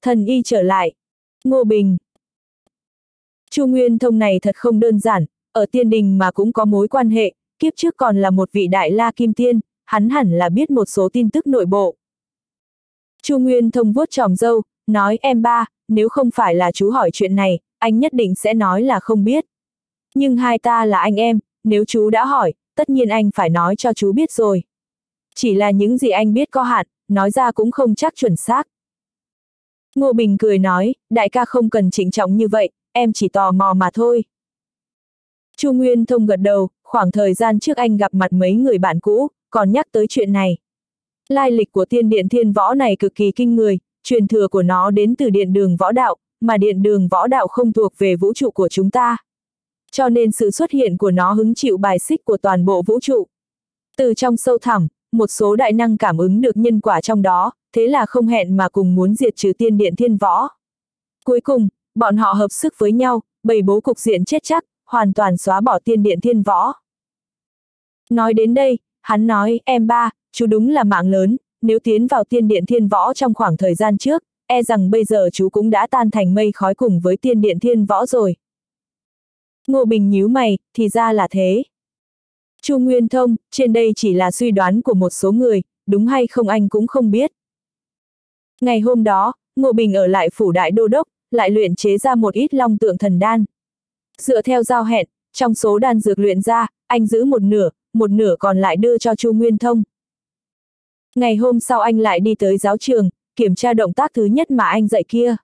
thần y trở lại. Ngô Bình. Chu Nguyên Thông này thật không đơn giản, ở tiên đình mà cũng có mối quan hệ, kiếp trước còn là một vị đại la kim tiên, hắn hẳn là biết một số tin tức nội bộ. Chu Nguyên Thông vuốt chòm râu, nói em ba, nếu không phải là chú hỏi chuyện này, anh nhất định sẽ nói là không biết. Nhưng hai ta là anh em, nếu chú đã hỏi, tất nhiên anh phải nói cho chú biết rồi. Chỉ là những gì anh biết có hạn, nói ra cũng không chắc chuẩn xác. Ngô Bình cười nói, đại ca không cần trịnh trọng như vậy, em chỉ tò mò mà thôi. Chu Nguyên Thông gật đầu, khoảng thời gian trước anh gặp mặt mấy người bạn cũ, còn nhắc tới chuyện này. Lai lịch của Tiên Điện Thiên Võ này cực kỳ kinh người, truyền thừa của nó đến từ Điện Đường Võ Đạo, mà Điện Đường Võ Đạo không thuộc về vũ trụ của chúng ta. Cho nên sự xuất hiện của nó hứng chịu bài xích của toàn bộ vũ trụ. Từ trong sâu thẳm, một số đại năng cảm ứng được nhân quả trong đó, thế là không hẹn mà cùng muốn diệt trừ Tiên Điện Thiên Võ. Cuối cùng, bọn họ hợp sức với nhau, bày bố cục diện chết chắc, hoàn toàn xóa bỏ Tiên Điện Thiên Võ. Nói đến đây, hắn nói, em ba, chú đúng là mạng lớn, nếu tiến vào Tiên Điện Thiên Võ trong khoảng thời gian trước, e rằng bây giờ chú cũng đã tan thành mây khói cùng với Tiên Điện Thiên Võ rồi. Ngô Bình nhíu mày, thì ra là thế. Chu Nguyên Thông, trên đây chỉ là suy đoán của một số người, đúng hay không anh cũng không biết. Ngày hôm đó, Ngô Bình ở lại phủ đại đô đốc, lại luyện chế ra một ít long tượng thần đan. Dựa theo giao hẹn, trong số đan dược luyện ra, anh giữ một nửa còn lại đưa cho Chu Nguyên Thông. Ngày hôm sau anh lại đi tới giáo trường, kiểm tra động tác thứ nhất mà anh dạy kia.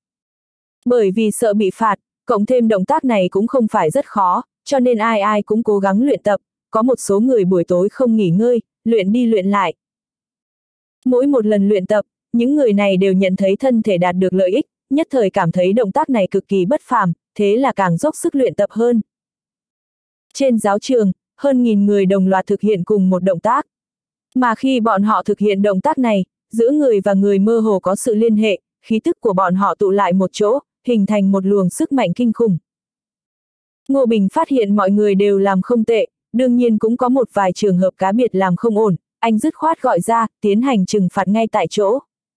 Bởi vì sợ bị phạt, cộng thêm động tác này cũng không phải rất khó, cho nên ai cũng cố gắng luyện tập, có một số người buổi tối không nghỉ ngơi, luyện đi luyện lại. Mỗi một lần luyện tập, những người này đều nhận thấy thân thể đạt được lợi ích, nhất thời cảm thấy động tác này cực kỳ bất phàm, thế là càng dốc sức luyện tập hơn. Trên giáo trường, hơn 1000 người đồng loạt thực hiện cùng một động tác. Mà khi bọn họ thực hiện động tác này, giữa người và người mơ hồ có sự liên hệ, khí tức của bọn họ tụ lại một chỗ, hình thành một luồng sức mạnh kinh khủng. Ngô Bình phát hiện mọi người đều làm không tệ, đương nhiên cũng có một vài trường hợp cá biệt làm không ổn, anh dứt khoát gọi ra, tiến hành trừng phạt ngay tại chỗ.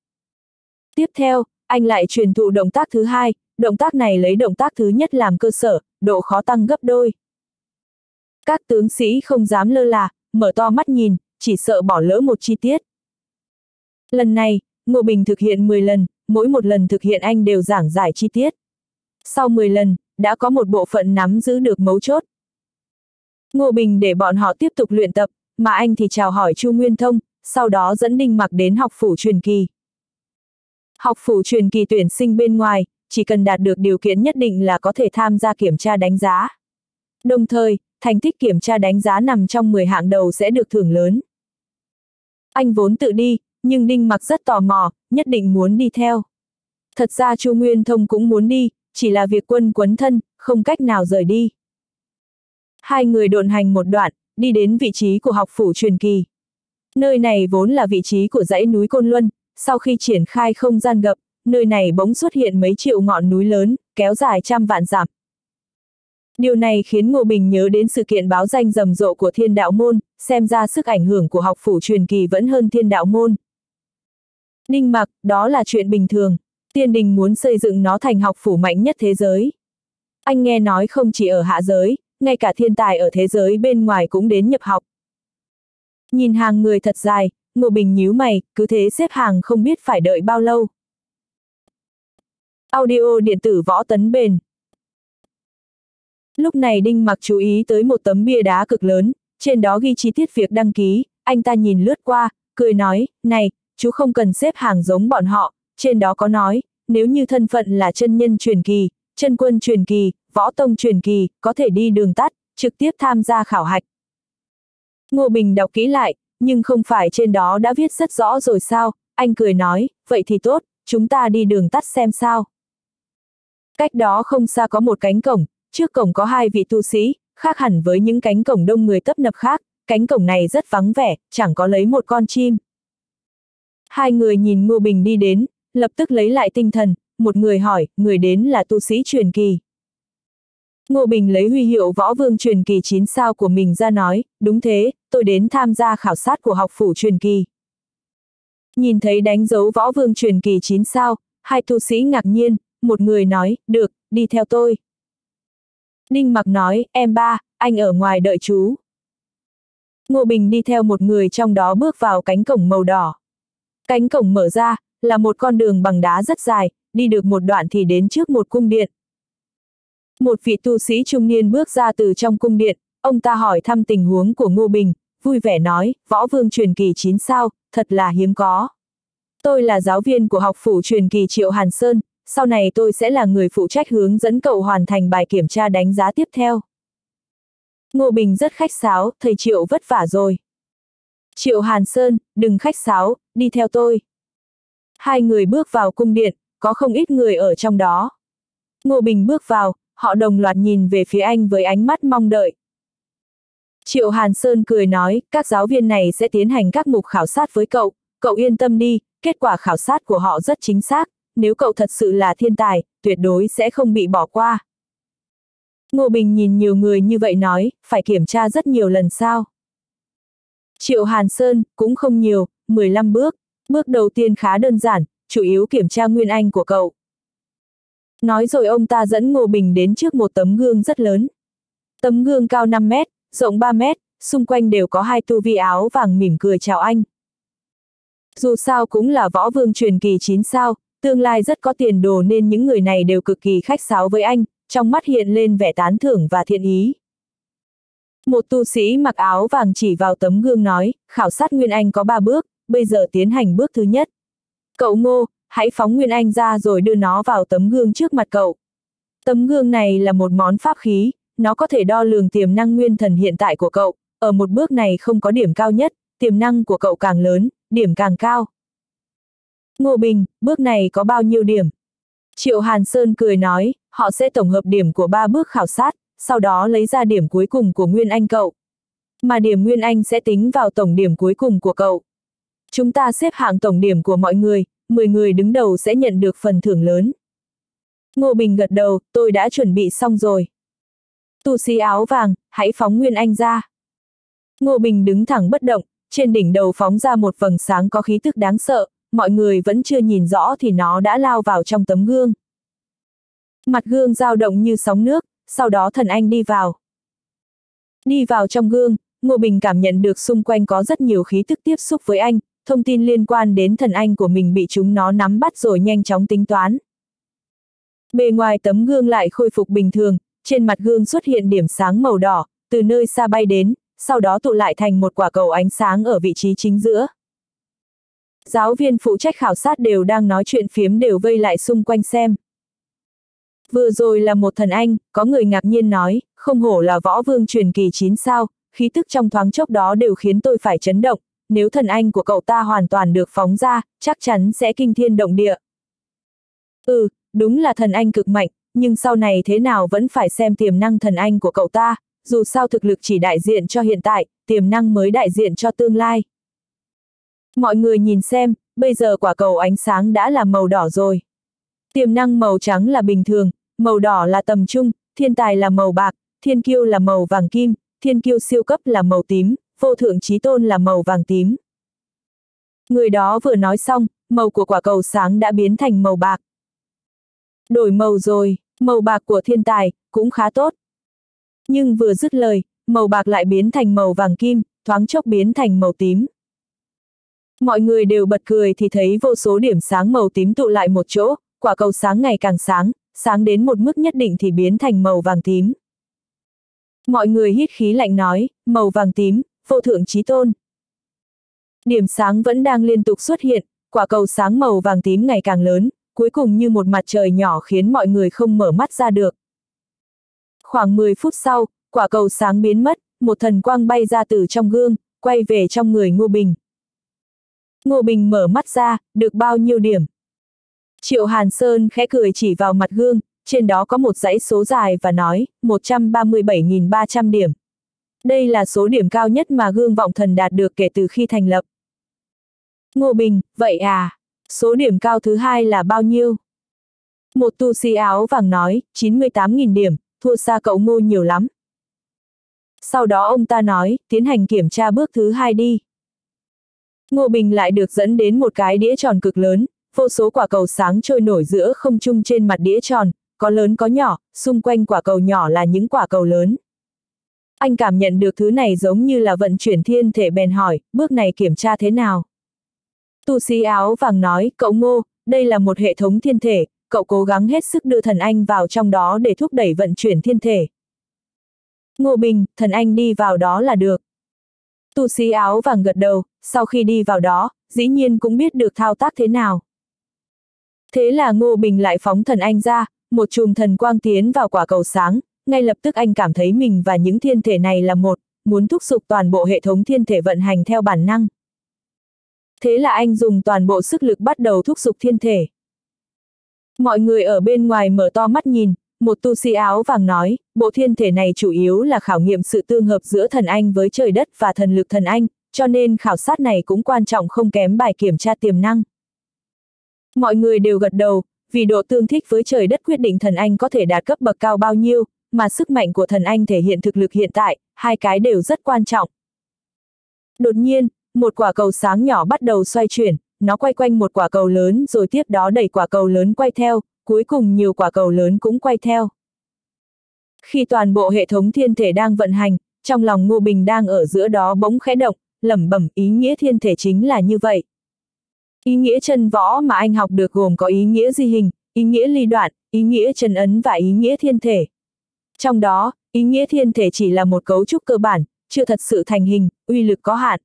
Tiếp theo, anh lại truyền thụ động tác thứ hai, động tác này lấy động tác thứ nhất làm cơ sở, độ khó tăng gấp đôi. Các tướng sĩ không dám lơ là, mở to mắt nhìn, chỉ sợ bỏ lỡ một chi tiết. Lần này, Ngô Bình thực hiện 10 lần, mỗi một lần thực hiện anh đều giảng giải chi tiết. Sau 10 lần, đã có một bộ phận nắm giữ được mấu chốt. Ngô Bình để bọn họ tiếp tục luyện tập, mà anh thì chào hỏi Chu Nguyên Thông, sau đó dẫn Đinh Mặc đến học phủ truyền kỳ. Học phủ truyền kỳ tuyển sinh bên ngoài, chỉ cần đạt được điều kiện nhất định là có thể tham gia kiểm tra đánh giá. Đồng thời, thành tích kiểm tra đánh giá nằm trong 10 hạng đầu sẽ được thưởng lớn. Anh vốn tự đi, nhưng Đinh Mặc rất tò mò, nhất định muốn đi theo. Thật ra Chu Nguyên Thông cũng muốn đi, chỉ là việc quân quấn thân, không cách nào rời đi. Hai người độn hành một đoạn, đi đến vị trí của học phủ truyền kỳ. Nơi này vốn là vị trí của dãy núi Côn Luân, sau khi triển khai không gian gập, nơi này bỗng xuất hiện mấy triệu ngọn núi lớn, kéo dài trăm vạn dặm. Điều này khiến Ngô Bình nhớ đến sự kiện báo danh rầm rộ của Thiên Đạo Môn, xem ra sức ảnh hưởng của học phủ truyền kỳ vẫn hơn Thiên Đạo Môn. Đinh Mặc, đó là chuyện bình thường, Tiên Đình muốn xây dựng nó thành học phủ mạnh nhất thế giới. Anh nghe nói không chỉ ở hạ giới, ngay cả thiên tài ở thế giới bên ngoài cũng đến nhập học. Nhìn hàng người thật dài, Ngô Bình nhíu mày, cứ thế xếp hàng không biết phải đợi bao lâu. Audio điện tử Võ Tấn Bền. Lúc này Đinh Mặc chú ý tới một tấm bia đá cực lớn, trên đó ghi chi tiết việc đăng ký, anh ta nhìn lướt qua, cười nói, này, chú không cần xếp hàng giống bọn họ, trên đó có nói, nếu như thân phận là chân nhân truyền kỳ, chân quân truyền kỳ, võ tông truyền kỳ, có thể đi đường tắt, trực tiếp tham gia khảo hạch. Ngô Bình đọc kỹ lại, nhưng không phải trên đó đã viết rất rõ rồi sao, anh cười nói, vậy thì tốt, chúng ta đi đường tắt xem sao. Cách đó không xa có một cánh cổng, trước cổng có 2 vị tu sĩ, khác hẳn với những cánh cổng đông người tấp nập khác, cánh cổng này rất vắng vẻ, chẳng có lấy một con chim. Hai người nhìn Ngô Bình đi đến, lập tức lấy lại tinh thần, một người hỏi, người đến là tu sĩ truyền kỳ. Ngô Bình lấy huy hiệu võ vương truyền kỳ 9 sao của mình ra nói, đúng thế, tôi đến tham gia khảo sát của học phủ truyền kỳ. Nhìn thấy đánh dấu võ vương truyền kỳ 9 sao, Hai tu sĩ ngạc nhiên, một người nói, được, đi theo tôi. Đinh Mặc nói, em ba, anh ở ngoài đợi chú. Ngô Bình đi theo một người trong đó bước vào cánh cổng màu đỏ. Cánh cổng mở ra, là một con đường bằng đá rất dài, đi được một đoạn thì đến trước một cung điện. Một vị tu sĩ trung niên bước ra từ trong cung điện, ông ta hỏi thăm tình huống của Ngô Bình, vui vẻ nói, võ vương truyền kỳ 9 sao, thật là hiếm có. Tôi là giáo viên của học phủ truyền kỳ Triệu Hàn Sơn, sau này tôi sẽ là người phụ trách hướng dẫn cậu hoàn thành bài kiểm tra đánh giá tiếp theo. Ngô Bình rất khách sáo, thầy Triệu vất vả rồi. Triệu Hàn Sơn, đừng khách sáo, đi theo tôi. Hai người bước vào cung điện, có không ít người ở trong đó. Ngô Bình bước vào, họ đồng loạt nhìn về phía anh với ánh mắt mong đợi. Triệu Hàn Sơn cười nói, các giáo viên này sẽ tiến hành các mục khảo sát với cậu, cậu yên tâm đi, kết quả khảo sát của họ rất chính xác, nếu cậu thật sự là thiên tài, tuyệt đối sẽ không bị bỏ qua. Ngô Bình nhìn nhiều người như vậy nói, phải kiểm tra rất nhiều lần sao? Triệu Hàn Sơn, cũng không nhiều, 15 bước. Bước đầu tiên khá đơn giản, chủ yếu kiểm tra nguyên anh của cậu. Nói rồi ông ta dẫn Ngô Bình đến trước một tấm gương rất lớn. Tấm gương cao 5 mét, rộng 3 mét, xung quanh đều có hai tu vi áo vàng mỉm cười chào anh. Dù sao cũng là võ vương truyền kỳ 9 sao, tương lai rất có tiền đồ nên những người này đều cực kỳ khách sáo với anh, trong mắt hiện lên vẻ tán thưởng và thiện ý. Một tu sĩ mặc áo vàng chỉ vào tấm gương nói, khảo sát nguyên anh có 3 bước, bây giờ tiến hành bước thứ nhất. Cậu Ngô, hãy phóng nguyên anh ra rồi đưa nó vào tấm gương trước mặt cậu. Tấm gương này là một món pháp khí, nó có thể đo lường tiềm năng nguyên thần hiện tại của cậu, ở một bước này không có điểm cao nhất, tiềm năng của cậu càng lớn, điểm càng cao. Ngô Bình, bước này có bao nhiêu điểm? Triệu Hàn Sơn cười nói, họ sẽ tổng hợp điểm của 3 bước khảo sát, sau đó lấy ra điểm cuối cùng của Nguyên Anh cậu. Mà điểm Nguyên Anh sẽ tính vào tổng điểm cuối cùng của cậu. Chúng ta xếp hạng tổng điểm của mọi người, 10 người đứng đầu sẽ nhận được phần thưởng lớn. Ngô Bình gật đầu, tôi đã chuẩn bị xong rồi. Tu sĩ áo vàng, hãy phóng Nguyên Anh ra. Ngô Bình đứng thẳng bất động, trên đỉnh đầu phóng ra một vầng sáng có khí tức đáng sợ, mọi người vẫn chưa nhìn rõ thì nó đã lao vào trong tấm gương. Mặt gương dao động như sóng nước, sau đó thần anh đi vào. Đi vào trong gương, Ngô Bình cảm nhận được xung quanh có rất nhiều khí tức tiếp xúc với anh, thông tin liên quan đến thần anh của mình bị chúng nó nắm bắt rồi nhanh chóng tính toán. Bề ngoài tấm gương lại khôi phục bình thường, trên mặt gương xuất hiện điểm sáng màu đỏ, từ nơi xa bay đến, sau đó tụ lại thành một quả cầu ánh sáng ở vị trí chính giữa. Giáo viên phụ trách khảo sát đều đang nói chuyện phiếm đều vây lại xung quanh xem. Vừa rồi là một thần anh, có người ngạc nhiên nói, không hổ là võ vương truyền kỳ 9 sao, khí tức trong thoáng chốc đó đều khiến tôi phải chấn động, nếu thần anh của cậu ta hoàn toàn được phóng ra, chắc chắn sẽ kinh thiên động địa. Đúng là thần anh cực mạnh, nhưng sau này thế nào vẫn phải xem tiềm năng thần anh của cậu ta, dù sao thực lực chỉ đại diện cho hiện tại, tiềm năng mới đại diện cho tương lai. Mọi người nhìn xem, bây giờ quả cầu ánh sáng đã là màu đỏ rồi. Tiềm năng màu trắng là bình thường, màu đỏ là tầm trung, thiên tài là màu bạc, thiên kiêu là màu vàng kim, thiên kiêu siêu cấp là màu tím, vô thượng chí tôn là màu vàng tím. Người đó vừa nói xong, màu của quả cầu sáng đã biến thành màu bạc. Đổi màu rồi, màu bạc của thiên tài, cũng khá tốt. Nhưng vừa dứt lời, màu bạc lại biến thành màu vàng kim, thoáng chốc biến thành màu tím. Mọi người đều bật cười thì thấy vô số điểm sáng màu tím tụ lại một chỗ, quả cầu sáng ngày càng sáng, sáng đến một mức nhất định thì biến thành màu vàng tím. Mọi người hít khí lạnh nói, màu vàng tím, vô thượng chí tôn. Điểm sáng vẫn đang liên tục xuất hiện, quả cầu sáng màu vàng tím ngày càng lớn, cuối cùng như một mặt trời nhỏ khiến mọi người không mở mắt ra được. Khoảng 10 phút sau, quả cầu sáng biến mất, một thần quang bay ra từ trong gương, quay về trong người Ngô Bình. Ngô Bình mở mắt ra, được bao nhiêu điểm? Triệu Hàn Sơn khẽ cười chỉ vào mặt gương, trên đó có một dãy số dài và nói, 137.300 điểm. Đây là số điểm cao nhất mà gương vọng thần đạt được kể từ khi thành lập. Ngô Bình, vậy à? Số điểm cao thứ hai là bao nhiêu? Một tu sĩ áo vàng nói, 98.000 điểm, thua xa cậu Ngô nhiều lắm. Sau đó ông ta nói, tiến hành kiểm tra bước thứ hai đi. Ngô Bình lại được dẫn đến một cái đĩa tròn cực lớn, vô số quả cầu sáng trôi nổi giữa không trung trên mặt đĩa tròn, có lớn có nhỏ, xung quanh quả cầu nhỏ là những quả cầu lớn. Anh cảm nhận được thứ này giống như là vận chuyển thiên thể bèn hỏi, bước này kiểm tra thế nào? Tu sĩ áo vàng nói, cậu Ngô, đây là một hệ thống thiên thể, cậu cố gắng hết sức đưa thần anh vào trong đó để thúc đẩy vận chuyển thiên thể. Ngô Bình, thần anh đi vào đó là được. Tu sĩ áo vàng gật đầu, sau khi đi vào đó, dĩ nhiên cũng biết được thao tác thế nào. Thế là Ngô Bình lại phóng thần anh ra, một chùm thần quang tiến vào quả cầu sáng, ngay lập tức anh cảm thấy mình và những thiên thể này là một, muốn thúc giục toàn bộ hệ thống thiên thể vận hành theo bản năng. Thế là anh dùng toàn bộ sức lực bắt đầu thúc giục thiên thể. Mọi người ở bên ngoài mở to mắt nhìn, một tu sĩ áo vàng nói, bộ thiên thể này chủ yếu là khảo nghiệm sự tương hợp giữa thần anh với trời đất và thần lực thần anh, cho nên khảo sát này cũng quan trọng không kém bài kiểm tra tiềm năng. Mọi người đều gật đầu, vì độ tương thích với trời đất quyết định thần anh có thể đạt cấp bậc cao bao nhiêu, mà sức mạnh của thần anh thể hiện thực lực hiện tại, hai cái đều rất quan trọng. Đột nhiên, một quả cầu sáng nhỏ bắt đầu xoay chuyển, nó quay quanh một quả cầu lớn rồi tiếp đó đẩy quả cầu lớn quay theo, cuối cùng nhiều quả cầu lớn cũng quay theo. Khi toàn bộ hệ thống thiên thể đang vận hành, trong lòng Ngô Bình đang ở giữa đó bỗng khẽ động, lẩm bẩm ý nghĩa thiên thể chính là như vậy. Ý nghĩa chân võ mà anh học được gồm có ý nghĩa di hình, ý nghĩa ly đoạn, ý nghĩa chân ấn và ý nghĩa thiên thể. Trong đó, ý nghĩa thiên thể chỉ là một cấu trúc cơ bản, chưa thật sự thành hình, uy lực có hạn.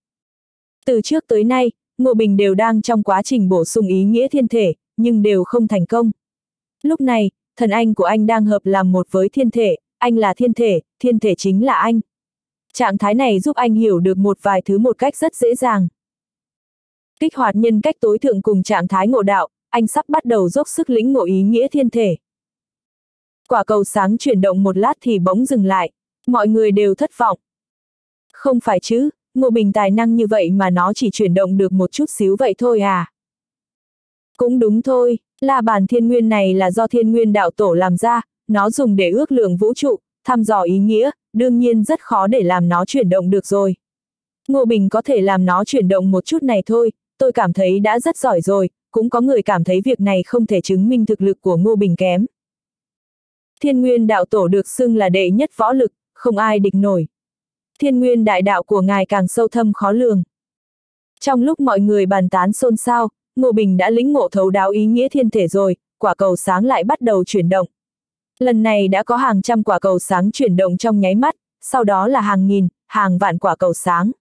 Từ trước tới nay, Ngô Bình đều đang trong quá trình bổ sung ý nghĩa thiên thể, nhưng đều không thành công. Lúc này, thần anh của anh đang hợp làm một với thiên thể, anh là thiên thể chính là anh. Trạng thái này giúp anh hiểu được một vài thứ một cách rất dễ dàng. Kích hoạt nhân cách tối thượng cùng trạng thái ngộ đạo, anh sắp bắt đầu dốc sức lĩnh ngộ ý nghĩa thiên thể. Quả cầu sáng chuyển động một lát thì bỗng dừng lại, mọi người đều thất vọng. Không phải chứ, Ngô Bình tài năng như vậy mà nó chỉ chuyển động được một chút xíu vậy thôi à? Cũng đúng thôi, la bàn thiên nguyên này là do thiên nguyên đạo tổ làm ra, nó dùng để ước lượng vũ trụ, thăm dò ý nghĩa, đương nhiên rất khó để làm nó chuyển động được rồi. Ngô Bình có thể làm nó chuyển động một chút này thôi, tôi cảm thấy đã rất giỏi rồi, cũng có người cảm thấy việc này không thể chứng minh thực lực của Ngô Bình kém. Thiên nguyên đạo tổ được xưng là đệ nhất võ lực, không ai địch nổi. Thiên nguyên đại đạo của ngài càng sâu thâm khó lường. Trong lúc mọi người bàn tán xôn xao, Ngô Bình đã lĩnh ngộ thấu đáo ý nghĩa thiên thể rồi, quả cầu sáng lại bắt đầu chuyển động. Lần này đã có hàng trăm quả cầu sáng chuyển động trong nháy mắt, sau đó là hàng nghìn, hàng vạn quả cầu sáng.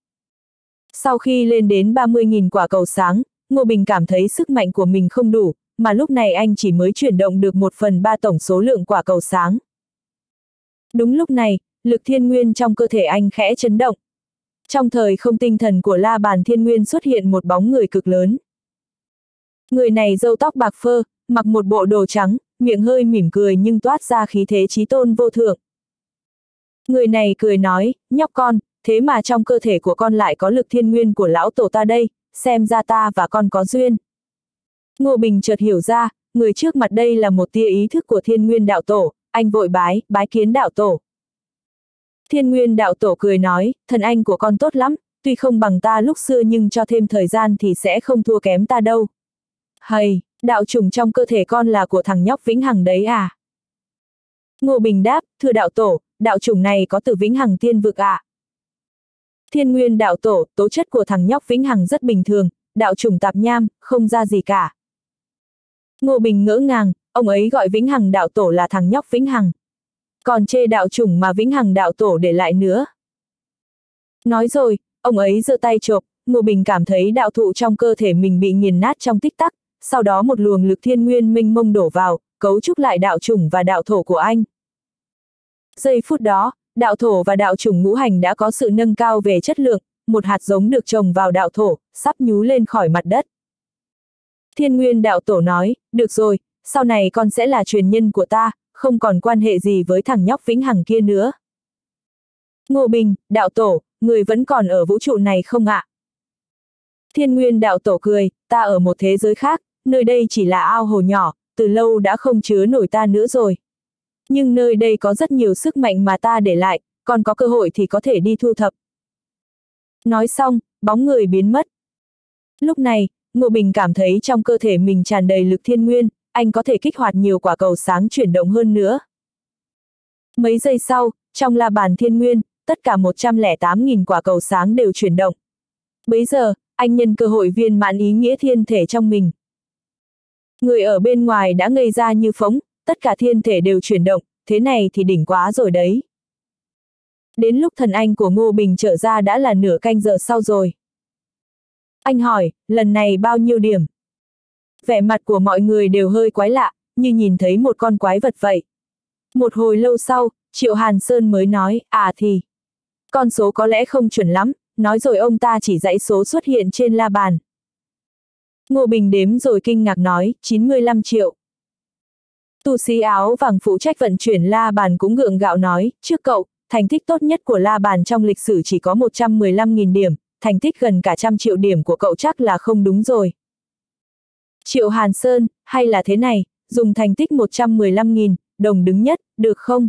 Sau khi lên đến 30.000 quả cầu sáng, Ngô Bình cảm thấy sức mạnh của mình không đủ, mà lúc này anh chỉ mới chuyển động được 1/3 tổng số lượng quả cầu sáng. Đúng lúc này, lực thiên nguyên trong cơ thể anh khẽ chấn động. Trong thời không tinh thần của la bàn thiên nguyên xuất hiện một bóng người cực lớn. Người này râu tóc bạc phơ, mặc một bộ đồ trắng, miệng hơi mỉm cười nhưng toát ra khí thế chí tôn vô thượng. Người này cười nói, nhóc con, thế mà trong cơ thể của con lại có lực thiên nguyên của lão tổ ta đây, xem ra ta và con có duyên. Ngô Bình chợt hiểu ra, người trước mặt đây là một tia ý thức của thiên nguyên đạo tổ, anh vội bái kiến đạo tổ. Thiên nguyên đạo tổ cười nói, thần anh của con tốt lắm, tuy không bằng ta lúc xưa nhưng cho thêm thời gian thì sẽ không thua kém ta đâu. Hầy, đạo chủng trong cơ thể con là của thằng nhóc Vĩnh Hằng đấy à? Ngô Bình đáp, thưa đạo tổ, đạo chủng này có từ Vĩnh Hằng Tiên vực ạ. Thiên nguyên đạo tổ, tố chất của thằng nhóc Vĩnh Hằng rất bình thường, đạo chủng tạp nham, không ra gì cả. Ngô Bình ngỡ ngàng, ông ấy gọi Vĩnh Hằng đạo tổ là thằng nhóc Vĩnh Hằng. Còn chê đạo chủng mà Vĩnh Hằng đạo tổ để lại nữa. Nói rồi, ông ấy giơ tay chộp, Ngô Bình cảm thấy đạo thụ trong cơ thể mình bị nghiền nát trong tích tắc, sau đó một luồng lực thiên nguyên mênh mông đổ vào, cấu trúc lại đạo chủng và đạo thổ của anh. Giây phút đó, đạo thổ và đạo chủng ngũ hành đã có sự nâng cao về chất lượng, một hạt giống được trồng vào đạo thổ, sắp nhú lên khỏi mặt đất. Thiên nguyên đạo tổ nói, được rồi, sau này con sẽ là truyền nhân của ta, không còn quan hệ gì với thằng nhóc Vĩnh Hằng kia nữa. Ngô Bình, đạo tổ, người vẫn còn ở vũ trụ này không ạ? Thiên nguyên đạo tổ cười, ta ở một thế giới khác, nơi đây chỉ là ao hồ nhỏ, từ lâu đã không chứa nổi ta nữa rồi. Nhưng nơi đây có rất nhiều sức mạnh mà ta để lại, còn có cơ hội thì có thể đi thu thập. Nói xong, bóng người biến mất. Lúc này, Ngô Bình cảm thấy trong cơ thể mình tràn đầy lực thiên nguyên, anh có thể kích hoạt nhiều quả cầu sáng chuyển động hơn nữa. Mấy giây sau, trong la bàn thiên nguyên, tất cả 108.000 quả cầu sáng đều chuyển động. Bấy giờ, anh nhân cơ hội viên mãn ý nghĩa thiên thể trong mình. Người ở bên ngoài đã ngây ra như phỗng, tất cả thiên thể đều chuyển động, thế này thì đỉnh quá rồi đấy. Đến lúc thần anh của Ngô Bình trở ra đã là nửa canh giờ sau rồi. Anh hỏi, lần này bao nhiêu điểm? Vẻ mặt của mọi người đều hơi quái lạ, như nhìn thấy một con quái vật vậy. Một hồi lâu sau, Triệu Hàn Sơn mới nói, thì con số có lẽ không chuẩn lắm, nói rồi ông ta chỉ dãy số xuất hiện trên la bàn. Ngô Bình đếm rồi kinh ngạc nói, 95 triệu. Tu sĩ áo vàng phụ trách vận chuyển la bàn cũng gượng gạo nói, trước cậu, thành tích tốt nhất của la bàn trong lịch sử chỉ có 115.000 điểm, thành tích gần cả 100 triệu điểm của cậu chắc là không đúng rồi. Triệu Hàn Sơn, hay là thế này, dùng thành tích 115.000, đồng đứng nhất, được không?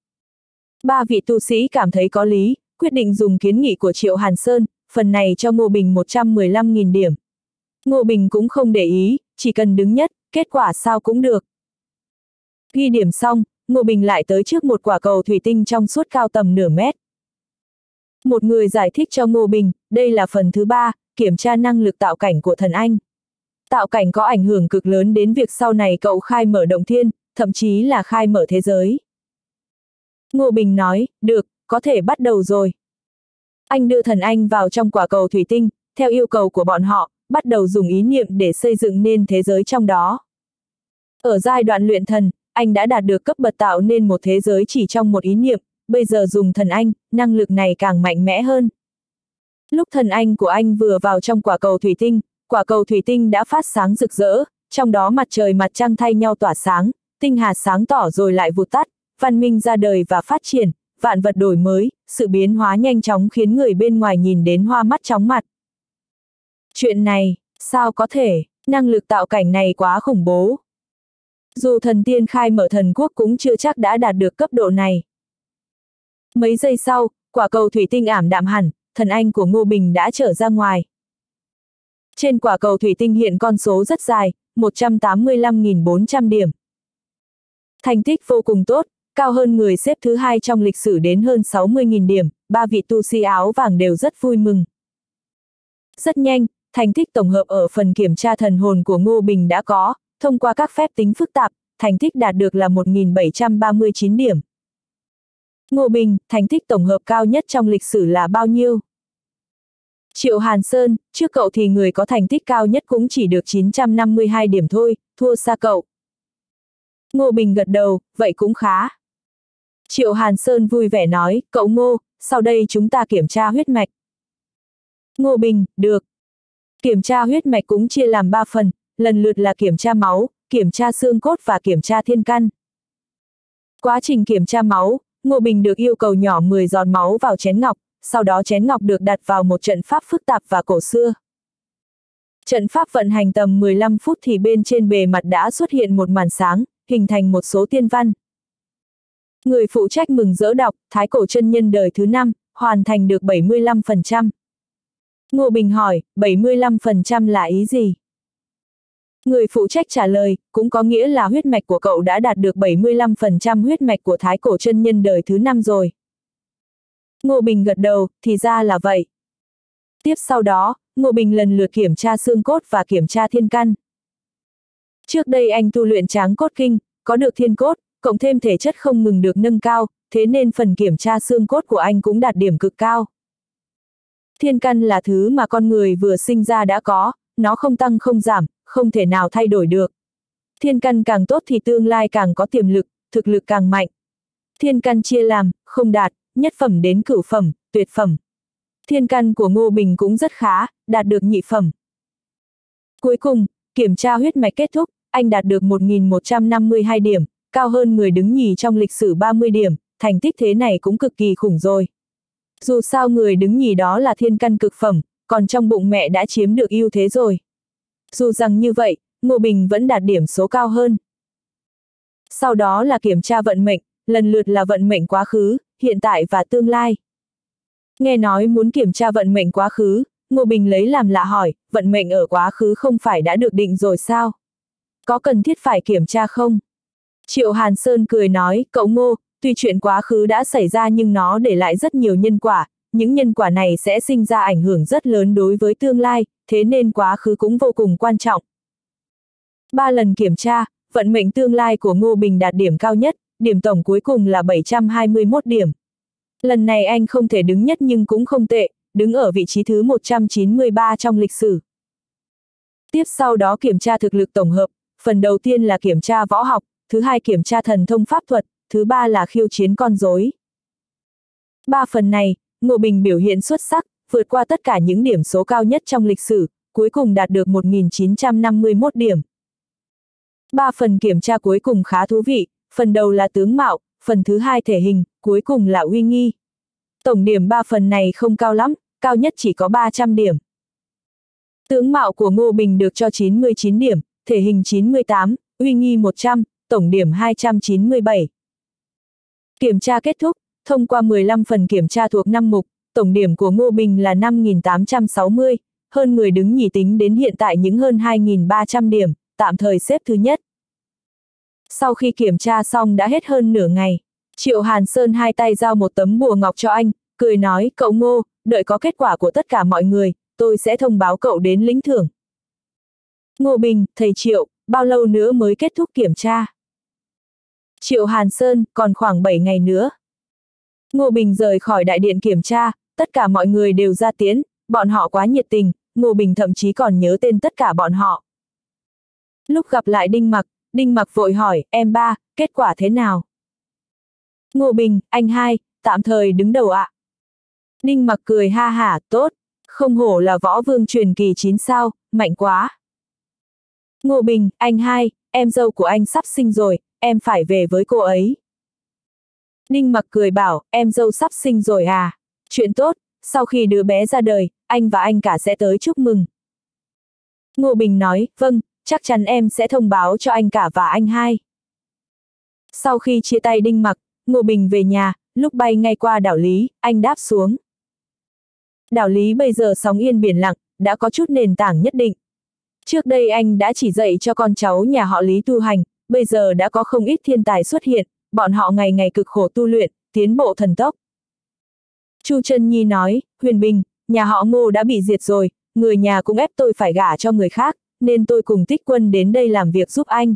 Ba vị tu sĩ cảm thấy có lý, quyết định dùng kiến nghị của Triệu Hàn Sơn, phần này cho Ngô Bình 115.000 điểm. Ngô Bình cũng không để ý, chỉ cần đứng nhất, kết quả sao cũng được. Ghi điểm xong, Ngô Bình lại tới trước một quả cầu thủy tinh trong suốt cao tầm nửa mét. Một người giải thích cho Ngô Bình, đây là phần thứ 3, kiểm tra năng lực tạo cảnh của thần anh. Tạo cảnh có ảnh hưởng cực lớn đến việc sau này cậu khai mở động thiên, thậm chí là khai mở thế giới. Ngô Bình nói, được, có thể bắt đầu rồi. Anh đưa thần anh vào trong quả cầu thủy tinh, theo yêu cầu của bọn họ, bắt đầu dùng ý niệm để xây dựng nên thế giới trong đó. Ở giai đoạn luyện thần, anh đã đạt được cấp bậc tạo nên một thế giới chỉ trong một ý niệm, bây giờ dùng thần anh, năng lực này càng mạnh mẽ hơn. Lúc thần anh của anh vừa vào trong quả cầu thủy tinh đã phát sáng rực rỡ, trong đó mặt trời mặt trăng thay nhau tỏa sáng, tinh hà sáng tỏ rồi lại vụt tắt, văn minh ra đời và phát triển, vạn vật đổi mới, sự biến hóa nhanh chóng khiến người bên ngoài nhìn đến hoa mắt chóng mặt. Chuyện này, sao có thể, năng lực tạo cảnh này quá khủng bố. Dù thần tiên khai mở thần quốc cũng chưa chắc đã đạt được cấp độ này. Mấy giây sau, quả cầu thủy tinh ảm đạm hẳn, thần anh của Ngô Bình đã trở ra ngoài. Trên quả cầu thủy tinh hiện con số rất dài, 185.400 điểm. Thành tích vô cùng tốt, cao hơn người xếp thứ 2 trong lịch sử đến hơn 60.000 điểm, ba vị tu sĩ áo vàng đều rất vui mừng. Rất nhanh, thành tích tổng hợp ở phần kiểm tra thần hồn của Ngô Bình đã có, thông qua các phép tính phức tạp, thành tích đạt được là 1.739 điểm. Ngô Bình, thành tích tổng hợp cao nhất trong lịch sử là bao nhiêu? Triệu Hàn Sơn, trước cậu thì người có thành tích cao nhất cũng chỉ được 952 điểm thôi, thua xa cậu. Ngô Bình gật đầu, vậy cũng khá. Triệu Hàn Sơn vui vẻ nói, cậu Ngô, sau đây chúng ta kiểm tra huyết mạch. Ngô Bình, được. Kiểm tra huyết mạch cũng chia làm 3 phần, lần lượt là kiểm tra máu, kiểm tra xương cốt và kiểm tra thiên căn. Quá trình kiểm tra máu, Ngô Bình được yêu cầu nhỏ 10 giọt máu vào chén ngọc, sau đó chén ngọc được đặt vào một trận pháp phức tạp và cổ xưa. Trận pháp vận hành tầm 15 phút thì bên trên bề mặt đã xuất hiện một màn sáng, hình thành một số tiên văn. Người phụ trách mừng rỡ đọc, Thái Cổ chân nhân đời thứ 5, hoàn thành được 75%. Ngô Bình hỏi, 75% là ý gì? Người phụ trách trả lời, cũng có nghĩa là huyết mạch của cậu đã đạt được 75% huyết mạch của Thái Cổ chân nhân đời thứ 5 rồi. Ngô Bình gật đầu, thì ra là vậy. Tiếp sau đó, Ngô Bình lần lượt kiểm tra xương cốt và kiểm tra thiên căn. Trước đây anh tu luyện Tráng Cốt Kinh, có được thiên cốt, cộng thêm thể chất không ngừng được nâng cao, thế nên phần kiểm tra xương cốt của anh cũng đạt điểm cực cao. Thiên căn là thứ mà con người vừa sinh ra đã có, nó không tăng không giảm, không thể nào thay đổi được. Thiên căn càng tốt thì tương lai càng có tiềm lực, thực lực càng mạnh. Thiên căn chia làm, không đạt, nhất phẩm đến cửu phẩm, tuyệt phẩm. Thiên căn của Ngô Bình cũng rất khá, đạt được nhị phẩm. Cuối cùng, kiểm tra huyết mạch kết thúc, anh đạt được 1.152 điểm, cao hơn người đứng nhì trong lịch sử 30 điểm, thành tích thế này cũng cực kỳ khủng rồi. Dù sao người đứng nhì đó là thiên căn cực phẩm, còn trong bụng mẹ đã chiếm được ưu thế rồi. Dù rằng như vậy, Ngô Bình vẫn đạt điểm số cao hơn. Sau đó là kiểm tra vận mệnh, lần lượt là vận mệnh quá khứ, hiện tại và tương lai. Nghe nói muốn kiểm tra vận mệnh quá khứ, Ngô Bình lấy làm lạ hỏi, vận mệnh ở quá khứ không phải đã được định rồi sao? Có cần thiết phải kiểm tra không? Triệu Hàn Sơn cười nói, cậu Ngô, tuy chuyện quá khứ đã xảy ra nhưng nó để lại rất nhiều nhân quả, những nhân quả này sẽ sinh ra ảnh hưởng rất lớn đối với tương lai, thế nên quá khứ cũng vô cùng quan trọng. 3 lần kiểm tra, vận mệnh tương lai của Ngô Bình đạt điểm cao nhất, điểm tổng cuối cùng là 721 điểm. Lần này anh không thể đứng nhất nhưng cũng không tệ, đứng ở vị trí thứ 193 trong lịch sử. Tiếp sau đó kiểm tra thực lực tổng hợp, phần đầu tiên là kiểm tra võ học, thứ hai kiểm tra thần thông pháp thuật, thứ ba là khiêu chiến con rối. 3 phần này, Ngô Bình biểu hiện xuất sắc, vượt qua tất cả những điểm số cao nhất trong lịch sử, cuối cùng đạt được 1951 điểm. 3 phần kiểm tra cuối cùng khá thú vị, phần đầu là tướng mạo, phần thứ hai thể hình, cuối cùng là uy nghi. Tổng điểm 3 phần này không cao lắm, cao nhất chỉ có 300 điểm. Tướng mạo của Ngô Bình được cho 99 điểm, thể hình 98, uy nghi 100, tổng điểm 297. Kiểm tra kết thúc, thông qua 15 phần kiểm tra thuộc 5 mục, tổng điểm của Ngô Bình là 5.860, hơn người đứng nhì tính đến hiện tại những hơn 2.300 điểm, tạm thời xếp thứ nhất. Sau khi kiểm tra xong đã hết hơn nửa ngày, Triệu Hàn Sơn hai tay giao một tấm bùa ngọc cho anh, cười nói, cậu Ngô, đợi có kết quả của tất cả mọi người, tôi sẽ thông báo cậu đến lĩnh thưởng. Ngô Bình, thầy Triệu, bao lâu nữa mới kết thúc kiểm tra? Triệu Hàn Sơn, còn khoảng 7 ngày nữa. Ngô Bình rời khỏi đại điện kiểm tra, tất cả mọi người đều ra tiễn, bọn họ quá nhiệt tình, Ngô Bình thậm chí còn nhớ tên tất cả bọn họ. Lúc gặp lại Đinh Mặc vội hỏi, em ba, kết quả thế nào? Ngô Bình, anh hai, tạm thời đứng đầu ạ. Đinh Mặc cười ha hả, tốt, không hổ là võ vương truyền kỳ 9 sao, mạnh quá. Ngô Bình, anh hai, em dâu của anh sắp sinh rồi, em phải về với cô ấy. Đinh Mặc cười bảo, em dâu sắp sinh rồi à? Chuyện tốt, sau khi đứa bé ra đời, anh và anh cả sẽ tới chúc mừng. Ngô Bình nói, vâng, chắc chắn em sẽ thông báo cho anh cả và anh hai. Sau khi chia tay Đinh Mặc, Ngô Bình về nhà, lúc bay ngay qua đảo Lý, anh đáp xuống. Đảo Lý bây giờ sóng yên biển lặng, đã có chút nền tảng nhất định. Trước đây anh đã chỉ dạy cho con cháu nhà họ Lý tu hành, bây giờ đã có không ít thiên tài xuất hiện, bọn họ ngày ngày cực khổ tu luyện, tiến bộ thần tốc. Chu Trân Nhi nói, Huyền Bình, nhà họ Ngô đã bị diệt rồi, người nhà cũng ép tôi phải gả cho người khác, nên tôi cùng Tích Quân đến đây làm việc giúp anh.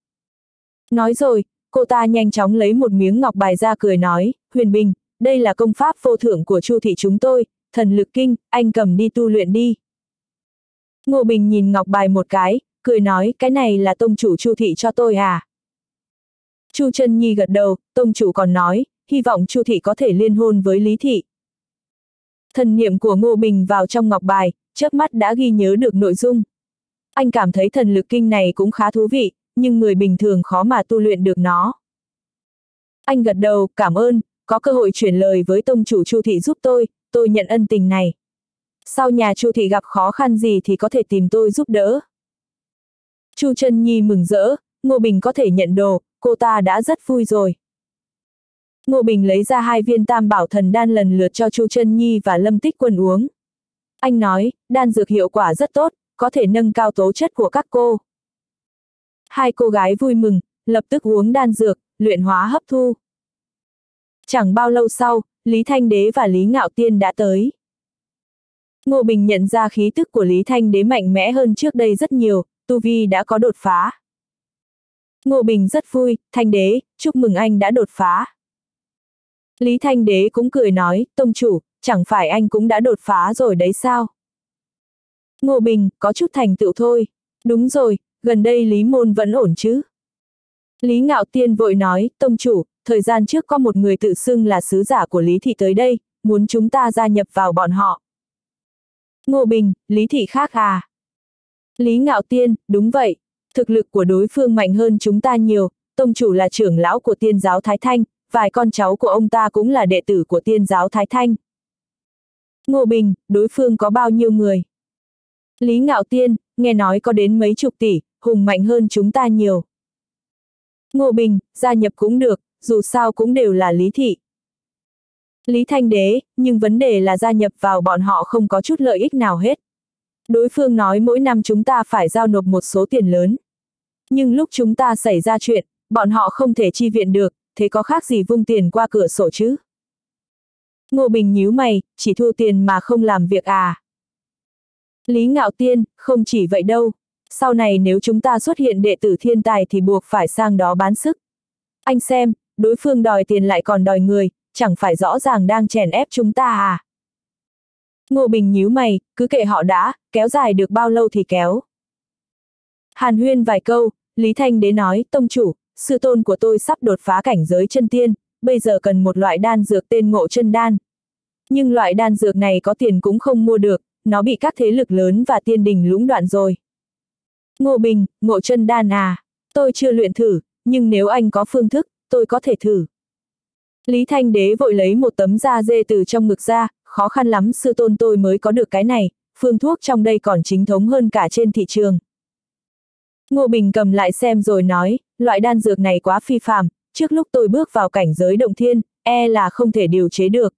Nói rồi, cô ta nhanh chóng lấy một miếng ngọc bài ra cười nói, Huyền Bình, đây là công pháp vô thượng của Chu thị chúng tôi, thần lực kinh, anh cầm đi tu luyện đi. Ngô Bình nhìn ngọc bài một cái, cười nói, cái này là tông chủ Chu thị cho tôi à? Chu Trân Nhi gật đầu, tông chủ còn nói, hy vọng Chu thị có thể liên hôn với Lý thị. Thần niệm của Ngô Bình vào trong ngọc bài, chớp mắt đã ghi nhớ được nội dung. Anh cảm thấy thần lực kinh này cũng khá thú vị, nhưng người bình thường khó mà tu luyện được nó. Anh gật đầu, cảm ơn, có cơ hội chuyển lời với tông chủ Chu thị giúp tôi nhận ân tình này. Sau nhà Chu thị gặp khó khăn gì thì có thể tìm tôi giúp đỡ. Chu Trân Nhi mừng rỡ, Ngô Bình có thể nhận đồ, cô ta đã rất vui rồi. Ngô Bình lấy ra 2 viên tam bảo thần đan lần lượt cho Chu Trân Nhi và Lâm Tích Quân uống. Anh nói, đan dược hiệu quả rất tốt, có thể nâng cao tố chất của các cô. 2 cô gái vui mừng, lập tức uống đan dược, luyện hóa hấp thu. Chẳng bao lâu sau, Lý Thanh Đế và Lý Ngạo Tiên đã tới. Ngô Bình nhận ra khí tức của Lý Thanh Đế mạnh mẽ hơn trước đây rất nhiều, tu vi đã có đột phá. Ngô Bình rất vui, Thanh Đế, chúc mừng anh đã đột phá. Lý Thanh Đế cũng cười nói, tông chủ, chẳng phải anh cũng đã đột phá rồi đấy sao? Ngô Bình, có chút thành tựu thôi. Đúng rồi, gần đây Lý Môn vẫn ổn chứ? Lý Ngạo Tiên vội nói, tông chủ, thời gian trước có một người tự xưng là sứ giả của Lý thị tới đây, muốn chúng ta gia nhập vào bọn họ. Ngô Bình, Lý thị khác à? Lý Ngạo Tiên, đúng vậy, thực lực của đối phương mạnh hơn chúng ta nhiều, tông chủ là trưởng lão của Tiên giáo Thái Thanh, vài con cháu của ông ta cũng là đệ tử của Tiên giáo Thái Thanh. Ngô Bình, đối phương có bao nhiêu người? Lý Ngạo Tiên, nghe nói có đến mấy chục tỷ, hùng mạnh hơn chúng ta nhiều. Ngô Bình, gia nhập cũng được, dù sao cũng đều là Lý thị. Lý Thanh Đế, nhưng vấn đề là gia nhập vào bọn họ không có chút lợi ích nào hết. Đối phương nói mỗi năm chúng ta phải giao nộp một số tiền lớn. Nhưng lúc chúng ta xảy ra chuyện, bọn họ không thể chi viện được, thế có khác gì vung tiền qua cửa sổ chứ? Ngô Bình nhíu mày, chỉ thu tiền mà không làm việc à? Lý Ngạo Tiên, không chỉ vậy đâu. Sau này nếu chúng ta xuất hiện đệ tử thiên tài thì buộc phải sang đó bán sức. Anh xem, đối phương đòi tiền lại còn đòi người, chẳng phải rõ ràng đang chèn ép chúng ta à? Ngô Bình nhíu mày, cứ kệ họ đã, kéo dài được bao lâu thì kéo. Hàn huyên vài câu, Lý Thanh Đế nói, tông chủ, sư tôn của tôi sắp đột phá cảnh giới chân tiên, bây giờ cần một loại đan dược tên Ngộ Chân Đan. Nhưng loại đan dược này có tiền cũng không mua được, nó bị các thế lực lớn và tiên đình lũng đoạn rồi. Ngô Bình, Ngộ Chân Đan à? Tôi chưa luyện thử, nhưng nếu anh có phương thức, tôi có thể thử. Lý Thanh Đế vội lấy một tấm da dê từ trong ngực ra, khó khăn lắm sư tôn tôi mới có được cái này, phương thuốc trong đây còn chính thống hơn cả trên thị trường. Ngô Bình cầm lại xem rồi nói, loại đan dược này quá phi phàm, trước lúc tôi bước vào cảnh giới động thiên, e là không thể điều chế được.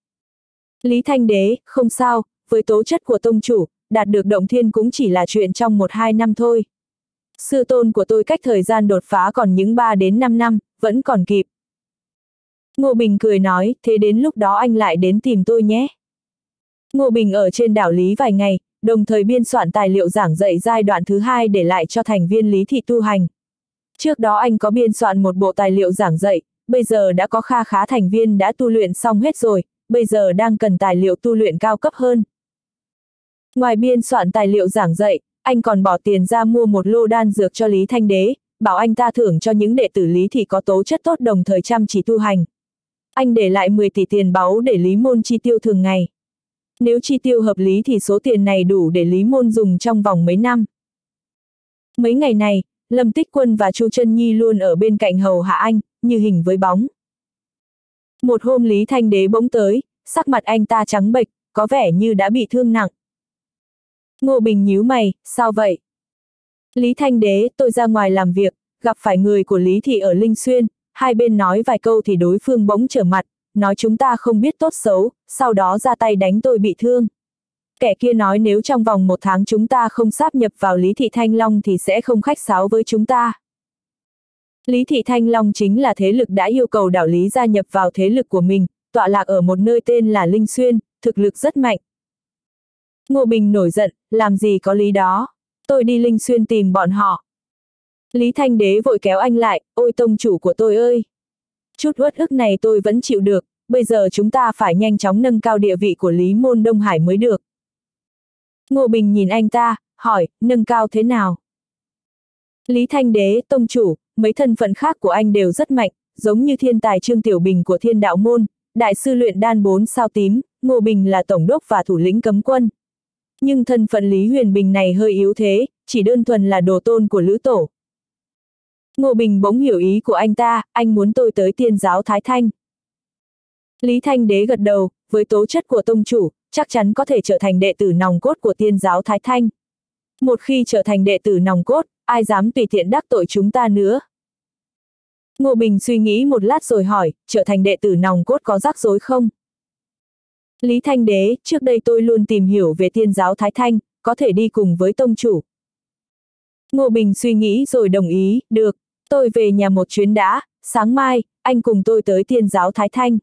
Lý Thanh Đế, không sao, với tố chất của tông chủ, đạt được động thiên cũng chỉ là chuyện trong 1-2 năm thôi. Sư tôn của tôi cách thời gian đột phá còn những 3 đến 5 năm, vẫn còn kịp. Ngô Bình cười nói, thế đến lúc đó anh lại đến tìm tôi nhé. Ngô Bình ở trên đảo Lý vài ngày, đồng thời biên soạn tài liệu giảng dạy giai đoạn thứ 2 để lại cho thành viên Lý thị tu hành. Trước đó anh có biên soạn một bộ tài liệu giảng dạy, bây giờ đã có kha khá thành viên đã tu luyện xong hết rồi, bây giờ đang cần tài liệu tu luyện cao cấp hơn. Ngoài biên soạn tài liệu giảng dạy, anh còn bỏ tiền ra mua một lô đan dược cho Lý Thanh Đế, bảo anh ta thưởng cho những đệ tử Lý thị có tố chất tốt đồng thời chăm chỉ tu hành. Anh để lại 10 tỷ tiền báu để Lý Môn chi tiêu thường ngày. Nếu chi tiêu hợp lý thì số tiền này đủ để Lý Môn dùng trong vòng mấy năm. Mấy ngày này, Lâm Tích Quân và Chu Chân Nhi luôn ở bên cạnh hầu hạ anh, như hình với bóng. Một hôm Lý Thanh Đế bỗng tới, sắc mặt anh ta trắng bệch, có vẻ như đã bị thương nặng. Ngô Bình nhíu mày, sao vậy? Lý Thanh Đế, tôi ra ngoài làm việc, gặp phải người của Lý thị ở Linh Xuyên, hai bên nói vài câu thì đối phương bỗng trở mặt, nói chúng ta không biết tốt xấu, sau đó ra tay đánh tôi bị thương. Kẻ kia nói nếu trong vòng 1 tháng chúng ta không sáp nhập vào Lý thị Thanh Long thì sẽ không khách sáo với chúng ta. Lý thị Thanh Long chính là thế lực đã yêu cầu đảo Lý gia nhập vào thế lực của mình, tọa lạc ở một nơi tên là Linh Xuyên, thực lực rất mạnh. Ngô Bình nổi giận, làm gì có lý đó, tôi đi Linh Xuyên tìm bọn họ. Lý Thanh Đế vội kéo anh lại, ôi tông chủ của tôi ơi! Chút uất ức này tôi vẫn chịu được, bây giờ chúng ta phải nhanh chóng nâng cao địa vị của Lý Môn Đông Hải mới được. Ngô Bình nhìn anh ta, hỏi, nâng cao thế nào? Lý Thanh Đế, tông chủ, mấy thân phận khác của anh đều rất mạnh, giống như thiên tài Trương Tiểu Bình của Thiên Đạo Môn, đại sư luyện đan 4 sao tím, Ngô Bình là tổng đốc và thủ lĩnh cấm quân. Nhưng thân phận Lý Huyền Bình này hơi yếu thế, chỉ đơn thuần là đồ tôn của Lữ Tổ. Ngô Bình bỗng hiểu ý của anh ta, anh muốn tôi tới Tiên giáo Thái Thanh. Lý Thanh Đế gật đầu, với tố chất của tông chủ, chắc chắn có thể trở thành đệ tử nòng cốt của Tiên giáo Thái Thanh. Một khi trở thành đệ tử nòng cốt, ai dám tùy tiện đắc tội chúng ta nữa. Ngô Bình suy nghĩ một lát rồi hỏi, trở thành đệ tử nòng cốt có rắc rối không? Lý Thanh Đế, trước đây tôi luôn tìm hiểu về Tiên giáo Thái Thanh, có thể đi cùng với tông chủ. Ngô Bình suy nghĩ rồi đồng ý, được, tôi về nhà một chuyến đã, sáng mai, anh cùng tôi tới Tiên giáo Thái Thanh.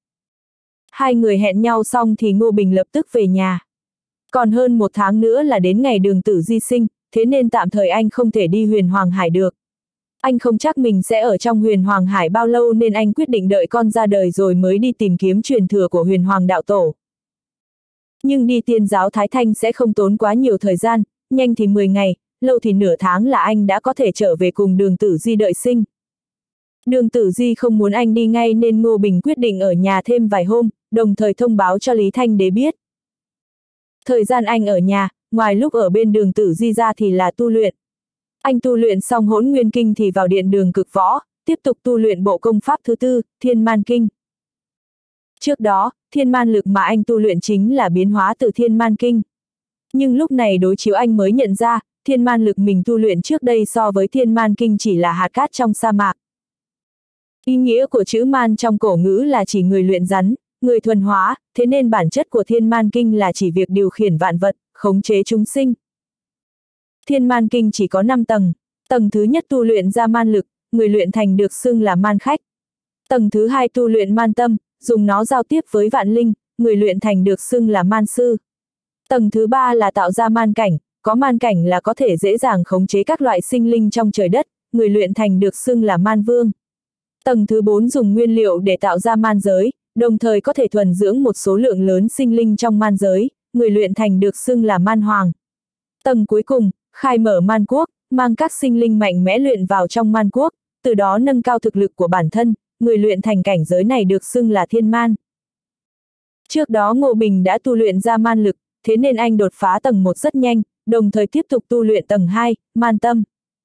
Hai người hẹn nhau xong thì Ngô Bình lập tức về nhà. Còn hơn 1 tháng nữa là đến ngày Đường Tử Di sinh, thế nên tạm thời anh không thể đi Huyền Hoàng Hải được. Anh không chắc mình sẽ ở trong Huyền Hoàng Hải bao lâu nên anh quyết định đợi con ra đời rồi mới đi tìm kiếm truyền thừa của Huyền Hoàng Đạo Tổ. Nhưng đi Tiên giáo Thái Thanh sẽ không tốn quá nhiều thời gian, nhanh thì 10 ngày, lâu thì nửa tháng là anh đã có thể trở về cùng Đường Tử Di đợi sinh. Đường Tử Di không muốn anh đi ngay nên Ngô Bình quyết định ở nhà thêm vài hôm, đồng thời thông báo cho Lý Thanh Đế biết. Thời gian anh ở nhà, ngoài lúc ở bên Đường Tử Di ra thì là tu luyện. Anh tu luyện xong Hỗn Nguyên Kinh thì vào điện Đường Cực Võ, tiếp tục tu luyện bộ công pháp thứ 4, Thiên Man Kinh. Trước đó, Thiên Man Lực mà anh tu luyện chính là biến hóa từ Thiên Man Kinh. Nhưng lúc này đối chiếu anh mới nhận ra, Thiên Man Lực mình tu luyện trước đây so với Thiên Man Kinh chỉ là hạt cát trong sa mạc. Ý nghĩa của chữ man trong cổ ngữ là chỉ người luyện rắn, người thuần hóa, thế nên bản chất của Thiên Man Kinh là chỉ việc điều khiển vạn vật, khống chế chúng sinh. Thiên Man Kinh chỉ có 5 tầng. Tầng thứ nhất tu luyện ra man lực, người luyện thành được xưng là man khách. Tầng thứ hai tu luyện man tâm, dùng nó giao tiếp với vạn linh, người luyện thành được xưng là man sư. Tầng thứ ba là tạo ra man cảnh, có man cảnh là có thể dễ dàng khống chế các loại sinh linh trong trời đất, người luyện thành được xưng là man vương. Tầng thứ 4 dùng nguyên liệu để tạo ra man giới, đồng thời có thể thuần dưỡng một số lượng lớn sinh linh trong man giới, người luyện thành được xưng là man hoàng. Tầng cuối cùng, khai mở man quốc, mang các sinh linh mạnh mẽ luyện vào trong man quốc, từ đó nâng cao thực lực của bản thân, người luyện thành cảnh giới này được xưng là thiên man. Trước đó Ngô Bình đã tu luyện ra man lực, thế nên anh đột phá tầng 1 rất nhanh, đồng thời tiếp tục tu luyện tầng 2, man tâm.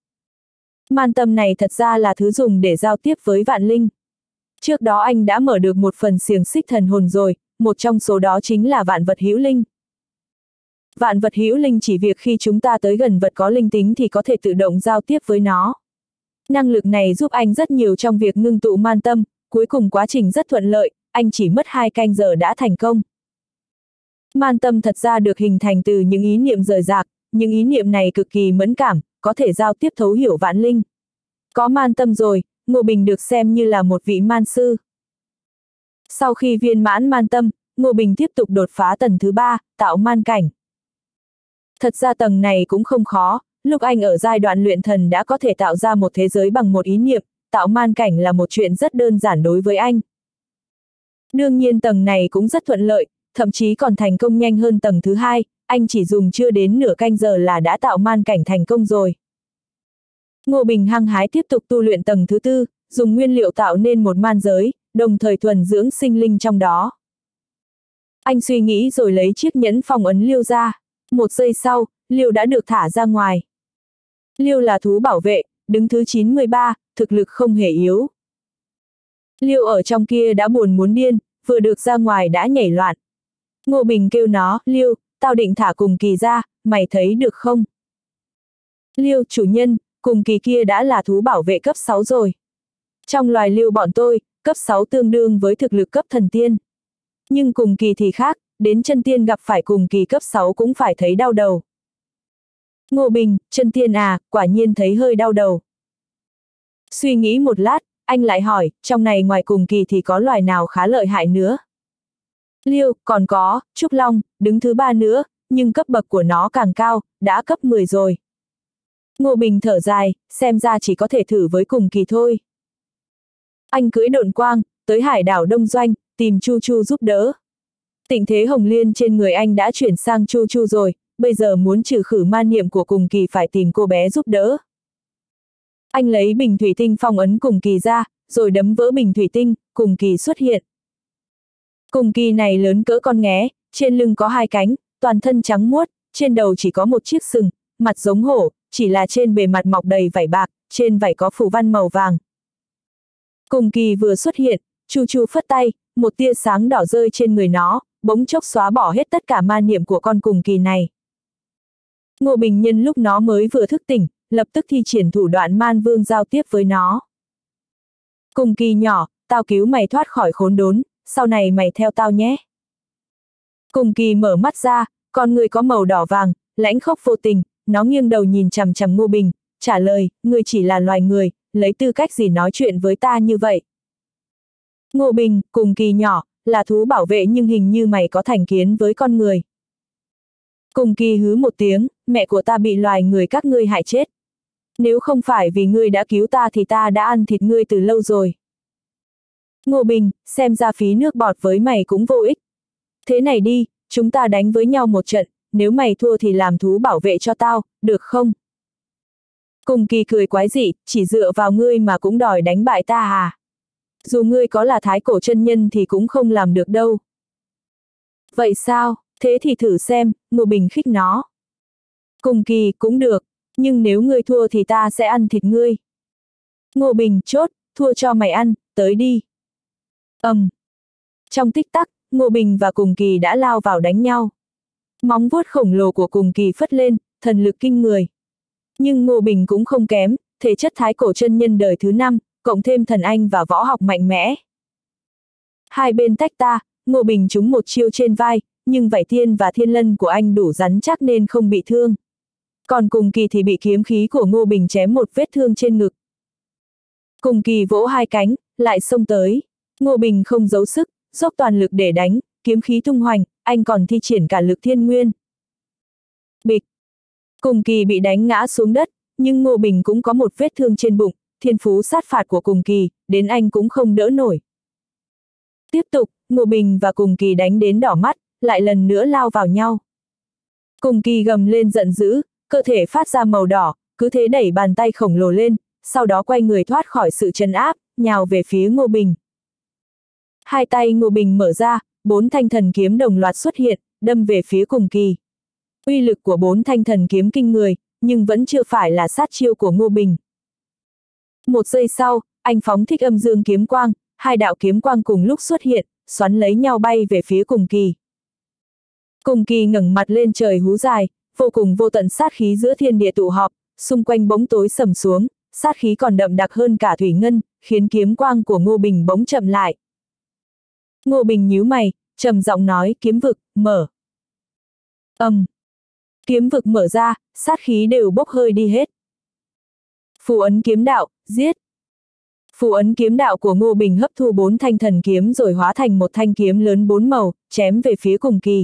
Man tâm này thật ra là thứ dùng để giao tiếp với vạn linh. Trước đó anh đã mở được một phần xiềng xích thần hồn rồi, một trong số đó chính là vạn vật hữu linh. Vạn vật hữu linh chỉ việc khi chúng ta tới gần vật có linh tính thì có thể tự động giao tiếp với nó. Năng lực này giúp anh rất nhiều trong việc ngưng tụ man tâm, cuối cùng quá trình rất thuận lợi, anh chỉ mất 2 canh giờ đã thành công. Man tâm thật ra được hình thành từ những ý niệm rời rạc, những ý niệm này cực kỳ mẫn cảm, có thể giao tiếp thấu hiểu vạn linh. Có man tâm rồi, Ngô Bình được xem như là một vị man sư. Sau khi viên mãn man tâm, Ngô Bình tiếp tục đột phá tầng thứ 3, tạo man cảnh. Thật ra tầng này cũng không khó, lúc anh ở giai đoạn luyện thần đã có thể tạo ra một thế giới bằng một ý niệm, tạo man cảnh là một chuyện rất đơn giản đối với anh. Đương nhiên tầng này cũng rất thuận lợi, thậm chí còn thành công nhanh hơn tầng thứ 2, anh chỉ dùng chưa đến nửa canh giờ là đã tạo man cảnh thành công rồi. Ngô Bình hăng hái tiếp tục tu luyện tầng thứ 4, dùng nguyên liệu tạo nên một man giới, đồng thời thuần dưỡng sinh linh trong đó. Anh suy nghĩ rồi lấy chiếc nhẫn phong ấn Liêu ra. 1 giây sau, Liêu đã được thả ra ngoài. Liêu là thú bảo vệ, đứng thứ 93, thực lực không hề yếu. Liêu ở trong kia đã buồn muốn điên, vừa được ra ngoài đã nhảy loạn. Ngô Bình kêu nó, Liêu, tao định thả Cùng Kỳ ra, mày thấy được không? Liêu, chủ nhân, Cùng Kỳ kia đã là thú bảo vệ cấp 6 rồi. Trong loài Liêu bọn tôi, cấp 6 tương đương với thực lực cấp thần tiên. Nhưng Cùng Kỳ thì khác, đến chân tiên gặp phải Cùng Kỳ cấp 6 cũng phải thấy đau đầu. Ngô Bình, chân tiên à, quả nhiên thấy hơi đau đầu. Suy nghĩ một lát, anh lại hỏi, trong này ngoài Cùng Kỳ thì có loài nào khá lợi hại nữa? Liêu, còn có, Trúc Long, đứng thứ 3 nữa, nhưng cấp bậc của nó càng cao, đã cấp 10 rồi. Ngô Bình thở dài, xem ra chỉ có thể thử với Cùng Kỳ thôi. Anh cưỡi độn quang, tới hải đảo Đông Doanh, tìm Chu Chu giúp đỡ. Tịnh thế hồng liên trên người anh đã chuyển sang Chu Chu rồi, bây giờ muốn trừ khử man niệm của Cùng Kỳ phải tìm cô bé giúp đỡ. Anh lấy bình thủy tinh phong ấn Cùng Kỳ ra, rồi đấm vỡ bình thủy tinh, Cùng Kỳ xuất hiện. Cùng Kỳ này lớn cỡ con nghé, trên lưng có 2 cánh, toàn thân trắng muốt, trên đầu chỉ có một chiếc sừng, mặt giống hổ, chỉ là trên bề mặt mọc đầy vảy bạc, trên vảy có phù văn màu vàng. Cùng Kỳ vừa xuất hiện, Chu Chu phất tay, một tia sáng đỏ rơi trên người nó, bỗng chốc xóa bỏ hết tất cả ma niệm của con Cùng Kỳ này. Ngô Bình nhân lúc nó mới vừa thức tỉnh, lập tức thi triển thủ đoạn man vương giao tiếp với nó. Cùng Kỳ nhỏ, tao cứu mày thoát khỏi khốn đốn, sau này mày theo tao nhé. Cùng Kỳ mở mắt ra, con người có màu đỏ vàng, lãnh khốc vô tình, nó nghiêng đầu nhìn chằm chằm Ngô Bình, trả lời, ngươi chỉ là loài người, lấy tư cách gì nói chuyện với ta như vậy? Ngô Bình, Cùng Kỳ nhỏ, là thú bảo vệ nhưng hình như mày có thành kiến với con người. Cùng Kỳ hứ một tiếng, mẹ của ta bị loài người các ngươi hại chết. Nếu không phải vì ngươi đã cứu ta thì ta đã ăn thịt ngươi từ lâu rồi. Ngô Bình, xem ra phí nước bọt với mày cũng vô ích. Thế này đi, chúng ta đánh với nhau một trận, nếu mày thua thì làm thú bảo vệ cho tao, được không? Cùng Kỳ cười quái dị, chỉ dựa vào ngươi mà cũng đòi đánh bại ta à? Dù ngươi có là thái cổ chân nhân thì cũng không làm được đâu. Vậy sao, thế thì thử xem, Ngô Bình khích nó. Cùng Kỳ, cũng được, nhưng nếu ngươi thua thì ta sẽ ăn thịt ngươi. Ngô Bình, chốt, thua cho mày ăn, tới đi. Trong tích tắc, Ngô Bình và Cùng Kỳ đã lao vào đánh nhau. Móng vuốt khổng lồ của Cùng Kỳ phất lên, thần lực kinh người. Nhưng Ngô Bình cũng không kém, thể chất thái cổ chân nhân đời thứ 5, cộng thêm thần anh và võ học mạnh mẽ. Hai bên tách ta, Ngô Bình trúng một chiêu trên vai, nhưng vảy thiên và thiên lân của anh đủ rắn chắc nên không bị thương. Còn Cùng Kỳ thì bị kiếm khí của Ngô Bình chém một vết thương trên ngực. Cùng Kỳ vỗ hai cánh, lại xông tới. Ngô Bình không giấu sức, dốc toàn lực để đánh, kiếm khí tung hoành, anh còn thi triển cả lực thiên nguyên. Bịch! Cùng Kỳ bị đánh ngã xuống đất, nhưng Ngô Bình cũng có một vết thương trên bụng, thiên phú sát phạt của Cùng Kỳ, đến anh cũng không đỡ nổi. Tiếp tục, Ngô Bình và Cùng Kỳ đánh đến đỏ mắt, lại lần nữa lao vào nhau. Cùng Kỳ gầm lên giận dữ, cơ thể phát ra màu đỏ, cứ thế đẩy bàn tay khổng lồ lên, sau đó quay người thoát khỏi sự trấn áp, nhào về phía Ngô Bình. Hai tay Ngô Bình mở ra, 4 thanh thần kiếm đồng loạt xuất hiện, đâm về phía Cùng Kỳ. Uy lực của 4 thanh thần kiếm kinh người, nhưng vẫn chưa phải là sát chiêu của Ngô Bình. Một giây sau, anh phóng thích âm dương kiếm quang, 2 đạo kiếm quang cùng lúc xuất hiện, xoắn lấy nhau bay về phía Cùng Kỳ. Cùng Kỳ ngẩng mặt lên trời hú dài, vô cùng vô tận sát khí giữa thiên địa tụ họp, xung quanh bỗng tối sầm xuống, sát khí còn đậm đặc hơn cả thủy ngân, khiến kiếm quang của Ngô Bình bỗng chậm lại. Ngô Bình nhíu mày, trầm giọng nói, kiếm vực, mở. Kiếm vực mở ra, sát khí đều bốc hơi đi hết. Phù ấn kiếm đạo, giết. Phù ấn kiếm đạo của Ngô Bình hấp thu 4 thanh thần kiếm rồi hóa thành một thanh kiếm lớn 4 màu, chém về phía Cùng Kỳ.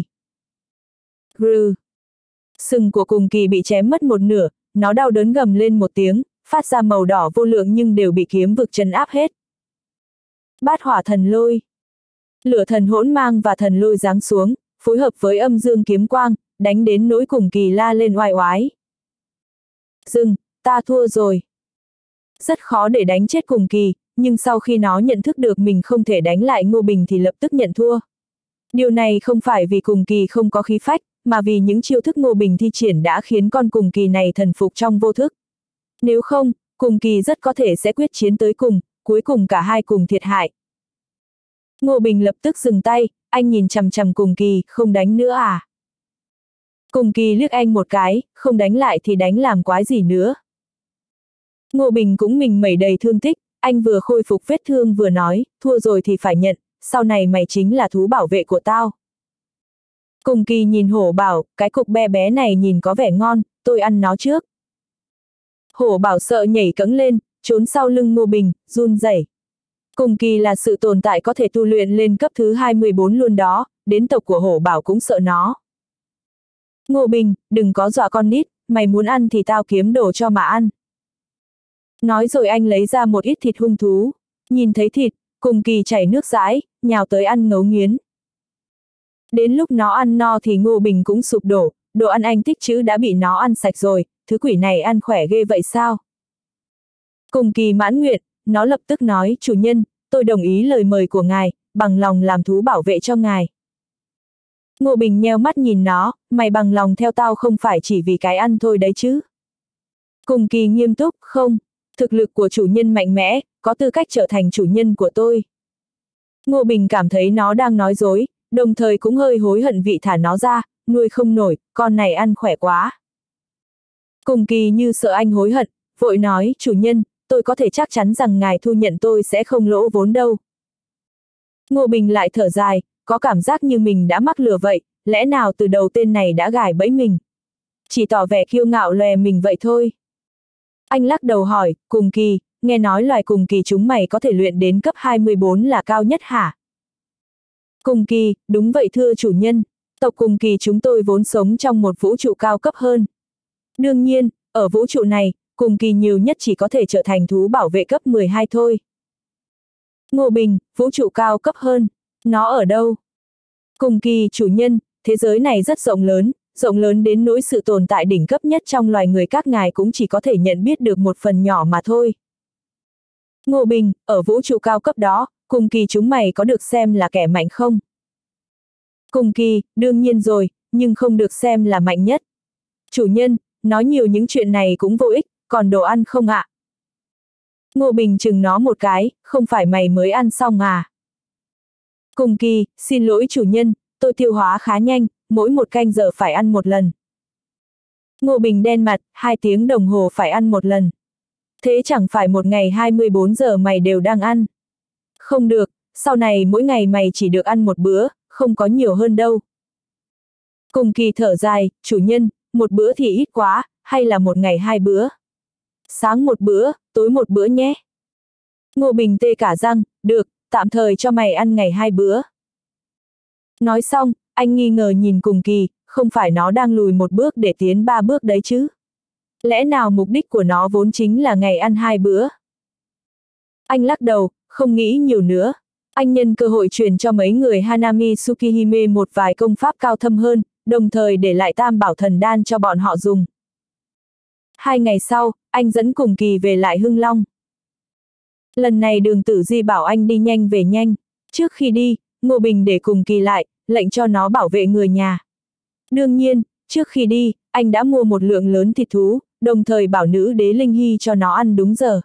Rừ. Sừng của Cùng Kỳ bị chém mất một nửa, nó đau đớn gầm lên một tiếng, phát ra màu đỏ vô lượng nhưng đều bị kiếm vực trấn áp hết. Bát hỏa thần lôi. Lửa thần hỗn mang và thần lôi giáng xuống, phối hợp với âm dương kiếm quang, đánh đến nỗi Cùng Kỳ la lên oai oái. Dừng, ta thua rồi. Rất khó để đánh chết Cùng Kỳ, nhưng sau khi nó nhận thức được mình không thể đánh lại Ngô Bình thì lập tức nhận thua. Điều này không phải vì Cùng Kỳ không có khí phách, mà vì những chiêu thức Ngô Bình thi triển đã khiến con Cùng Kỳ này thần phục trong vô thức. Nếu không, Cùng Kỳ rất có thể sẽ quyết chiến tới cùng, cuối cùng cả hai cùng thiệt hại. Ngô Bình lập tức dừng tay, anh nhìn chằm chằm Cùng Kỳ, không đánh nữa à? Cùng Kỳ liếc anh một cái, không đánh lại thì đánh làm quái gì nữa. Ngô Bình cũng mình mẩy đầy thương tích, anh vừa khôi phục vết thương vừa nói, thua rồi thì phải nhận, sau này mày chính là thú bảo vệ của tao. Cùng Kỳ nhìn Hổ Bảo, cái cục bé bé này nhìn có vẻ ngon, tôi ăn nó trước. Hổ Bảo sợ nhảy cẫng lên, trốn sau lưng Ngô Bình, run rẩy. Cùng Kỳ là sự tồn tại có thể tu luyện lên cấp thứ 24 luôn đó, đến tộc của Hổ Bảo cũng sợ nó. Ngô Bình, đừng có dọa con nít, mày muốn ăn thì tao kiếm đồ cho mà ăn. Nói rồi anh lấy ra một ít thịt hung thú. Nhìn thấy thịt, Cùng Kỳ chảy nước dãi, nhào tới ăn ngấu nghiến. Đến lúc nó ăn no thì Ngô Bình cũng sụp đổ, đồ ăn anh tích trữ đã bị nó ăn sạch rồi, thứ quỷ này ăn khỏe ghê vậy sao? Cùng Kỳ mãn nguyện, nó lập tức nói, chủ nhân, tôi đồng ý lời mời của ngài, bằng lòng làm thú bảo vệ cho ngài. Ngô Bình nheo mắt nhìn nó, mày bằng lòng theo tao không phải chỉ vì cái ăn thôi đấy chứ? Cùng Kỳ nghiêm túc, không, thực lực của chủ nhân mạnh mẽ, có tư cách trở thành chủ nhân của tôi. Ngô Bình cảm thấy nó đang nói dối, đồng thời cũng hơi hối hận vì thả nó ra, nuôi không nổi, con này ăn khỏe quá. Cùng Kỳ như sợ anh hối hận, vội nói, chủ nhân, tôi có thể chắc chắn rằng ngài thu nhận tôi sẽ không lỗ vốn đâu. Ngô Bình lại thở dài, có cảm giác như mình đã mắc lừa vậy, lẽ nào từ đầu tên này đã gài bẫy mình. Chỉ tỏ vẻ kiêu ngạo lòe mình vậy thôi. Anh lắc đầu hỏi, Cùng Kỳ, nghe nói loài Cùng Kỳ chúng mày có thể luyện đến cấp 24 là cao nhất hả? Cùng Kỳ, đúng vậy thưa chủ nhân, tộc Cùng Kỳ chúng tôi vốn sống trong một vũ trụ cao cấp hơn. Đương nhiên, ở vũ trụ này, Cùng Kỳ nhiều nhất chỉ có thể trở thành thú bảo vệ cấp 12 thôi. Ngô Bình, vũ trụ cao cấp hơn, nó ở đâu? Cùng Kỳ, chủ nhân, thế giới này rất rộng lớn đến nỗi sự tồn tại đỉnh cấp nhất trong loài người các ngài cũng chỉ có thể nhận biết được một phần nhỏ mà thôi. Ngô Bình, ở vũ trụ cao cấp đó, Cùng Kỳ chúng mày có được xem là kẻ mạnh không? Cùng Kỳ, đương nhiên rồi, nhưng không được xem là mạnh nhất. Chủ nhân, nói nhiều những chuyện này cũng vô ích, còn đồ ăn không ạ? Ngô Bình chừng nó một cái, không phải mày mới ăn xong à? Cùng Kỳ, xin lỗi chủ nhân, tôi tiêu hóa khá nhanh, mỗi 1 canh giờ phải ăn 1 lần. Ngô Bình đen mặt, 2 tiếng đồng hồ phải ăn 1 lần. Thế chẳng phải một ngày 24 giờ mày đều đang ăn. Không được, sau này mỗi ngày mày chỉ được ăn một bữa, không có nhiều hơn đâu. Cùng Kỳ thở dài, chủ nhân, một bữa thì ít quá, hay là một ngày 2 bữa. Sáng một bữa, tối một bữa nhé. Ngô Bình tê cả răng, được, tạm thời cho mày ăn ngày 2 bữa. Nói xong, anh nghi ngờ nhìn Cùng Kỳ, không phải nó đang lùi một bước để tiến 3 bước đấy chứ. Lẽ nào mục đích của nó vốn chính là ngày ăn 2 bữa? Anh lắc đầu, không nghĩ nhiều nữa. Anh nhân cơ hội truyền cho mấy người Hanami Tsukihime một vài công pháp cao thâm hơn, đồng thời để lại Tam Bảo Thần Đan cho bọn họ dùng. 2 ngày sau, anh dẫn Cùng Kỳ về lại Hưng Long. Lần này Đường Tử Di bảo anh đi nhanh về nhanh. Trước khi đi, Ngô Bình để Cùng Kỳ lại, lệnh cho nó bảo vệ người nhà. Đương nhiên, trước khi đi, anh đã mua một lượng lớn thịt thú, đồng thời bảo nữ đế Linh Hy cho nó ăn đúng giờ.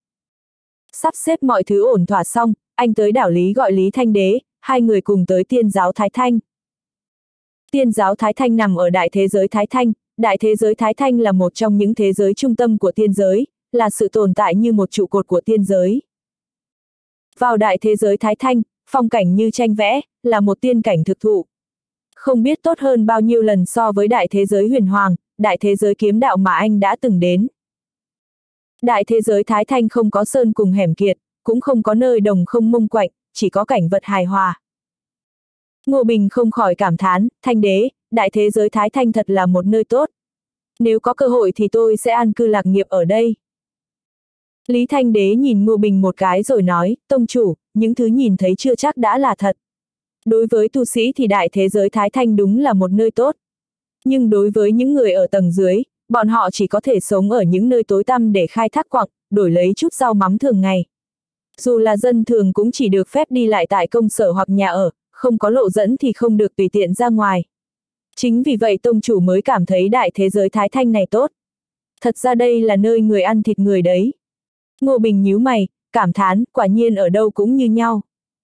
Sắp xếp mọi thứ ổn thỏa xong, anh tới đảo Lý gọi Lý Thanh Đế, hai người cùng tới Tiên giáo Thái Thanh. Tiên giáo Thái Thanh nằm ở đại thế giới Thái Thanh, đại thế giới Thái Thanh là một trong những thế giới trung tâm của tiên giới, là sự tồn tại như một trụ cột của tiên giới. Vào đại thế giới Thái Thanh, phong cảnh như tranh vẽ, là một tiên cảnh thực thụ. Không biết tốt hơn bao nhiêu lần so với đại thế giới huyền hoàng, đại thế giới kiếm đạo mà anh đã từng đến. Đại thế giới Thái Thanh không có sơn cùng hẻm kiệt, cũng không có nơi đồng không mông quạnh, chỉ có cảnh vật hài hòa. Ngô Bình không khỏi cảm thán, Thanh Đế, đại thế giới Thái Thanh thật là một nơi tốt. Nếu có cơ hội thì tôi sẽ an cư lạc nghiệp ở đây. Lý Thanh Đế nhìn Ngô Bình một cái rồi nói, tông chủ, những thứ nhìn thấy chưa chắc đã là thật. Đối với tu sĩ thì đại thế giới Thái Thanh đúng là một nơi tốt. Nhưng đối với những người ở tầng dưới, bọn họ chỉ có thể sống ở những nơi tối tăm để khai thác quặng, đổi lấy chút rau mắm thường ngày. Dù là dân thường cũng chỉ được phép đi lại tại công sở hoặc nhà ở, không có lộ dẫn thì không được tùy tiện ra ngoài. Chính vì vậy tông chủ mới cảm thấy đại thế giới Thái Thanh này tốt. Thật ra đây là nơi người ăn thịt người đấy. Ngô Bình nhíu mày, cảm thán, quả nhiên ở đâu cũng như nhau.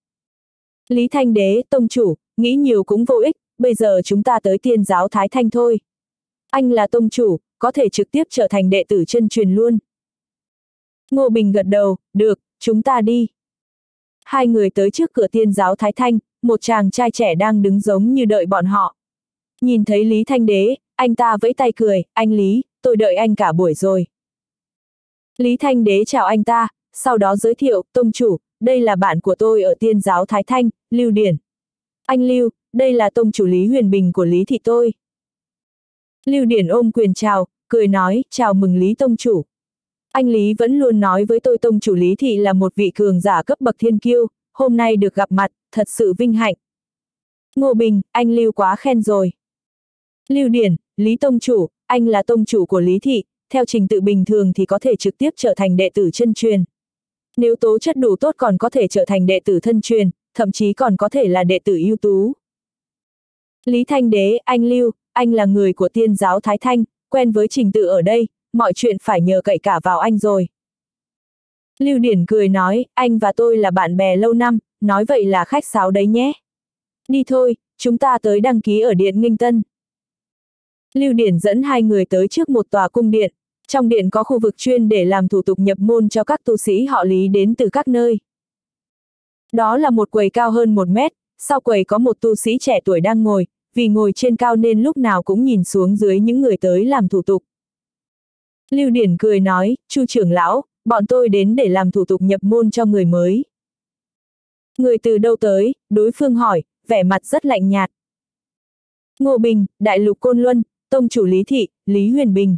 Lý Thanh Đế, tông chủ, nghĩ nhiều cũng vô ích, bây giờ chúng ta tới Tiên giáo Thái Thanh thôi. Anh là tông chủ, có thể trực tiếp trở thành đệ tử chân truyền luôn. Ngô Bình gật đầu, được, chúng ta đi. Hai người tới trước cửa Tiên giáo Thái Thanh, một chàng trai trẻ đang đứng giống như đợi bọn họ. Nhìn thấy Lý Thanh Đế, anh ta vẫy tay cười, anh Lý, tôi đợi anh cả buổi rồi. Lý Thanh Đế chào anh ta, sau đó giới thiệu, tông chủ, đây là bạn của tôi ở Tiên giáo Thái Thanh, Lưu Điển. Anh Lưu, đây là tông chủ Lý Huyền Bình của Lý thị tôi. Lưu Điển ôm quyền chào, cười nói, chào mừng Lý tông chủ. Anh Lý vẫn luôn nói với tôi tông chủ Lý thị là một vị cường giả cấp bậc thiên kiêu, hôm nay được gặp mặt, thật sự vinh hạnh. Ngô Bình, anh Lưu quá khen rồi. Lưu Điển, Lý tông chủ, anh là tông chủ của Lý thị, theo trình tự bình thường thì có thể trực tiếp trở thành đệ tử chân truyền. Nếu tố chất đủ tốt còn có thể trở thành đệ tử thân truyền, thậm chí còn có thể là đệ tử ưu tú. Lý Thanh Đế, anh Lưu, anh là người của Tiên giáo Thái Thanh, quen với trình tự ở đây, mọi chuyện phải nhờ cậy cả vào anh rồi. Lưu Điển cười nói, anh và tôi là bạn bè lâu năm, nói vậy là khách sáo đấy nhé. Đi thôi, chúng ta tới đăng ký ở Điện Nghinh Tân. Lưu Điển dẫn hai người tới trước một tòa cung điện. Trong điện có khu vực chuyên để làm thủ tục nhập môn cho các tu sĩ họ Lý đến từ các nơi. Đó là một quầy cao hơn 1 mét, sau quầy có một tu sĩ trẻ tuổi đang ngồi, vì ngồi trên cao nên lúc nào cũng nhìn xuống dưới những người tới làm thủ tục. Lưu Điển cười nói, Chu trưởng lão, bọn tôi đến để làm thủ tục nhập môn cho người mới. Người từ đâu tới, đối phương hỏi, vẻ mặt rất lạnh nhạt. Ngô Bình, Đại Lục Côn Luân, tông chủ Lý thị, Lý Huyền Bình.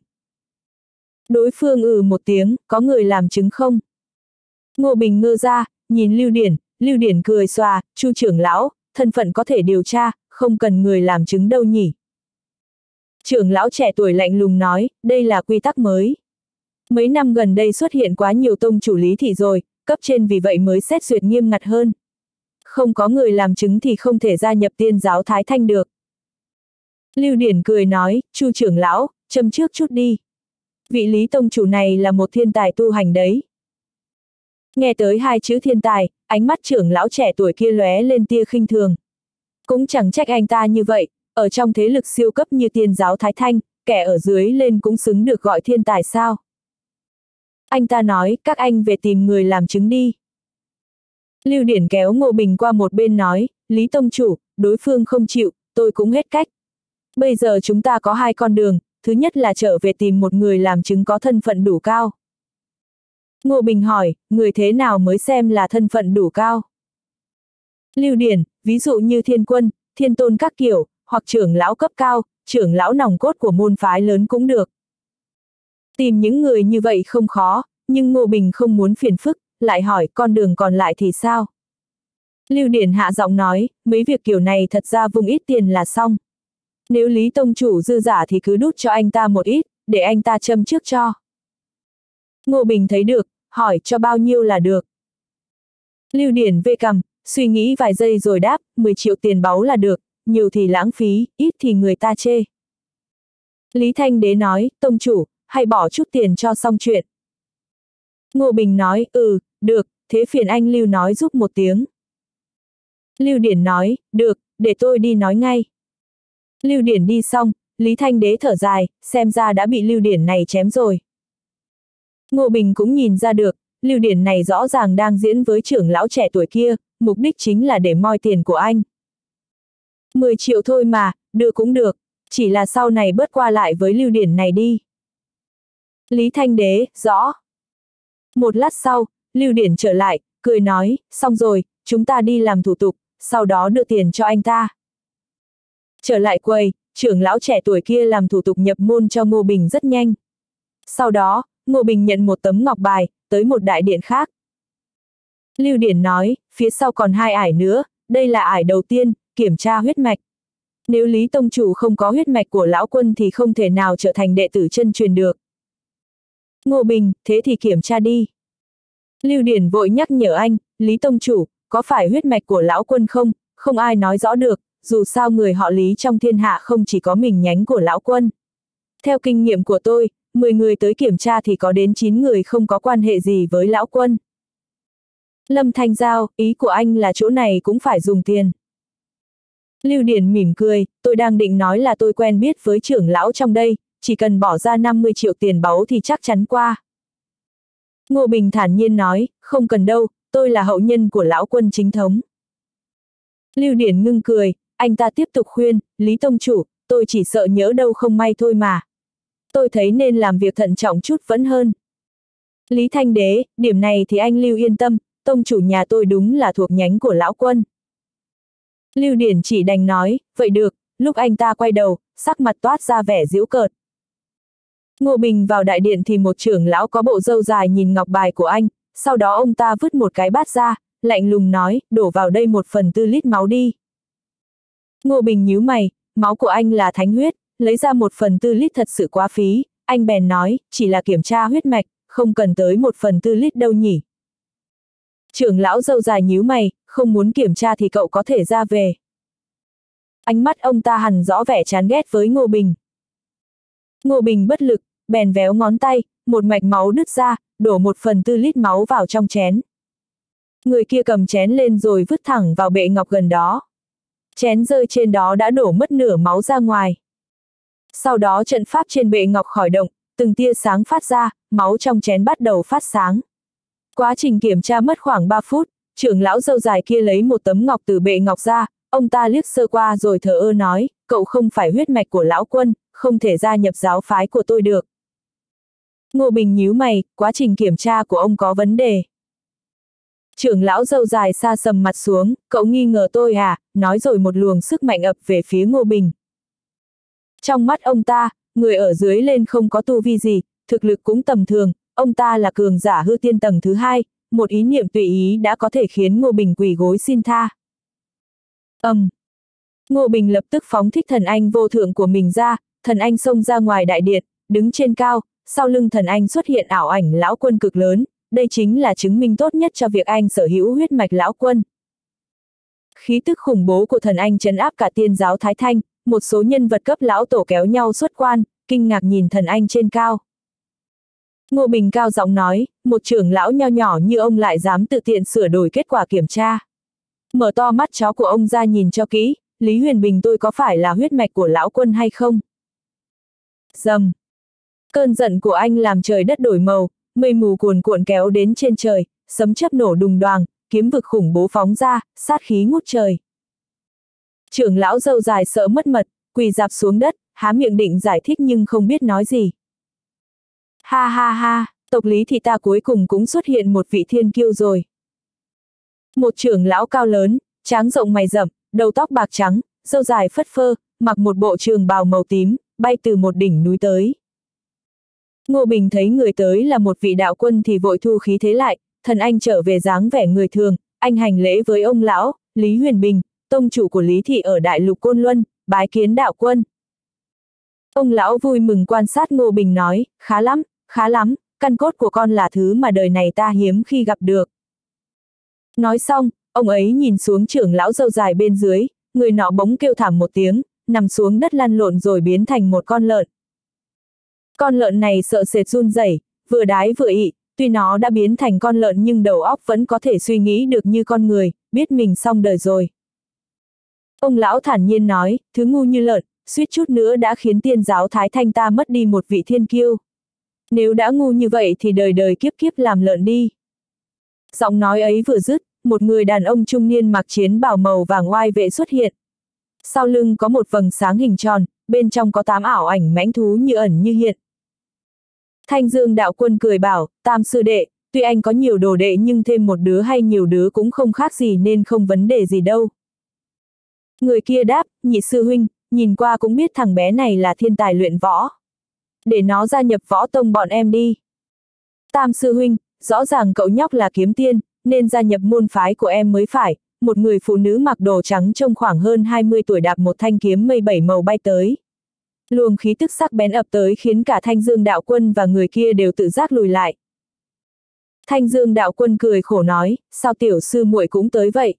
Đối phương một tiếng, có người làm chứng không? Ngô Bình ngơ ra, nhìn Lưu Điển cười xòa, Chu trưởng lão, thân phận có thể điều tra, không cần người làm chứng đâu nhỉ. Trưởng lão trẻ tuổi lạnh lùng nói, đây là quy tắc mới. Mấy năm gần đây xuất hiện quá nhiều tông chủ Lý thị rồi, cấp trên vì vậy mới xét duyệt nghiêm ngặt hơn. Không có người làm chứng thì không thể gia nhập Tiên giáo Thái Thanh được. Lưu Điển cười nói, Chu trưởng lão, châm trước chút đi. Vị Lý tông chủ này là một thiên tài tu hành đấy. Nghe tới 2 chữ thiên tài, ánh mắt trưởng lão trẻ tuổi kia lóe lên tia khinh thường. Cũng chẳng trách anh ta như vậy, ở trong thế lực siêu cấp như Tiên giáo Thái Thanh, kẻ ở dưới lên cũng xứng được gọi thiên tài sao. Anh ta nói, các anh về tìm người làm chứng đi. Lưu Điển kéo Ngô Bình qua một bên nói, Lý Tông Chủ, đối phương không chịu, tôi cũng hết cách. Bây giờ chúng ta có hai con đường, thứ nhất là trở về tìm một người làm chứng có thân phận đủ cao. Ngô Bình hỏi, người thế nào mới xem là thân phận đủ cao? Lưu Điển, ví dụ như Thiên Quân, Thiên Tôn các kiểu, hoặc trưởng lão cấp cao, trưởng lão nòng cốt của môn phái lớn cũng được. Tìm những người như vậy không khó, nhưng Ngô Bình không muốn phiền phức, lại hỏi con đường còn lại thì sao? Lưu Điển hạ giọng nói, mấy việc kiểu này thật ra vùng ít tiền là xong. Nếu Lý Tông Chủ dư giả thì cứ đút cho anh ta một ít, để anh ta châm trước cho. Ngô Bình thấy được, hỏi cho bao nhiêu là được. Lưu Điển vê cằm, suy nghĩ vài giây rồi đáp, 10 triệu tiền báu là được, nhiều thì lãng phí, ít thì người ta chê. Lý Thanh Đế nói, Tông Chủ, hay bỏ chút tiền cho xong chuyện. Ngô Bình nói, được, thế phiền anh Lưu nói giúp một tiếng. Lưu Điển nói, được, để tôi đi nói ngay. Lưu Điển đi xong, Lý Thanh Đế thở dài, xem ra đã bị Lưu Điển này chém rồi. Ngô Bình cũng nhìn ra được, Lưu Điển này rõ ràng đang diễn với trưởng lão trẻ tuổi kia, mục đích chính là để moi tiền của anh. 10 triệu thôi mà, đưa cũng được, chỉ là sau này bớt qua lại với Lưu Điển này đi. Lý Thanh Đế, rõ. Một lát sau, Lưu Điển trở lại, cười nói, xong rồi, chúng ta đi làm thủ tục, sau đó đưa tiền cho anh ta. Trở lại quầy, trưởng lão trẻ tuổi kia làm thủ tục nhập môn cho Ngô Bình rất nhanh. Sau đó, Ngô Bình nhận một tấm ngọc bài, tới một đại điện khác. Lưu Điển nói, phía sau còn 2 ải nữa, đây là ải đầu tiên, kiểm tra huyết mạch. Nếu Lý Tông Chủ không có huyết mạch của lão quân thì không thể nào trở thành đệ tử chân truyền được. Ngô Bình, thế thì kiểm tra đi. Lưu Điển vội nhắc nhở anh, Lý Tông Chủ, có phải huyết mạch của lão quân không? Không ai nói rõ được, dù sao người họ Lý trong thiên hạ không chỉ có mình nhánh của lão quân. Theo kinh nghiệm của tôi, 10 người tới kiểm tra thì có đến 9 người không có quan hệ gì với lão quân. Lâm Thanh Giao, ý của anh là chỗ này cũng phải dùng tiền. Lưu Điển mỉm cười, tôi đang định nói là tôi quen biết với trưởng lão trong đây, chỉ cần bỏ ra 50 triệu tiền báu thì chắc chắn qua. Ngô Bình thản nhiên nói, không cần đâu, tôi là hậu nhân của lão quân chính thống. Lưu Điển ngưng cười, anh ta tiếp tục khuyên, Lý Tông Chủ, tôi chỉ sợ nhỡ đâu không may thôi mà. Tôi thấy nên làm việc thận trọng chút vẫn hơn. Lý Thanh Đế, điểm này thì anh Lưu yên tâm, Tông Chủ nhà tôi đúng là thuộc nhánh của lão quân. Lưu Điển chỉ đành nói, vậy được, lúc anh ta quay đầu, sắc mặt toát ra vẻ giễu cợt. Ngô Bình vào đại điện thì một trưởng lão có bộ râu dài nhìn ngọc bài của anh, sau đó ông ta vứt một cái bát ra, lạnh lùng nói, đổ vào đây 1/4 lít máu đi. Ngô Bình nhíu mày, máu của anh là thánh huyết, lấy ra 1/4 lít thật sự quá phí, anh bèn nói, chỉ là kiểm tra huyết mạch, không cần tới 1/4 lít đâu nhỉ. Trưởng lão râu dài nhíu mày, không muốn kiểm tra thì cậu có thể ra về. Ánh mắt ông ta hằn rõ vẻ chán ghét với Ngô Bình. Ngô Bình bất lực, bèn véo ngón tay, một mạch máu đứt ra, đổ 1/4 lít máu vào trong chén. Người kia cầm chén lên rồi vứt thẳng vào bệ ngọc gần đó. Chén rơi trên đó đã đổ mất nửa máu ra ngoài. Sau đó trận pháp trên bệ ngọc khởi động, từng tia sáng phát ra, máu trong chén bắt đầu phát sáng. Quá trình kiểm tra mất khoảng 3 phút, trưởng lão râu dài kia lấy một tấm ngọc từ bệ ngọc ra, ông ta liếc sơ qua rồi thờ ơ nói, cậu không phải huyết mạch của lão quân, không thể gia nhập giáo phái của tôi được. Ngô Bình nhíu mày, quá trình kiểm tra của ông có vấn đề. Trưởng lão râu dài sa sầm mặt xuống, cậu nghi ngờ tôi à, nói rồi một luồng sức mạnh ập về phía Ngô Bình. Trong mắt ông ta, người ở dưới lên không có tu vi gì, thực lực cũng tầm thường, ông ta là cường giả hư tiên tầng thứ 2, một ý niệm tùy ý đã có thể khiến Ngô Bình quỳ gối xin tha. Ngô Bình lập tức phóng thích thần anh vô thượng của mình ra, thần anh xông ra ngoài đại điện, đứng trên cao, sau lưng thần anh xuất hiện ảo ảnh lão quân cực lớn, đây chính là chứng minh tốt nhất cho việc anh sở hữu huyết mạch lão quân. Khí tức khủng bố của thần anh trấn áp cả tiên giáo Thái Thanh, một số nhân vật cấp lão tổ kéo nhau xuất quan, kinh ngạc nhìn thần anh trên cao. Ngô Bình cao giọng nói, một trưởng lão nho nhỏ như ông lại dám tự tiện sửa đổi kết quả kiểm tra. Mở to mắt chó của ông ra nhìn cho kỹ, Lý Huyền Bình tôi có phải là huyết mạch của lão quân hay không? Rầm. Cơn giận của anh làm trời đất đổi màu, mây mù cuồn cuộn kéo đến trên trời, sấm chớp nổ đùng đoàng, kiếm vực khủng bố phóng ra, sát khí ngút trời. Trưởng lão râu dài sợ mất mật, quỳ rạp xuống đất, há miệng định giải thích nhưng không biết nói gì. Ha ha ha, tộc Lý thì ta cuối cùng cũng xuất hiện một vị thiên kiêu rồi. Một trưởng lão cao lớn, tráng rộng mày rậm, đầu tóc bạc trắng, râu dài phất phơ, mặc một bộ trường bào màu tím, bay từ một đỉnh núi tới. Ngô Bình thấy người tới là một vị đạo quân thì vội thu khí thế lại, thần anh trở về dáng vẻ người thường, anh hành lễ với ông lão, Lý Huyền Bình, tông chủ của Lý thị ở Đại Lục Côn Luân, bái kiến đạo quân. Ông lão vui mừng quan sát Ngô Bình nói, khá lắm, căn cốt của con là thứ mà đời này ta hiếm khi gặp được. Nói xong, ông ấy nhìn xuống trưởng lão râu dài bên dưới, người nọ bỗng kêu thảm một tiếng, nằm xuống đất lăn lộn rồi biến thành một con lợn. Con lợn này sợ sệt run rẩy, vừa đái vừa ị, tuy nó đã biến thành con lợn nhưng đầu óc vẫn có thể suy nghĩ được như con người, biết mình xong đời rồi. Ông lão thản nhiên nói, thứ ngu như lợn, suýt chút nữa đã khiến tiên giáo Thái Thanh ta mất đi một vị thiên kiêu. Nếu đã ngu như vậy thì đời đời kiếp kiếp làm lợn đi. Giọng nói ấy vừa dứt, một người đàn ông trung niên mặc chiến bào màu vàng oai vệ xuất hiện. Sau lưng có một vầng sáng hình tròn, bên trong có 8 ảo ảnh mãnh thú như ẩn như hiện. Thanh Dương đạo quân cười bảo, Tam sư đệ, tuy anh có nhiều đồ đệ nhưng thêm một đứa hay nhiều đứa cũng không khác gì nên không vấn đề gì đâu. Người kia đáp, Nhị sư huynh, nhìn qua cũng biết thằng bé này là thiên tài luyện võ. Để nó gia nhập võ tông bọn em đi. Tam sư huynh, rõ ràng cậu nhóc là kiếm tiên, nên gia nhập môn phái của em mới phải. Một người phụ nữ mặc đồ trắng trông khoảng hơn 20 tuổi đạp một thanh kiếm mây 7 màu bay tới. Luồng khí tức sắc bén ập tới khiến cả Thanh Dương đạo quân và người kia đều tự giác lùi lại. Thanh Dương đạo quân cười khổ nói, sao tiểu sư muội cũng tới vậy?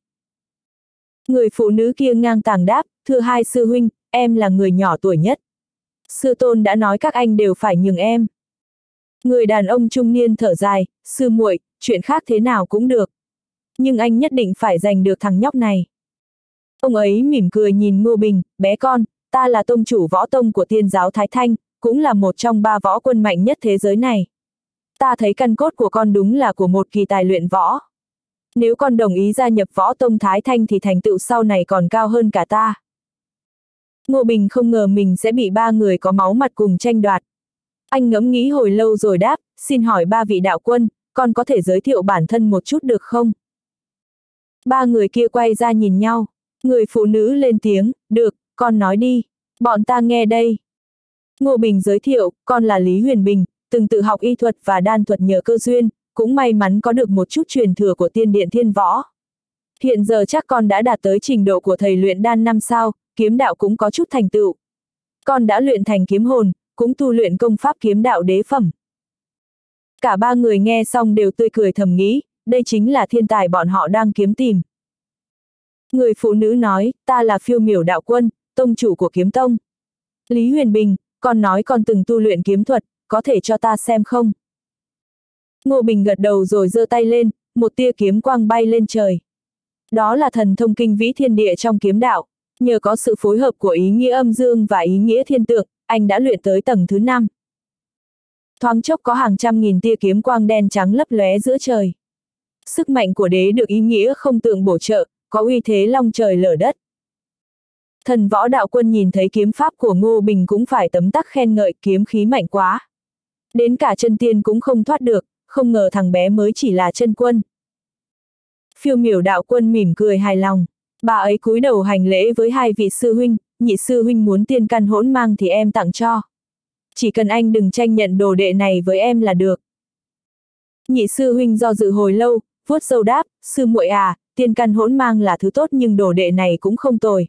Người phụ nữ kia ngang tàng đáp, thưa hai sư huynh, em là người nhỏ tuổi nhất. Sư tôn đã nói các anh đều phải nhường em. Người đàn ông trung niên thở dài, sư muội, chuyện khác thế nào cũng được. Nhưng anh nhất định phải giành được thằng nhóc này. Ông ấy mỉm cười nhìn Ngô Bình, bé con, ta là tông chủ võ tông của tiên giáo Thái Thanh, cũng là một trong 3 võ quân mạnh nhất thế giới này. Ta thấy căn cốt của con đúng là của một kỳ tài luyện võ. Nếu con đồng ý gia nhập võ tông Thái Thanh thì thành tựu sau này còn cao hơn cả ta. Ngô Bình không ngờ mình sẽ bị 3 người có máu mặt cùng tranh đoạt. Anh ngẫm nghĩ hồi lâu rồi đáp, xin hỏi 3 vị đạo quân, con có thể giới thiệu bản thân một chút được không? 3 người kia quay ra nhìn nhau, người phụ nữ lên tiếng, được, con nói đi, bọn ta nghe đây. Ngô Bình giới thiệu, con là Lý Huyền Bình, từng tự học y thuật và đan thuật nhờ cơ duyên, cũng may mắn có được một chút truyền thừa của tiên điện thiên võ. Hiện giờ chắc con đã đạt tới trình độ của thầy luyện đan 5 sao, kiếm đạo cũng có chút thành tựu. Con đã luyện thành kiếm hồn, cũng tu luyện công pháp kiếm đạo đế phẩm. Cả 3 người nghe xong đều tươi cười thầm nghĩ, đây chính là thiên tài bọn họ đang kiếm tìm. Người phụ nữ nói, ta là Phiêu Miểu đạo quân, tông chủ của kiếm tông. Lý Huyền Bình, con nói con từng tu luyện kiếm thuật, có thể cho ta xem không? Ngô Bình gật đầu rồi giơ tay lên, một tia kiếm quang bay lên trời. Đó là thần thông kinh vĩ thiên địa trong kiếm đạo, nhờ có sự phối hợp của ý nghĩa âm dương và ý nghĩa thiên tượng, anh đã luyện tới tầng thứ 5. Thoáng chốc có hàng trăm nghìn tia kiếm quang đen trắng lấp lóe giữa trời. Sức mạnh của đế được ý nghĩa không tượng bổ trợ, có uy thế long trời lở đất. Thần võ đạo quân nhìn thấy kiếm pháp của Ngô Bình cũng phải tấm tắc khen ngợi, kiếm khí mạnh quá. Đến cả chân tiên cũng không thoát được, không ngờ thằng bé mới chỉ là chân quân. Phiêu Miểu đạo quân mỉm cười hài lòng, bà ấy cúi đầu hành lễ với 2 vị sư huynh, Nhị sư huynh muốn tiên căn hỗn mang thì em tặng cho. Chỉ cần anh đừng tranh nhận đồ đệ này với em là được. Nhị sư huynh do dự hồi lâu, vuốt râu đáp, sư muội à, tiên căn hỗn mang là thứ tốt nhưng đồ đệ này cũng không tồi.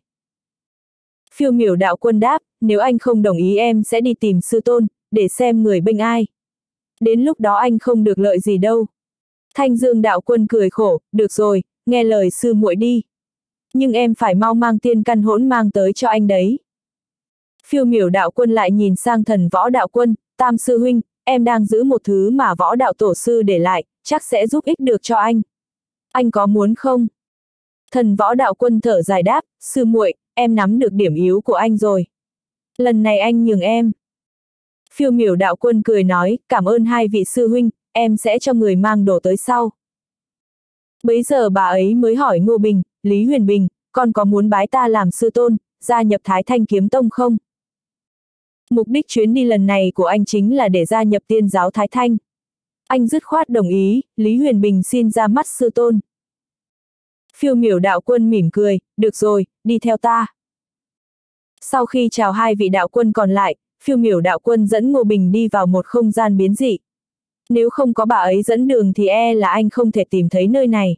Phiêu Miểu đạo quân đáp, nếu anh không đồng ý em sẽ đi tìm sư tôn, để xem người bênh ai. Đến lúc đó anh không được lợi gì đâu. Thanh Dương đạo quân cười khổ, được rồi, nghe lời sư muội đi. Nhưng em phải mau mang tiên căn hỗn mang tới cho anh đấy. Phiêu Miểu đạo quân lại nhìn sang thần võ đạo quân, Tam sư huynh, em đang giữ một thứ mà võ đạo tổ sư để lại, chắc sẽ giúp ích được cho anh. Anh có muốn không? Thần võ đạo quân thở dài đáp, sư muội, em nắm được điểm yếu của anh rồi. Lần này anh nhường em. Phiêu Miểu đạo quân cười nói, cảm ơn 2 vị sư huynh, em sẽ cho người mang đồ tới sau. Bấy giờ bà ấy mới hỏi Ngô Bình, Lý Huyền Bình, con có muốn bái ta làm sư tôn, gia nhập Thái Thanh Kiếm Tông không? Mục đích chuyến đi lần này của anh chính là để gia nhập Tiên giáo Thái Thanh. Anh dứt khoát đồng ý, Lý Huyền Bình xin ra mắt sư tôn. Phiêu Miểu đạo quân mỉm cười, được rồi, đi theo ta. Sau khi chào hai vị đạo quân còn lại, Phiêu Miểu đạo quân dẫn Ngô Bình đi vào một không gian biến dị. Nếu không có bà ấy dẫn đường thì e là anh không thể tìm thấy nơi này.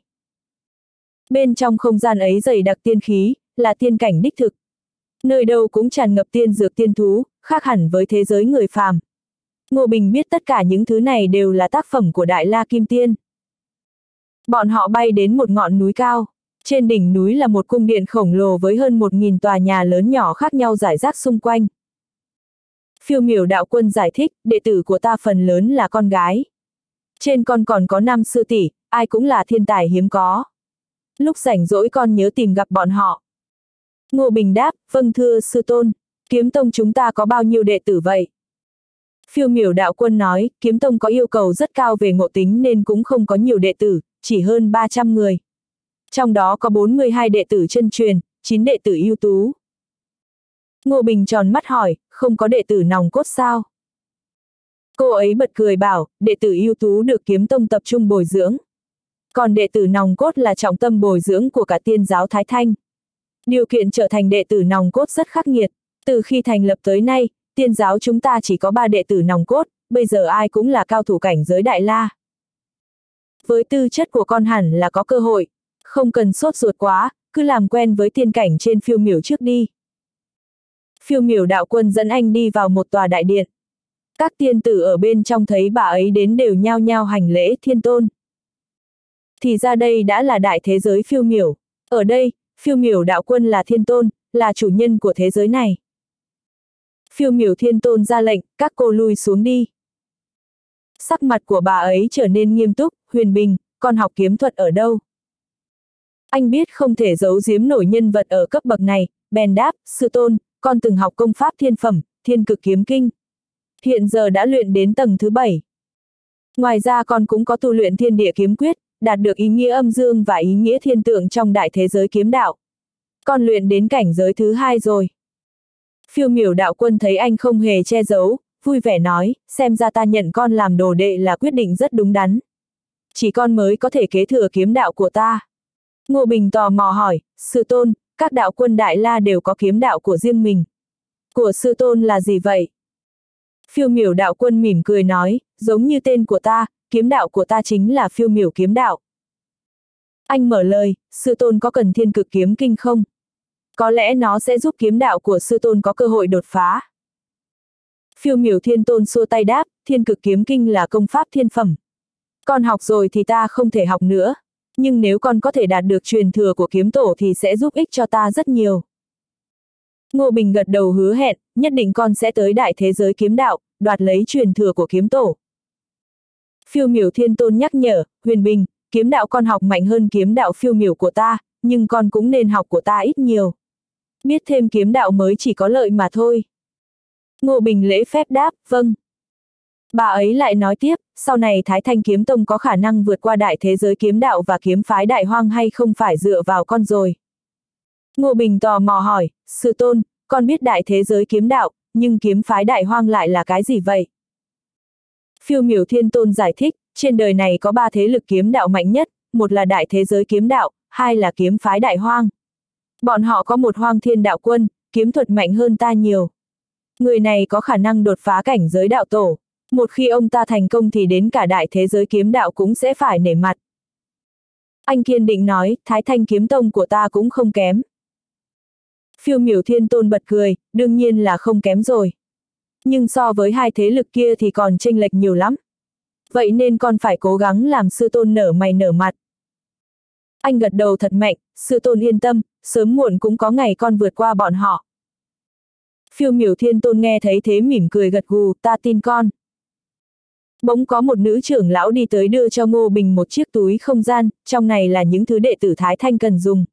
Bên trong không gian ấy dày đặc tiên khí, là tiên cảnh đích thực. Nơi đâu cũng tràn ngập tiên dược tiên thú, khác hẳn với thế giới người phàm. Ngô Bình biết tất cả những thứ này đều là tác phẩm của Đại La Kim Tiên. Bọn họ bay đến một ngọn núi cao. Trên đỉnh núi là một cung điện khổng lồ với hơn 1000 tòa nhà lớn nhỏ khác nhau rải rác xung quanh. Phiêu Miểu đạo quân giải thích, đệ tử của ta phần lớn là con gái. Trên con còn có 5 sư tỷ, ai cũng là thiên tài hiếm có. Lúc rảnh rỗi con nhớ tìm gặp bọn họ. Ngô Bình đáp, vâng thưa sư tôn, Kiếm Tông chúng ta có bao nhiêu đệ tử vậy? Phiêu Miểu đạo quân nói, Kiếm Tông có yêu cầu rất cao về ngộ tính nên cũng không có nhiều đệ tử, chỉ hơn 300 người. Trong đó có 42 đệ tử chân truyền, 9 đệ tử ưu tú. Ngô Bình tròn mắt hỏi, không có đệ tử nòng cốt sao? Cô ấy bật cười bảo, đệ tử ưu tú được Kiếm Tông tập trung bồi dưỡng. Còn đệ tử nòng cốt là trọng tâm bồi dưỡng của cả Tiên giáo Thái Thanh. Điều kiện trở thành đệ tử nòng cốt rất khắc nghiệt. Từ khi thành lập tới nay, Tiên giáo chúng ta chỉ có 3 đệ tử nòng cốt, bây giờ ai cũng là cao thủ cảnh giới Đại La. Với tư chất của con hẳn là có cơ hội, không cần sốt ruột quá, cứ làm quen với tiên cảnh trên Phiêu Miểu trước đi. Phiêu Miểu đạo quân dẫn anh đi vào một tòa đại điện. Các tiên tử ở bên trong thấy bà ấy đến đều nhao nhao hành lễ thiên tôn. Thì ra đây đã là đại thế giới Phiêu Miểu. Ở đây, Phiêu Miểu đạo quân là thiên tôn, là chủ nhân của thế giới này. Phiêu Miểu thiên tôn ra lệnh, các cô lui xuống đi. Sắc mặt của bà ấy trở nên nghiêm túc, Huyền Bình, con học kiếm thuật ở đâu? Anh biết không thể giấu giếm nổi nhân vật ở cấp bậc này, bèn đáp, sư tôn, con từng học công pháp thiên phẩm, Thiên Cực Kiếm Kinh. Hiện giờ đã luyện đến tầng thứ 7. Ngoài ra con cũng có tu luyện Thiên Địa Kiếm Quyết, đạt được ý nghĩa âm dương và ý nghĩa thiên tượng trong đại thế giới kiếm đạo. Con luyện đến cảnh giới thứ 2 rồi. Phiêu Miểu đạo quân thấy anh không hề che giấu, vui vẻ nói, xem ra ta nhận con làm đồ đệ là quyết định rất đúng đắn. Chỉ con mới có thể kế thừa kiếm đạo của ta. Ngô Bình tò mò hỏi, sư tôn, các đạo quân Đại La đều có kiếm đạo của riêng mình. Của sư tôn là gì vậy? Phiêu Miểu đạo quân mỉm cười nói, giống như tên của ta, kiếm đạo của ta chính là Phiêu Miểu kiếm đạo. Anh mở lời, sư tôn có cần Thiên Cực Kiếm Kinh không? Có lẽ nó sẽ giúp kiếm đạo của sư tôn có cơ hội đột phá. Phiêu Miểu thiên tôn xua tay đáp, Thiên Cực Kiếm Kinh là công pháp thiên phẩm. Con học rồi thì ta không thể học nữa. Nhưng nếu con có thể đạt được truyền thừa của kiếm tổ thì sẽ giúp ích cho ta rất nhiều. Ngô Bình gật đầu hứa hẹn, nhất định con sẽ tới đại thế giới kiếm đạo, đoạt lấy truyền thừa của kiếm tổ. Phiêu Miểu thiên tôn nhắc nhở, Huyền Bình, kiếm đạo con học mạnh hơn kiếm đạo Phiêu Miểu của ta, nhưng con cũng nên học của ta ít nhiều. Biết thêm kiếm đạo mới chỉ có lợi mà thôi. Ngô Bình lễ phép đáp, vâng. Bà ấy lại nói tiếp, sau này Thái Thanh Kiếm Tông có khả năng vượt qua đại thế giới kiếm đạo và kiếm phái Đại Hoang hay không phải dựa vào con rồi. Ngô Bình tò mò hỏi, sư tôn, con biết đại thế giới kiếm đạo, nhưng kiếm phái Đại Hoang lại là cái gì vậy? Phiêu Miểu thiên tôn giải thích, trên đời này có 3 thế lực kiếm đạo mạnh nhất, một là đại thế giới kiếm đạo, 2 là kiếm phái Đại Hoang. Bọn họ có một Hoang Thiên đạo quân, kiếm thuật mạnh hơn ta nhiều. Người này có khả năng đột phá cảnh giới đạo tổ. Một khi ông ta thành công thì đến cả đại thế giới kiếm đạo cũng sẽ phải nể mặt. Anh kiên định nói, Thái Thanh Kiếm Tông của ta cũng không kém. Phiêu Miểu thiên tôn bật cười, đương nhiên là không kém rồi. Nhưng so với 2 thế lực kia thì còn chênh lệch nhiều lắm. Vậy nên con phải cố gắng làm sư tôn nở mày nở mặt. Anh gật đầu thật mạnh, sư tôn yên tâm, sớm muộn cũng có ngày con vượt qua bọn họ. Phiêu Miểu thiên tôn nghe thấy thế mỉm cười gật gù, ta tin con. Bỗng có một nữ trưởng lão đi tới đưa cho Ngô Bình một chiếc túi không gian, trong này là những thứ đệ tử Thái Thanh cần dùng.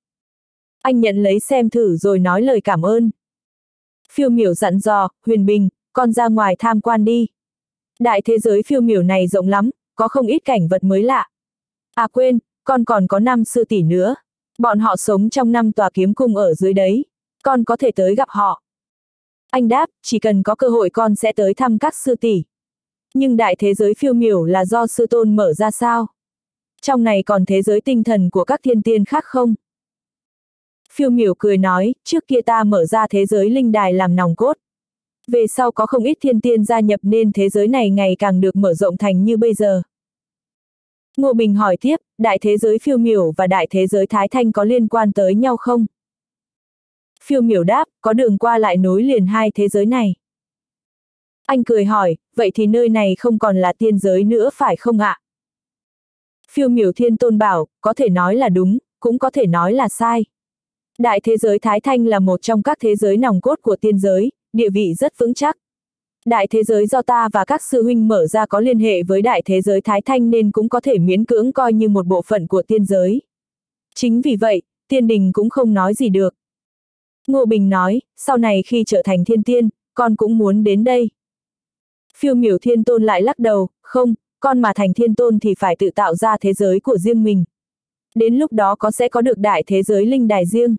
Anh nhận lấy xem thử rồi nói lời cảm ơn. Phiêu Miểu dặn dò, Huyền Bình, con ra ngoài tham quan đi. Đại thế giới Phiêu Miểu này rộng lắm, có không ít cảnh vật mới lạ. À quên, con còn có 5 sư tỷ nữa. Bọn họ sống trong 5 tòa kiếm cung ở dưới đấy. Con có thể tới gặp họ. Anh đáp, chỉ cần có cơ hội con sẽ tới thăm các sư tỷ. Nhưng đại thế giới phiêu miểu là do sư tôn mở ra sao? Trong này còn thế giới tinh thần của các thiên tiên khác không? Phiêu miểu cười nói, trước kia ta mở ra thế giới linh đài làm nòng cốt. Về sau có không ít thiên tiên gia nhập nên thế giới này ngày càng được mở rộng thành như bây giờ. Ngô Bình hỏi tiếp, đại thế giới phiêu miểu và đại thế giới Thái Thanh có liên quan tới nhau không? Phiêu miểu đáp, có đường qua lại nối liền hai thế giới này. Anh cười hỏi, vậy thì nơi này không còn là tiên giới nữa phải không ạ? Phiêu miểu thiên tôn bảo, có thể nói là đúng, cũng có thể nói là sai. Đại thế giới Thái Thanh là một trong các thế giới nòng cốt của tiên giới, địa vị rất vững chắc. Đại thế giới do ta và các sư huynh mở ra có liên hệ với đại thế giới Thái Thanh nên cũng có thể miễn cưỡng coi như một bộ phận của tiên giới. Chính vì vậy, tiên đình cũng không nói gì được. Ngô Bình nói, sau này khi trở thành thiên tiên, con cũng muốn đến đây. Phiêu miểu thiên tôn lại lắc đầu, không, con mà thành thiên tôn thì phải tự tạo ra thế giới của riêng mình. Đến lúc đó sẽ có được đại thế giới linh đài riêng.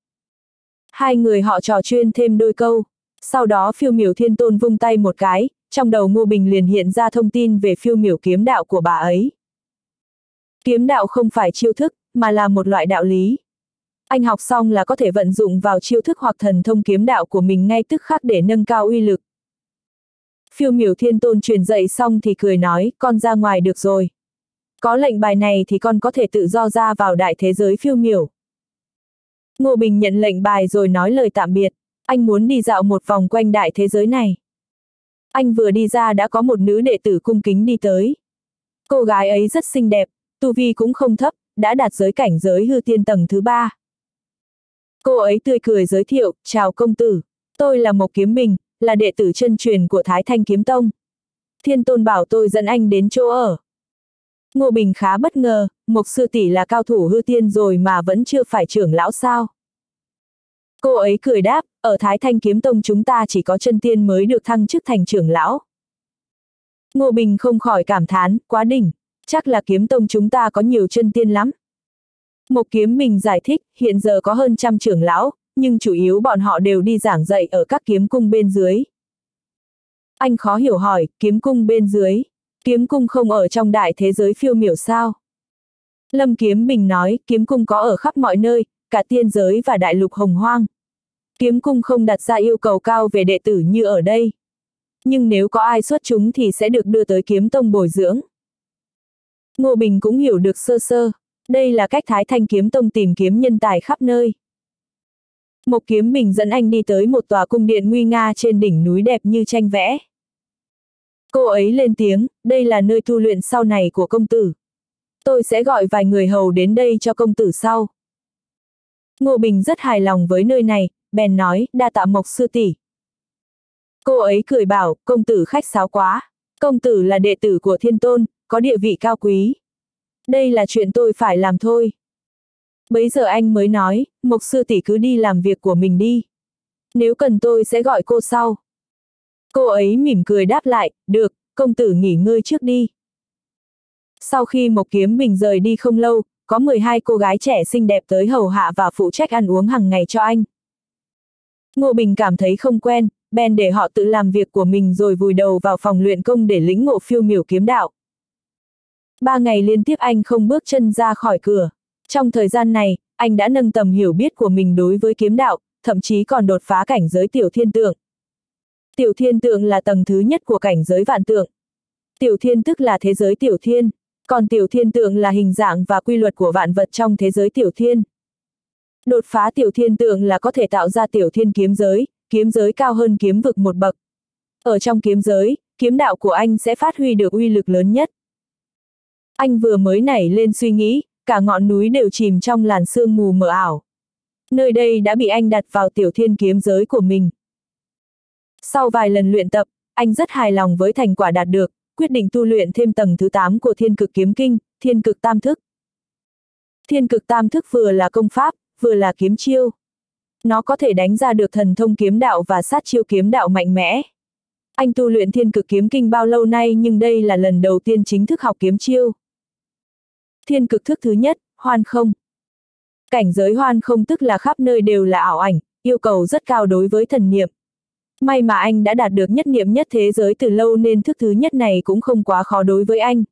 Hai người họ trò chuyện thêm đôi câu. Sau đó phiêu miểu thiên tôn vung tay một cái, trong đầu Ngô Bình liền hiện ra thông tin về phiêu miểu kiếm đạo của bà ấy. Kiếm đạo không phải chiêu thức, mà là một loại đạo lý. Anh học xong là có thể vận dụng vào chiêu thức hoặc thần thông kiếm đạo của mình ngay tức khắc để nâng cao uy lực. Phiêu miểu thiên tôn truyền dạy xong thì cười nói, con ra ngoài được rồi. Có lệnh bài này thì con có thể tự do ra vào đại thế giới phiêu miểu. Ngô Bình nhận lệnh bài rồi nói lời tạm biệt. Anh muốn đi dạo một vòng quanh đại thế giới này. Anh vừa đi ra đã có một nữ đệ tử cung kính đi tới. Cô gái ấy rất xinh đẹp, tu vi cũng không thấp, đã đạt giới cảnh giới hư tiên tầng thứ 3. Cô ấy tươi cười giới thiệu, chào công tử, tôi là Mộc Kiếm Bình, là đệ tử chân truyền của Thái Thanh Kiếm Tông. Thiên tôn bảo tôi dẫn anh đến chỗ ở. Ngô Bình khá bất ngờ, Mộc sư tỷ là cao thủ hư tiên rồi mà vẫn chưa phải trưởng lão sao. Cô ấy cười đáp, ở Thái Thanh Kiếm Tông chúng ta chỉ có chân tiên mới được thăng chức thành trưởng lão. Ngô Bình không khỏi cảm thán, quá đỉnh, chắc là Kiếm Tông chúng ta có nhiều chân tiên lắm. Mộc Kiếm Bình giải thích, hiện giờ có hơn 100 trưởng lão, nhưng chủ yếu bọn họ đều đi giảng dạy ở các kiếm cung bên dưới. Anh khó hiểu hỏi, kiếm cung bên dưới, kiếm cung không ở trong đại thế giới phiêu miểu sao? Lâm Kiếm Bình nói, kiếm cung có ở khắp mọi nơi, cả tiên giới và đại lục hồng hoang. Kiếm cung không đặt ra yêu cầu cao về đệ tử như ở đây. Nhưng nếu có ai xuất chúng thì sẽ được đưa tới kiếm tông bồi dưỡng. Ngô Bình cũng hiểu được sơ sơ. Đây là cách Thái Thanh Kiếm Tông tìm kiếm nhân tài khắp nơi. Mộc Kiếm Bình dẫn anh đi tới một tòa cung điện nguy nga trên đỉnh núi đẹp như tranh vẽ. Cô ấy lên tiếng, đây là nơi tu luyện sau này của công tử. Tôi sẽ gọi vài người hầu đến đây cho công tử sau. Ngô Bình rất hài lòng với nơi này, bèn nói, đa tạ Mộc sư tỷ. Cô ấy cười bảo, công tử khách sáo quá. Công tử là đệ tử của thiên tôn, có địa vị cao quý. Đây là chuyện tôi phải làm thôi. Bấy giờ anh mới nói, Mộc sư tỷ cứ đi làm việc của mình đi. Nếu cần tôi sẽ gọi cô sau. Cô ấy mỉm cười đáp lại, được, công tử nghỉ ngơi trước đi. Sau khi Mộc Kiếm Bình rời đi không lâu, có 12 cô gái trẻ xinh đẹp tới hầu hạ và phụ trách ăn uống hàng ngày cho anh. Ngô Bình cảm thấy không quen, bèn để họ tự làm việc của mình rồi vùi đầu vào phòng luyện công để lĩnh ngộ phiêu miểu kiếm đạo. 3 ngày liên tiếp anh không bước chân ra khỏi cửa. Trong thời gian này, anh đã nâng tầm hiểu biết của mình đối với kiếm đạo, thậm chí còn đột phá cảnh giới tiểu thiên tượng. Tiểu thiên tượng là tầng thứ nhất của cảnh giới vạn tượng. Tiểu thiên tức là thế giới tiểu thiên, còn tiểu thiên tượng là hình dạng và quy luật của vạn vật trong thế giới tiểu thiên. Đột phá tiểu thiên tượng là có thể tạo ra tiểu thiên kiếm giới cao hơn kiếm vực một bậc. Ở trong kiếm giới, kiếm đạo của anh sẽ phát huy được uy lực lớn nhất. Anh vừa mới nảy lên suy nghĩ, cả ngọn núi đều chìm trong làn sương mù mờ ảo. Nơi đây đã bị anh đặt vào tiểu thiên kiếm giới của mình. Sau vài lần luyện tập, anh rất hài lòng với thành quả đạt được, quyết định tu luyện thêm tầng thứ 8 của Thiên Cực Kiếm Kinh, Thiên Cực Tam Thức. Thiên Cực Tam Thức vừa là công pháp, vừa là kiếm chiêu. Nó có thể đánh ra được thần thông kiếm đạo và sát chiêu kiếm đạo mạnh mẽ. Anh tu luyện Thiên Cực Kiếm Kinh bao lâu nay nhưng đây là lần đầu tiên chính thức học kiếm chiêu. Thiên cực thức thứ nhất, hoan không. Cảnh giới hoan không tức là khắp nơi đều là ảo ảnh, yêu cầu rất cao đối với thần niệm. May mà anh đã đạt được nhất niệm nhất thế giới từ lâu nên thức thứ nhất này cũng không quá khó đối với anh.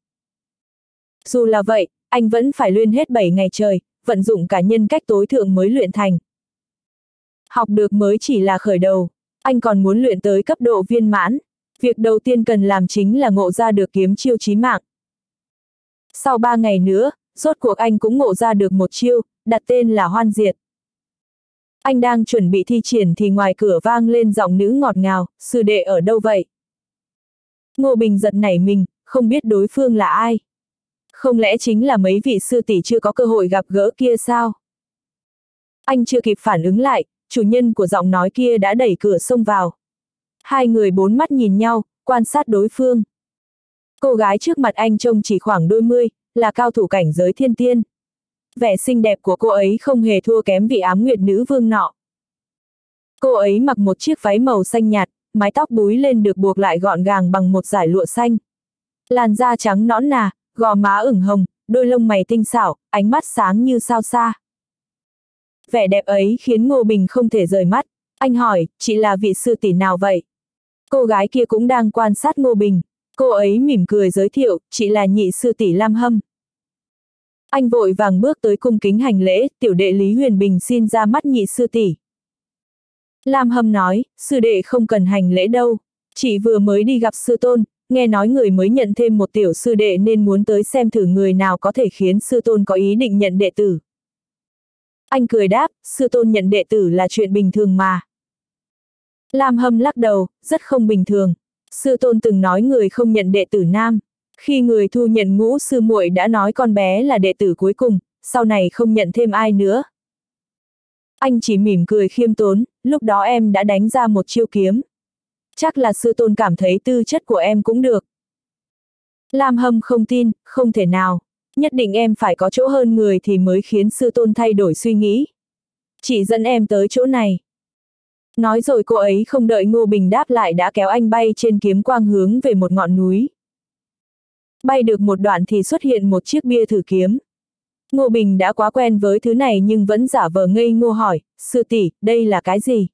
Dù là vậy, anh vẫn phải luyện hết 7 ngày trời, vận dụng cả nhân cách tối thượng mới luyện thành. Học được mới chỉ là khởi đầu, anh còn muốn luyện tới cấp độ viên mãn. Việc đầu tiên cần làm chính là ngộ ra được kiếm chiêu chí mạng. Sau 3 ngày nữa, rốt cuộc anh cũng ngộ ra được một chiêu, đặt tên là Hoan Diệt. Anh đang chuẩn bị thi triển thì ngoài cửa vang lên giọng nữ ngọt ngào, sư đệ ở đâu vậy? Ngô Bình giật nảy mình, không biết đối phương là ai. Không lẽ chính là mấy vị sư tỷ chưa có cơ hội gặp gỡ kia sao? Anh chưa kịp phản ứng lại, chủ nhân của giọng nói kia đã đẩy cửa xông vào. Hai người bốn mắt nhìn nhau, quan sát đối phương. Cô gái trước mặt anh trông chỉ khoảng đôi mươi, là cao thủ cảnh giới thiên tiên. Vẻ xinh đẹp của cô ấy không hề thua kém vị ám nguyệt nữ vương nọ. Cô ấy mặc một chiếc váy màu xanh nhạt, mái tóc búi lên được buộc lại gọn gàng bằng một dải lụa xanh. Làn da trắng nõn nà, gò má ửng hồng, đôi lông mày tinh xảo, ánh mắt sáng như sao xa. Vẻ đẹp ấy khiến Ngô Bình không thể rời mắt. Anh hỏi, chị là vị sư tỷ nào vậy? Cô gái kia cũng đang quan sát Ngô Bình. Cô ấy mỉm cười giới thiệu, chị là nhị sư tỷ Lam Hâm. Anh vội vàng bước tới cung kính hành lễ, tiểu đệ Lý Huyền Bình xin ra mắt nhị sư tỷ. Lam Hâm nói, sư đệ không cần hành lễ đâu. Chị vừa mới đi gặp sư tôn, nghe nói người mới nhận thêm một tiểu sư đệ nên muốn tới xem thử người nào có thể khiến sư tôn có ý định nhận đệ tử. Anh cười đáp, sư tôn nhận đệ tử là chuyện bình thường mà. Lam Hâm lắc đầu, rất không bình thường. Sư tôn từng nói người không nhận đệ tử nam. Khi người thu nhận Ngũ sư muội đã nói con bé là đệ tử cuối cùng, sau này không nhận thêm ai nữa. Anh chỉ mỉm cười khiêm tốn, lúc đó em đã đánh ra một chiêu kiếm. Chắc là sư tôn cảm thấy tư chất của em cũng được. Lam Hâm không tin, không thể nào. Nhất định em phải có chỗ hơn người thì mới khiến sư tôn thay đổi suy nghĩ. Chị dẫn em tới chỗ này. Nói rồi cô ấy không đợi Ngô Bình đáp lại đã kéo anh bay trên kiếm quang hướng về một ngọn núi. Bay được một đoạn thì xuất hiện một chiếc bia thử kiếm. Ngô Bình đã quá quen với thứ này nhưng vẫn giả vờ ngây ngô hỏi, sư tỷ, đây là cái gì?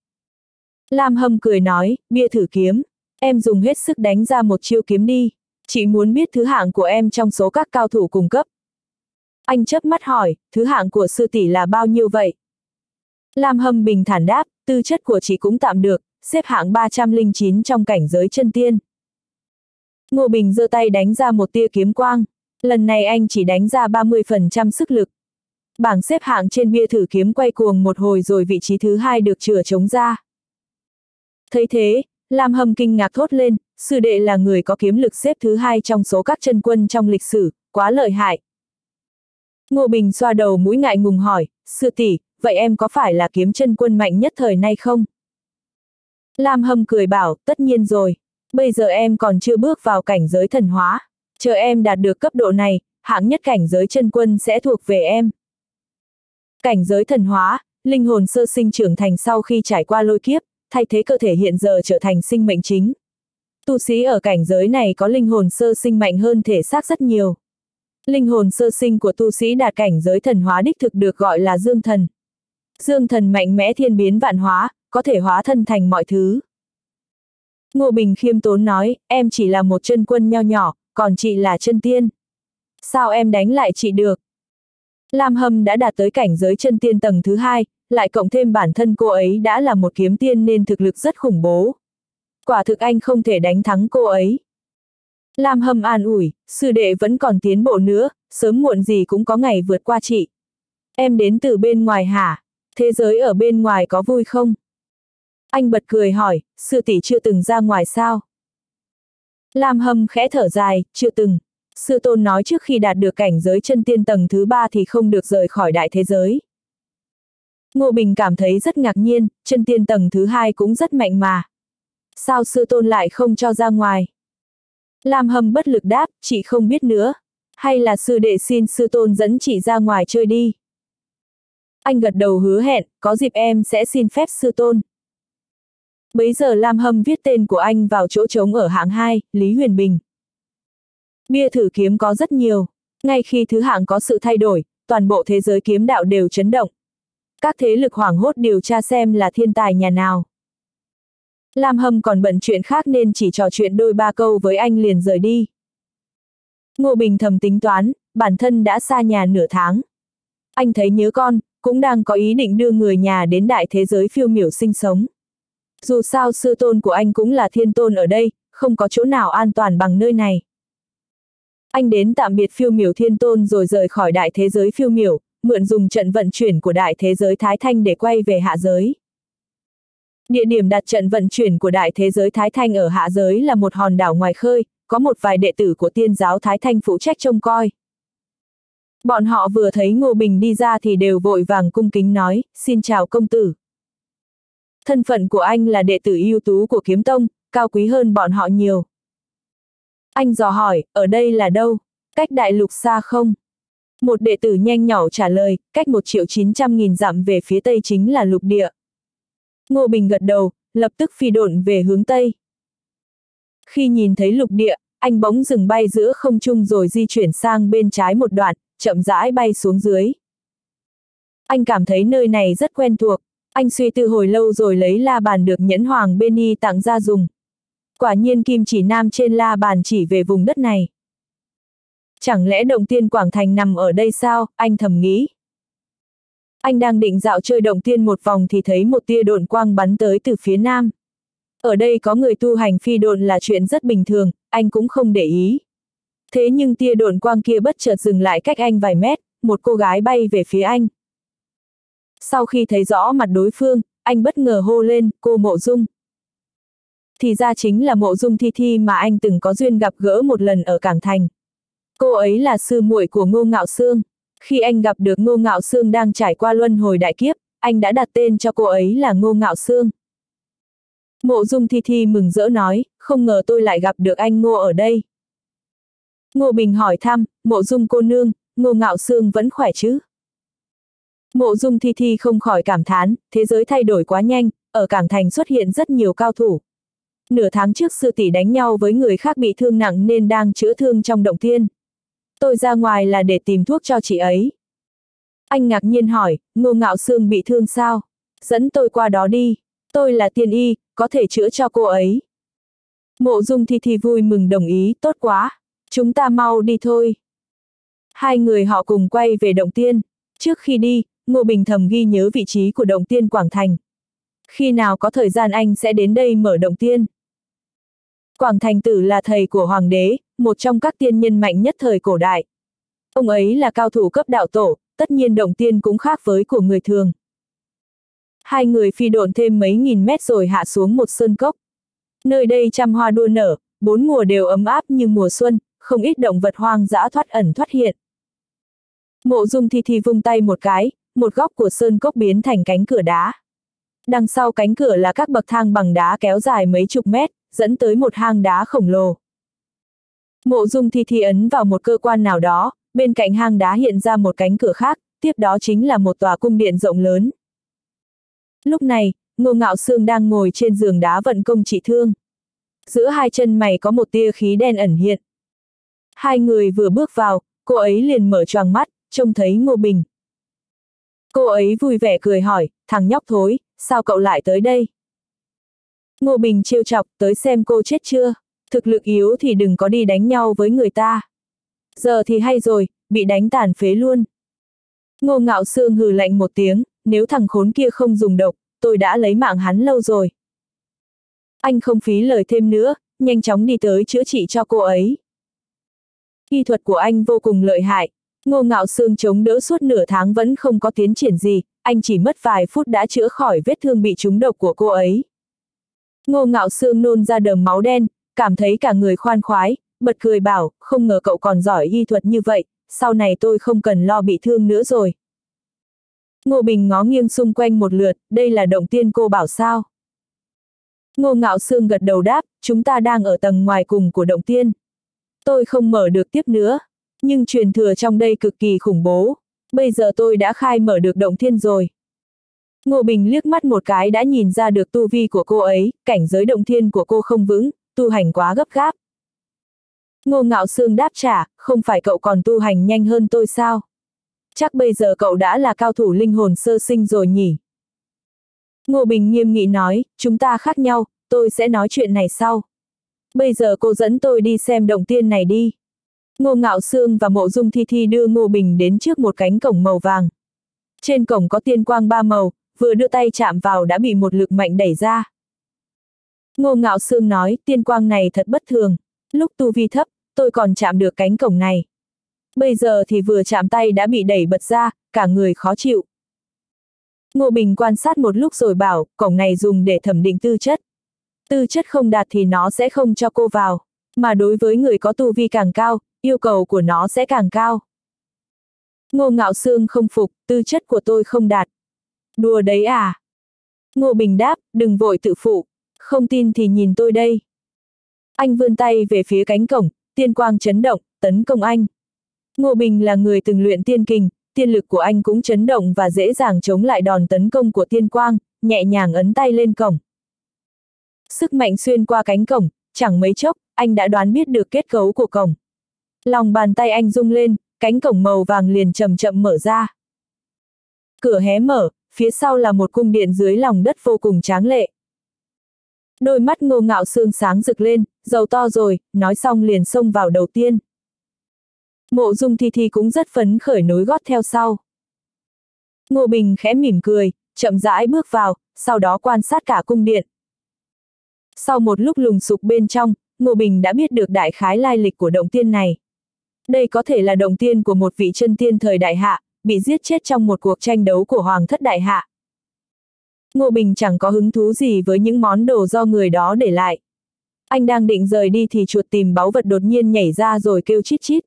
Lam Hâm cười nói, bia thử kiếm, em dùng hết sức đánh ra một chiêu kiếm đi. Chị muốn biết thứ hạng của em trong số các cao thủ cùng cấp. Anh chớp mắt hỏi, thứ hạng của sư tỷ là bao nhiêu vậy? Lam Hâm bình thản đáp, tư chất của chị cũng tạm được, xếp hạng 309 trong cảnh giới chân tiên. Ngô Bình giơ tay đánh ra một tia kiếm quang. Lần này anh chỉ đánh ra 30% sức lực. Bảng xếp hạng trên bia thử kiếm quay cuồng một hồi rồi vị trí thứ hai được chừa trống ra. Thấy thế, Lam Hâm kinh ngạc thốt lên, sư đệ là người có kiếm lực xếp thứ hai trong số các chân quân trong lịch sử, quá lợi hại. Ngô Bình xoa đầu mũi ngại ngùng hỏi, sư tỷ, vậy em có phải là kiếm chân quân mạnh nhất thời nay không? Lam Hâm cười bảo, tất nhiên rồi. Bây giờ em còn chưa bước vào cảnh giới thần hóa. Chờ em đạt được cấp độ này, hạng nhất cảnh giới chân quân sẽ thuộc về em. Cảnh giới thần hóa, linh hồn sơ sinh trưởng thành sau khi trải qua lôi kiếp, thay thế cơ thể hiện giờ trở thành sinh mệnh chính. Tu sĩ ở cảnh giới này có linh hồn sơ sinh mạnh hơn thể xác rất nhiều. Linh hồn sơ sinh của tu sĩ đạt cảnh giới thần hóa đích thực được gọi là dương thần. Dương thần mạnh mẽ thiên biến vạn hóa, có thể hóa thân thành mọi thứ. Ngô Bình khiêm tốn nói, em chỉ là một chân quân nho nhỏ, còn chị là chân tiên. Sao em đánh lại chị được? Lam Hâm đã đạt tới cảnh giới chân tiên tầng thứ hai, lại cộng thêm bản thân cô ấy đã là một kiếm tiên nên thực lực rất khủng bố. Quả thực anh không thể đánh thắng cô ấy. Lam Hâm an ủi, sư đệ vẫn còn tiến bộ nữa, sớm muộn gì cũng có ngày vượt qua chị. Em đến từ bên ngoài hả? Thế giới ở bên ngoài có vui không? Anh bật cười hỏi, sư tỷ chưa từng ra ngoài sao? Lam Hâm khẽ thở dài, chưa từng. Sư tôn nói trước khi đạt được cảnh giới chân tiên tầng thứ 3 thì không được rời khỏi đại thế giới. Ngô Bình cảm thấy rất ngạc nhiên, chân tiên tầng thứ 2 cũng rất mạnh mà. Sao sư tôn lại không cho ra ngoài? Lam Hâm bất lực đáp, chị không biết nữa. Hay là sư đệ xin sư tôn dẫn chị ra ngoài chơi đi. Anh gật đầu hứa hẹn, có dịp em sẽ xin phép sư tôn. Bấy giờ Lam Hâm viết tên của anh vào chỗ trống ở hạng 2, Lý Huyền Bình. Bia thử kiếm có rất nhiều. Ngay khi thứ hạng có sự thay đổi, toàn bộ thế giới kiếm đạo đều chấn động. Các thế lực hoảng hốt điều tra xem là thiên tài nhà nào. Lam Hâm còn bận chuyện khác nên chỉ trò chuyện đôi ba câu với anh liền rời đi. Ngô Bình thầm tính toán, bản thân đã xa nhà nửa tháng. Anh thấy nhớ con, cũng đang có ý định đưa người nhà đến đại thế giới phiêu miểu sinh sống. Dù sao sư tôn của anh cũng là thiên tôn ở đây, không có chỗ nào an toàn bằng nơi này. Anh đến tạm biệt phiêu miểu thiên tôn rồi rời khỏi đại thế giới phiêu miểu, mượn dùng trận vận chuyển của đại thế giới Thái Thanh để quay về hạ giới. Địa điểm đặt trận vận chuyển của đại thế giới Thái Thanh ở hạ giới là một hòn đảo ngoài khơi, có một vài đệ tử của tiên giáo Thái Thanh phụ trách trông coi. Bọn họ vừa thấy Ngô Bình đi ra thì đều vội vàng cung kính nói, xin chào công tử. Thân phận của anh là đệ tử ưu tú của kiếm tông, cao quý hơn bọn họ nhiều. Anh dò hỏi, ở đây là đâu? Cách đại lục xa không? Một đệ tử nhanh nhỏ trả lời, cách 1.900.000 dặm về phía tây chính là lục địa. Ngô Bình gật đầu, lập tức phi độn về hướng tây. Khi nhìn thấy lục địa, anh bỗng dừng bay giữa không trung rồi di chuyển sang bên trái một đoạn, chậm rãi bay xuống dưới. Anh cảm thấy nơi này rất quen thuộc, anh suy tư hồi lâu rồi lấy la bàn được Nhẫn Hoàng bên y tặng ra dùng. Quả nhiên kim chỉ nam trên la bàn chỉ về vùng đất này. Chẳng lẽ động tiên Quảng Thành nằm ở đây sao, anh thầm nghĩ. Anh đang định dạo chơi động tiên một vòng thì thấy một tia độn quang bắn tới từ phía nam. Ở đây có người tu hành phi độn là chuyện rất bình thường, anh cũng không để ý. Thế nhưng tia độn quang kia bất chợt dừng lại cách anh vài mét, một cô gái bay về phía anh. Sau khi thấy rõ mặt đối phương, anh bất ngờ hô lên, cô Mộ Dung. Thì ra chính là Mộ Dung Thi Thi mà anh từng có duyên gặp gỡ một lần ở Cảng Thành. Cô ấy là sư muội của Ngô Ngạo Sương. Khi anh gặp được Ngô Ngạo Sương đang trải qua luân hồi đại kiếp, anh đã đặt tên cho cô ấy là Ngô Ngạo Sương. Mộ Dung Thi Thi mừng rỡ nói, không ngờ tôi lại gặp được anh Ngô ở đây. Ngô Bình hỏi thăm, Mộ Dung cô nương, Ngô Ngạo Sương vẫn khỏe chứ? Mộ Dung Thi Thi không khỏi cảm thán, thế giới thay đổi quá nhanh, ở Cảng Thành xuất hiện rất nhiều cao thủ. Nửa tháng trước sư tỷ đánh nhau với người khác bị thương nặng nên đang chữa thương trong động thiên. Tôi ra ngoài là để tìm thuốc cho chị ấy. Anh ngạc nhiên hỏi, Ngô Ngạo Sương bị thương sao? Dẫn tôi qua đó đi. Tôi là tiên y, có thể chữa cho cô ấy. Mộ Dung Thi Thi vui mừng đồng ý, tốt quá. Chúng ta mau đi thôi. Hai người họ cùng quay về động tiên. Trước khi đi, Ngô Bình thầm ghi nhớ vị trí của động tiên Quảng Thành. Khi nào có thời gian anh sẽ đến đây mở động tiên. Quảng Thành Tử là thầy của Hoàng đế, một trong các tiên nhân mạnh nhất thời cổ đại. Ông ấy là cao thủ cấp đạo tổ, tất nhiên động tiên cũng khác với của người thường. Hai người phi độn thêm mấy nghìn mét rồi hạ xuống một sơn cốc. Nơi đây trăm hoa đua nở, bốn mùa đều ấm áp như mùa xuân, không ít động vật hoang dã thoát ẩn thoát hiện. Mộ Dung Thi Thi vung tay một cái, một góc của sơn cốc biến thành cánh cửa đá. Đằng sau cánh cửa là các bậc thang bằng đá kéo dài mấy chục mét, dẫn tới một hang đá khổng lồ. Mộ Dung Thi Thi ấn vào một cơ quan nào đó, bên cạnh hang đá hiện ra một cánh cửa khác, tiếp đó chính là một tòa cung điện rộng lớn. Lúc này, Ngô Ngạo Sương đang ngồi trên giường đá vận công trị thương. Giữa hai chân mày có một tia khí đen ẩn hiện. Hai người vừa bước vào, cô ấy liền mở choàng mắt, trông thấy Ngô Bình. Cô ấy vui vẻ cười hỏi, thằng nhóc thối, sao cậu lại tới đây? Ngô Bình trêu chọc, tới xem cô chết chưa? Thực lực yếu thì đừng có đi đánh nhau với người ta. Giờ thì hay rồi, bị đánh tàn phế luôn. Ngô Ngạo Sương hừ lạnh một tiếng, nếu thằng khốn kia không dùng độc, tôi đã lấy mạng hắn lâu rồi. Anh không phí lời thêm nữa, nhanh chóng đi tới chữa trị cho cô ấy. Y thuật của anh vô cùng lợi hại. Ngô Ngạo Sương chống đỡ suốt nửa tháng vẫn không có tiến triển gì, anh chỉ mất vài phút đã chữa khỏi vết thương bị trúng độc của cô ấy. Ngô Ngạo Sương nôn ra đờm máu đen, cảm thấy cả người khoan khoái, bật cười bảo, không ngờ cậu còn giỏi y thuật như vậy, sau này tôi không cần lo bị thương nữa rồi. Ngô Bình ngó nghiêng xung quanh một lượt, đây là động tiên cô bảo sao? Ngô Ngạo Sương gật đầu đáp, chúng ta đang ở tầng ngoài cùng của động tiên. Tôi không mở được tiếp nữa, nhưng truyền thừa trong đây cực kỳ khủng bố. Bây giờ tôi đã khai mở được động thiên rồi. Ngô Bình liếc mắt một cái đã nhìn ra được tu vi của cô ấy, cảnh giới động thiên của cô không vững, tu hành quá gấp gáp. Ngô Ngạo Sương đáp trả, không phải cậu còn tu hành nhanh hơn tôi sao? Chắc bây giờ cậu đã là cao thủ linh hồn sơ sinh rồi nhỉ? Ngô Bình nghiêm nghị nói, chúng ta khác nhau, tôi sẽ nói chuyện này sau. Bây giờ cô dẫn tôi đi xem động tiên này đi. Ngô Ngạo Sương và Mộ Dung Thi Thi đưa Ngô Bình đến trước một cánh cổng màu vàng. Trên cổng có tiên quang 3 màu, vừa đưa tay chạm vào đã bị một lực mạnh đẩy ra. Ngô Ngạo Sương nói, tiên quang này thật bất thường. Lúc tu vi thấp, tôi còn chạm được cánh cổng này. Bây giờ thì vừa chạm tay đã bị đẩy bật ra, cả người khó chịu. Ngô Bình quan sát một lúc rồi bảo, cổng này dùng để thẩm định tư chất. Tư chất không đạt thì nó sẽ không cho cô vào. Mà đối với người có tu vi càng cao, yêu cầu của nó sẽ càng cao. Ngô Ngạo Sương không phục, tư chất của tôi không đạt. Đùa đấy à? Ngô Bình đáp, đừng vội tự phụ. Không tin thì nhìn tôi đây. Anh vươn tay về phía cánh cổng, tiên quang chấn động, tấn công anh. Ngô Bình là người từng luyện tiên kình, tiên lực của anh cũng chấn động và dễ dàng chống lại đòn tấn công của tiên quang, nhẹ nhàng ấn tay lên cổng. Sức mạnh xuyên qua cánh cổng, chẳng mấy chốc, anh đã đoán biết được kết cấu của cổng. Lòng bàn tay anh rung lên, cánh cổng màu vàng liền chậm chậm mở ra. Cửa hé mở, phía sau là một cung điện dưới lòng đất vô cùng tráng lệ. Đôi mắt Ngô Ngạo Sương sáng rực lên, giàu to rồi, nói xong liền xông vào đầu tiên. Mộ Dung Thi Thi cũng rất phấn khởi nối gót theo sau. Ngô Bình khẽ mỉm cười, chậm rãi bước vào, sau đó quan sát cả cung điện. Sau một lúc lùng sục bên trong, Ngô Bình đã biết được đại khái lai lịch của động tiên này. Đây có thể là động tiên của một vị chân tiên thời Đại Hạ, bị giết chết trong một cuộc tranh đấu của Hoàng thất Đại Hạ. Ngô Bình chẳng có hứng thú gì với những món đồ do người đó để lại. Anh đang định rời đi thì chuột tìm báu vật đột nhiên nhảy ra rồi kêu chít chít.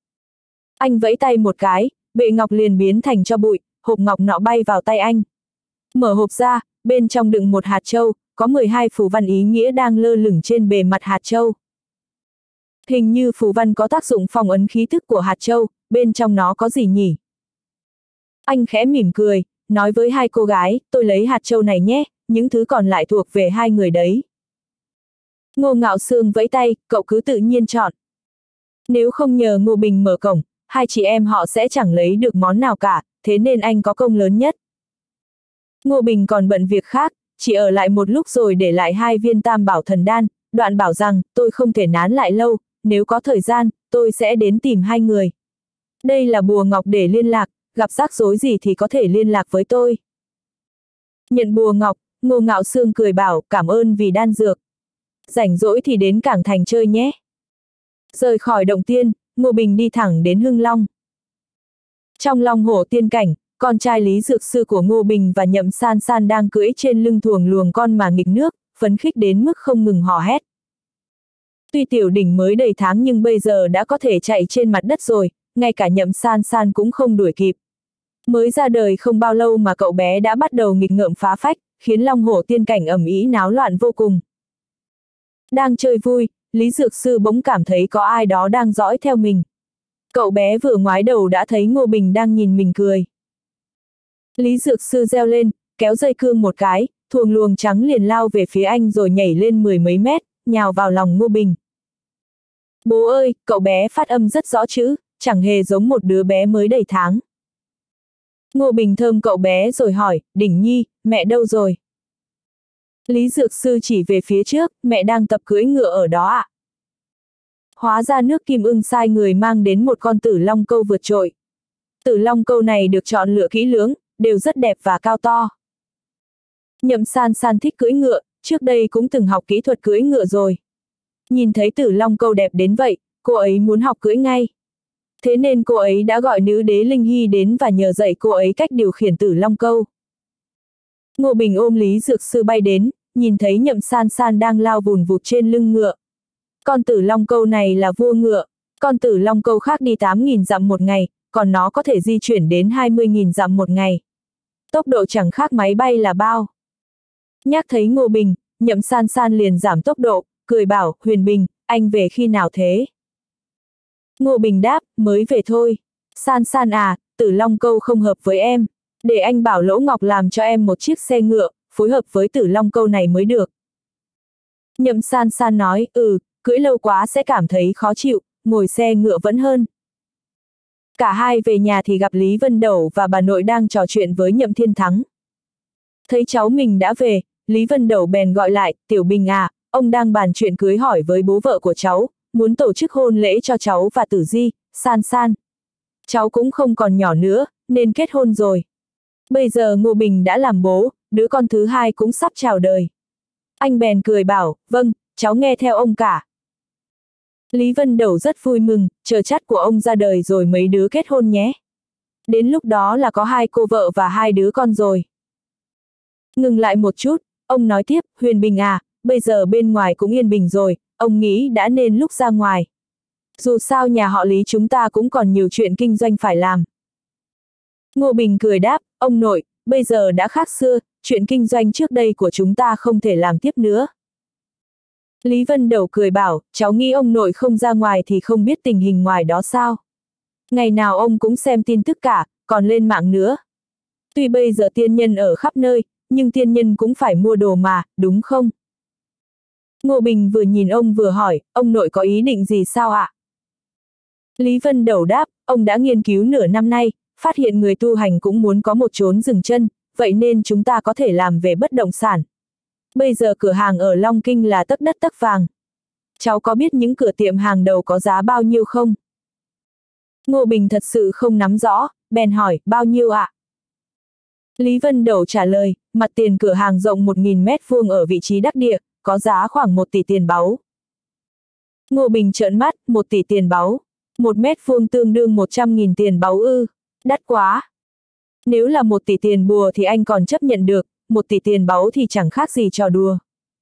Anh vẫy tay một cái, bệ ngọc liền biến thành tro bụi, hộp ngọc nọ bay vào tay anh. Mở hộp ra, bên trong đựng một hạt châu, có 12 phù văn ý nghĩa đang lơ lửng trên bề mặt hạt châu. Hình như phù văn có tác dụng phong ấn khí tức của hạt châu, bên trong nó có gì nhỉ? Anh khẽ mỉm cười, nói với hai cô gái, tôi lấy hạt châu này nhé, những thứ còn lại thuộc về hai người đấy. Ngô Ngạo Sương vẫy tay, cậu cứ tự nhiên chọn. Nếu không nhờ Ngô Bình mở cổng, hai chị em họ sẽ chẳng lấy được món nào cả, thế nên anh có công lớn nhất. Ngô Bình còn bận việc khác, chỉ ở lại một lúc rồi để lại 2 viên tam bảo thần đan, đoạn bảo rằng, tôi không thể nán lại lâu, nếu có thời gian, tôi sẽ đến tìm hai người. Đây là bùa ngọc để liên lạc, gặp rắc rối gì thì có thể liên lạc với tôi. Nhận bùa ngọc, Ngô Ngạo Sương cười bảo, cảm ơn vì đan dược. Rảnh rỗi thì đến Cảng Thành chơi nhé. Rời khỏi động tiên, Ngô Bình đi thẳng đến Hưng Long. Trong Long Hổ tiên cảnh, con trai Lý Dược Sư của Ngô Bình và Nhậm San San đang cưỡi trên lưng thuồng luồng con mà nghịch nước, phấn khích đến mức không ngừng hò hét. Tuy Tiểu Đỉnh mới đầy tháng nhưng bây giờ đã có thể chạy trên mặt đất rồi, ngay cả Nhậm San San cũng không đuổi kịp. Mới ra đời không bao lâu mà cậu bé đã bắt đầu nghịch ngợm phá phách, khiến Long Hổ tiên cảnh ầm ĩ náo loạn vô cùng. Đang chơi vui, Lý Dược Sư bỗng cảm thấy có ai đó đang dõi theo mình. Cậu bé vừa ngoái đầu đã thấy Ngô Bình đang nhìn mình cười. Lý Dược Sư reo lên, kéo dây cương một cái, thuồng luồng trắng liền lao về phía anh rồi nhảy lên 10 mấy mét, nhào vào lòng Ngô Bình. Bố ơi, cậu bé phát âm rất rõ chữ, chẳng hề giống một đứa bé mới đầy tháng. Ngô Bình thơm cậu bé rồi hỏi, Đỉnh Nhi, mẹ đâu rồi? Lý Dược Sư chỉ về phía trước, mẹ đang tập cưỡi ngựa ở đó ạ. Hóa ra nước Kim Ưng sai người mang đến một con tử long câu vượt trội. Tử long câu này được chọn lựa kỹ lưỡng, đều rất đẹp và cao to. Nhậm San San thích cưỡi ngựa, trước đây cũng từng học kỹ thuật cưỡi ngựa rồi. Nhìn thấy tử long câu đẹp đến vậy, cô ấy muốn học cưỡi ngay. Thế nên cô ấy đã gọi nữ đế Linh Hy đến và nhờ dạy cô ấy cách điều khiển tử long câu. Ngô Bình ôm Lý Dược Sư bay đến, nhìn thấy Nhậm San San đang lao vùn vụt trên lưng ngựa. Con tử long câu này là vua ngựa, con tử long câu khác đi 8.000 dặm một ngày, còn nó có thể di chuyển đến 20.000 dặm một ngày. Tốc độ chẳng khác máy bay là bao. Nhắc thấy Ngô Bình, Nhậm San San liền giảm tốc độ, cười bảo, Huyền Bình, anh về khi nào thế? Ngô Bình đáp, mới về thôi. San San à, tử long câu không hợp với em. Để anh bảo Lỗ Ngọc làm cho em một chiếc xe ngựa, phối hợp với tử long câu này mới được. Nhậm San San nói, cưỡi lâu quá sẽ cảm thấy khó chịu, ngồi xe ngựa vẫn hơn. Cả hai về nhà thì gặp Lý Vân Đẩu và bà nội đang trò chuyện với Nhậm Thiên Thắng. Thấy cháu mình đã về, Lý Vân Đẩu bèn gọi lại, Tiểu Bình à, ông đang bàn chuyện cưới hỏi với bố vợ của cháu, muốn tổ chức hôn lễ cho cháu và Tử Di, San San. Cháu cũng không còn nhỏ nữa, nên kết hôn rồi. Bây giờ Ngô Bình đã làm bố, đứa con thứ hai cũng sắp chào đời. Anh bèn cười bảo, vâng, cháu nghe theo ông cả. Lý Vân Đẩu rất vui mừng, chờ chắt của ông ra đời rồi mấy đứa kết hôn nhé. Đến lúc đó là có 2 cô vợ và 2 đứa con rồi. Ngừng lại một chút, ông nói tiếp, Huyền Bình à, bây giờ bên ngoài cũng yên bình rồi, ông nghĩ đã nên lúc ra ngoài. Dù sao nhà họ Lý chúng ta cũng còn nhiều chuyện kinh doanh phải làm. Ngô Bình cười đáp, ông nội, bây giờ đã khác xưa, chuyện kinh doanh trước đây của chúng ta không thể làm tiếp nữa. Lý Vân Đẩu cười bảo, cháu nghĩ ông nội không ra ngoài thì không biết tình hình ngoài đó sao. Ngày nào ông cũng xem tin tức cả, còn lên mạng nữa. Tuy bây giờ tiên nhân ở khắp nơi, nhưng tiên nhân cũng phải mua đồ mà, đúng không? Ngô Bình vừa nhìn ông vừa hỏi, ông nội có ý định gì sao ạ? Lý Vân Đẩu đáp, ông đã nghiên cứu nửa năm nay, phát hiện người tu hành cũng muốn có một chốn dừng chân, vậy nên chúng ta có thể làm về bất động sản. Bây giờ cửa hàng ở Long Kinh là tấc đất tấc vàng. Cháu có biết những cửa tiệm hàng đầu có giá bao nhiêu không? Ngô Bình thật sự không nắm rõ, bèn hỏi, bao nhiêu ạ? Lý Vân Đẩu trả lời, mặt tiền cửa hàng rộng 1.000 mét vuông ở vị trí đắc địa, có giá khoảng 1 tỷ tiền báu. Ngô Bình trợn mắt, 1 tỷ tiền báu. 1 mét vuông tương đương 100.000 tiền báu ư, đắt quá. Nếu là 1 tỷ tiền bùa thì anh còn chấp nhận được, 1 tỷ tiền báu thì chẳng khác gì trò đùa.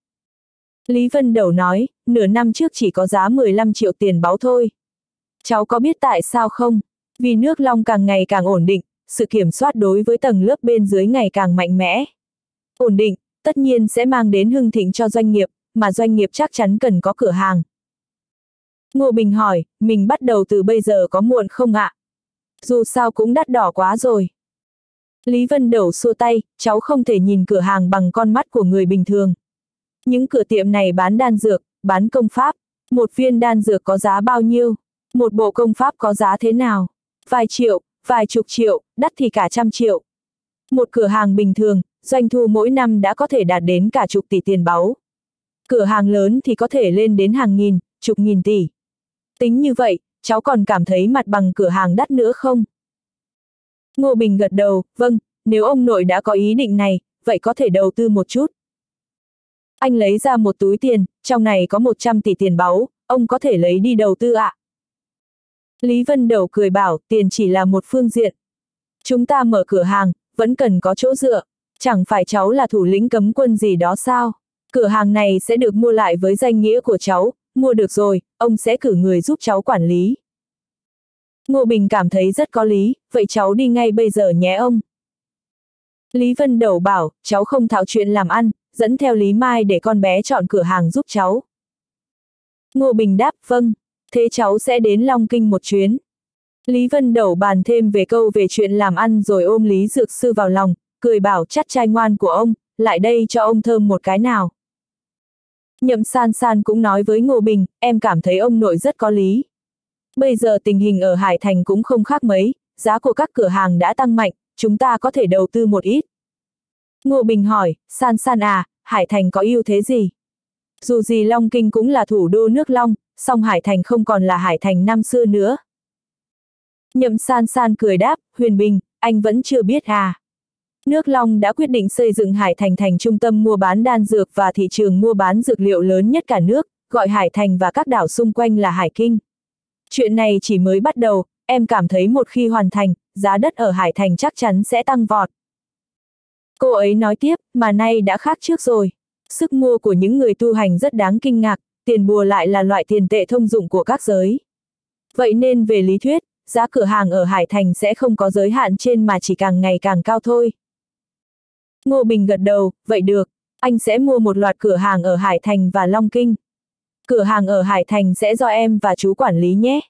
Lý Vân Đẩu nói, nửa năm trước chỉ có giá 15 triệu tiền báu thôi. Cháu có biết tại sao không? Vì nước Long càng ngày càng ổn định, sự kiểm soát đối với tầng lớp bên dưới ngày càng mạnh mẽ. Ổn định, tất nhiên sẽ mang đến hưng thịnh cho doanh nghiệp, mà doanh nghiệp chắc chắn cần có cửa hàng. Ngô Bình hỏi, mình bắt đầu từ bây giờ có muộn không ạ? Dù sao cũng đắt đỏ quá rồi. Lý Vân Đẩu xua tay, cháu không thể nhìn cửa hàng bằng con mắt của người bình thường. Những cửa tiệm này bán đan dược, bán công pháp. Một viên đan dược có giá bao nhiêu? Một bộ công pháp có giá thế nào? Vài triệu, vài chục triệu, đắt thì cả trăm triệu. Một cửa hàng bình thường, doanh thu mỗi năm đã có thể đạt đến cả chục tỷ tiền báu. Cửa hàng lớn thì có thể lên đến hàng nghìn, chục nghìn tỷ. Tính như vậy, cháu còn cảm thấy mặt bằng cửa hàng đắt nữa không? Ngô Bình gật đầu, vâng, nếu ông nội đã có ý định này, vậy có thể đầu tư một chút. Anh lấy ra một túi tiền, trong này có 100 tỷ tiền báu, ông có thể lấy đi đầu tư ạ. Lý Vân Đẩu cười bảo, tiền chỉ là một phương diện. Chúng ta mở cửa hàng, vẫn cần có chỗ dựa. Chẳng phải cháu là thủ lĩnh cấm quân gì đó sao? Cửa hàng này sẽ được mua lại với danh nghĩa của cháu, mua được rồi, ông sẽ cử người giúp cháu quản lý. Ngô Bình cảm thấy rất có lý, vậy cháu đi ngay bây giờ nhé ông. Lý Vân Đẩu bảo, cháu không thạo chuyện làm ăn, dẫn theo Lý Mai để con bé chọn cửa hàng giúp cháu. Ngô Bình đáp, vâng, thế cháu sẽ đến Long Kinh một chuyến. Lý Vân Đẩu bàn thêm về câu về chuyện làm ăn rồi ôm Lý Dược Sư vào lòng, cười bảo chắt trai ngoan của ông, lại đây cho ông thơm một cái nào. Nhậm San San cũng nói với Ngô Bình, em cảm thấy ông nội rất có lý. Bây giờ tình hình ở Hải Thành cũng không khác mấy, giá của các cửa hàng đã tăng mạnh, chúng ta có thể đầu tư một ít. Ngô Bình hỏi, San San à, Hải Thành có ưu thế gì? Dù gì Long Kinh cũng là thủ đô nước Long, song Hải Thành không còn là Hải Thành năm xưa nữa. Nhậm San San cười đáp, Huyền Bình, anh vẫn chưa biết à. Nước Long đã quyết định xây dựng Hải Thành thành trung tâm mua bán đan dược và thị trường mua bán dược liệu lớn nhất cả nước, gọi Hải Thành và các đảo xung quanh là Hải Kinh. Chuyện này chỉ mới bắt đầu, em cảm thấy một khi hoàn thành, giá đất ở Hải Thành chắc chắn sẽ tăng vọt. Cô ấy nói tiếp, mà nay đã khác trước rồi. Sức mua của những người tu hành rất đáng kinh ngạc, tiền bùa lại là loại tiền tệ thông dụng của các giới. Vậy nên về lý thuyết, giá cửa hàng ở Hải Thành sẽ không có giới hạn trên mà chỉ càng ngày càng cao thôi. Ngô Bình gật đầu, vậy được, anh sẽ mua một loạt cửa hàng ở Hải Thành và Long Kinh. Cửa hàng ở Hải Thành sẽ do em và chú quản lý nhé.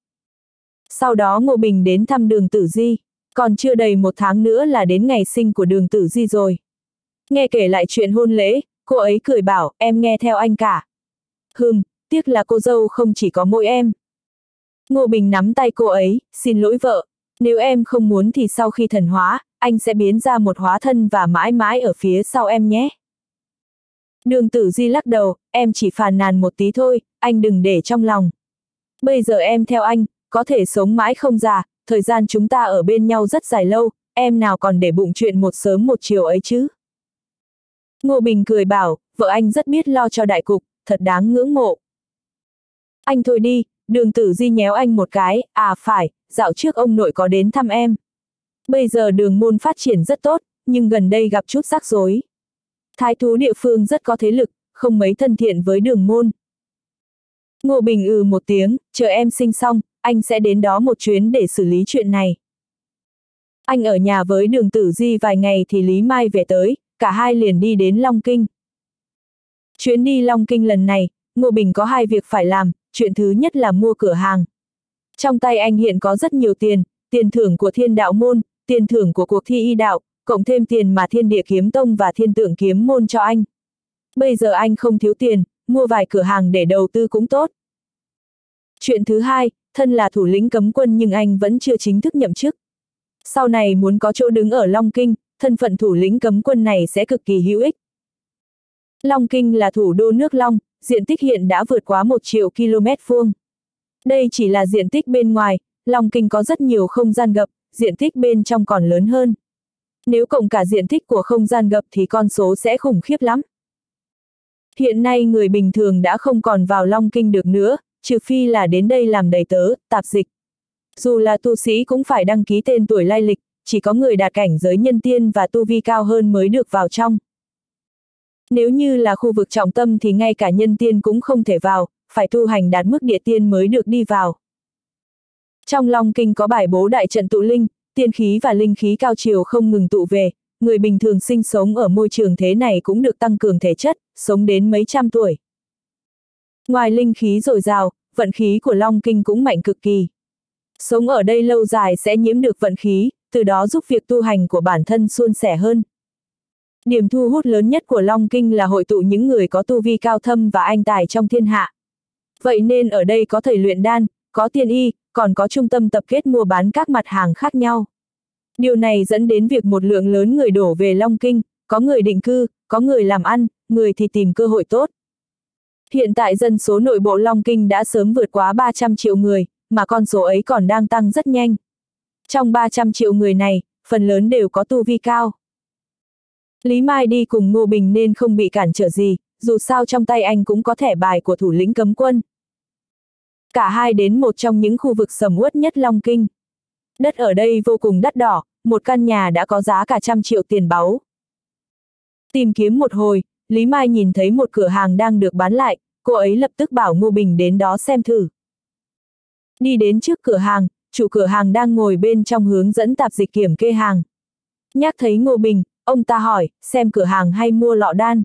Sau đó Ngô Bình đến thăm Đường Tử Di, còn chưa đầy 1 tháng nữa là đến ngày sinh của Đường Tử Di rồi. Nghe kể lại chuyện hôn lễ, cô ấy cười bảo, em nghe theo anh cả. tiếc là cô dâu không chỉ có mỗi em. Ngô Bình nắm tay cô ấy, xin lỗi vợ, nếu em không muốn thì sau khi thần hóa, anh sẽ biến ra một hóa thân và mãi mãi ở phía sau em nhé. Đường Tử Di lắc đầu, em chỉ phàn nàn một tí thôi, anh đừng để trong lòng. Bây giờ em theo anh, có thể sống mãi không già, thời gian chúng ta ở bên nhau rất dài lâu, em nào còn để bụng chuyện một sớm một chiều ấy chứ. Ngô Bình cười bảo, vợ anh rất biết lo cho đại cục, thật đáng ngưỡng mộ. Anh thôi đi, Đường Tử Di nhéo anh một cái, à phải, dạo trước ông nội có đến thăm em. Bây giờ Đường môn phát triển rất tốt, nhưng gần đây gặp chút rắc rối. Thái thú địa phương rất có thế lực, không mấy thân thiện với Đường môn. Ngô Bình một tiếng, chờ em sinh xong, anh sẽ đến đó một chuyến để xử lý chuyện này. Anh ở nhà với Đường Tử Di vài ngày thì Lý Mai về tới, cả hai liền đi đến Long Kinh. Chuyến đi Long Kinh lần này, Ngô Bình có hai việc phải làm, chuyện thứ nhất là mua cửa hàng. Trong tay anh hiện có rất nhiều tiền, tiền thưởng của Thiên Đạo Môn, tiền thưởng của cuộc thi y đạo, cộng thêm tiền mà Thiên Địa Kiếm Tông và Thiên Tượng Kiếm Môn cho anh. Bây giờ anh không thiếu tiền, mua vài cửa hàng để đầu tư cũng tốt. Chuyện thứ hai, thân là thủ lĩnh cấm quân nhưng anh vẫn chưa chính thức nhậm chức. Sau này muốn có chỗ đứng ở Long Kinh, thân phận thủ lĩnh cấm quân này sẽ cực kỳ hữu ích. Long Kinh là thủ đô nước Long, diện tích hiện đã vượt quá 1 triệu km vuông. Đây chỉ là diện tích bên ngoài, Long Kinh có rất nhiều không gian gập, diện tích bên trong còn lớn hơn. Nếu cộng cả diện tích của không gian gập thì con số sẽ khủng khiếp lắm. Hiện nay người bình thường đã không còn vào Long Kinh được nữa, trừ phi là đến đây làm đầy tớ, tạp dịch. Dù là tu sĩ cũng phải đăng ký tên tuổi lai lịch, chỉ có người đạt cảnh giới nhân tiên và tu vi cao hơn mới được vào trong. Nếu như là khu vực trọng tâm thì ngay cả nhân tiên cũng không thể vào, phải tu hành đạt mức địa tiên mới được đi vào. Trong Long Kinh có bài bố đại trận tụ linh, tiên khí và linh khí cao triều không ngừng tụ về, người bình thường sinh sống ở môi trường thế này cũng được tăng cường thể chất, sống đến mấy trăm tuổi. Ngoài linh khí dồi dào, vận khí của Long Kinh cũng mạnh cực kỳ. Sống ở đây lâu dài sẽ nhiễm được vận khí, từ đó giúp việc tu hành của bản thân suôn sẻ hơn. Điểm thu hút lớn nhất của Long Kinh là hội tụ những người có tu vi cao thâm và anh tài trong thiên hạ. Vậy nên ở đây có thầy luyện đan, có tiên y, còn có trung tâm tập kết mua bán các mặt hàng khác nhau. Điều này dẫn đến việc một lượng lớn người đổ về Long Kinh, có người định cư, có người làm ăn, người thì tìm cơ hội tốt. Hiện tại dân số nội bộ Long Kinh đã sớm vượt quá 300 triệu người, mà con số ấy còn đang tăng rất nhanh. Trong 300 triệu người này, phần lớn đều có tu vi cao. Lý Mai đi cùng Ngô Bình nên không bị cản trở gì, dù sao trong tay anh cũng có thẻ bài của thủ lĩnh cấm quân. Cả hai đến một trong những khu vực sầm uất nhất Long Kinh. Đất ở đây vô cùng đắt đỏ, một căn nhà đã có giá cả 100 triệu tiền báu. Tìm kiếm một hồi, Lý Mai nhìn thấy một cửa hàng đang được bán lại, cô ấy lập tức bảo Ngô Bình đến đó xem thử. Đi đến trước cửa hàng, chủ cửa hàng đang ngồi bên trong hướng dẫn tạp dịch kiểm kê hàng. Nhắc thấy Ngô Bình, ông ta hỏi, xem cửa hàng hay mua lọ đan.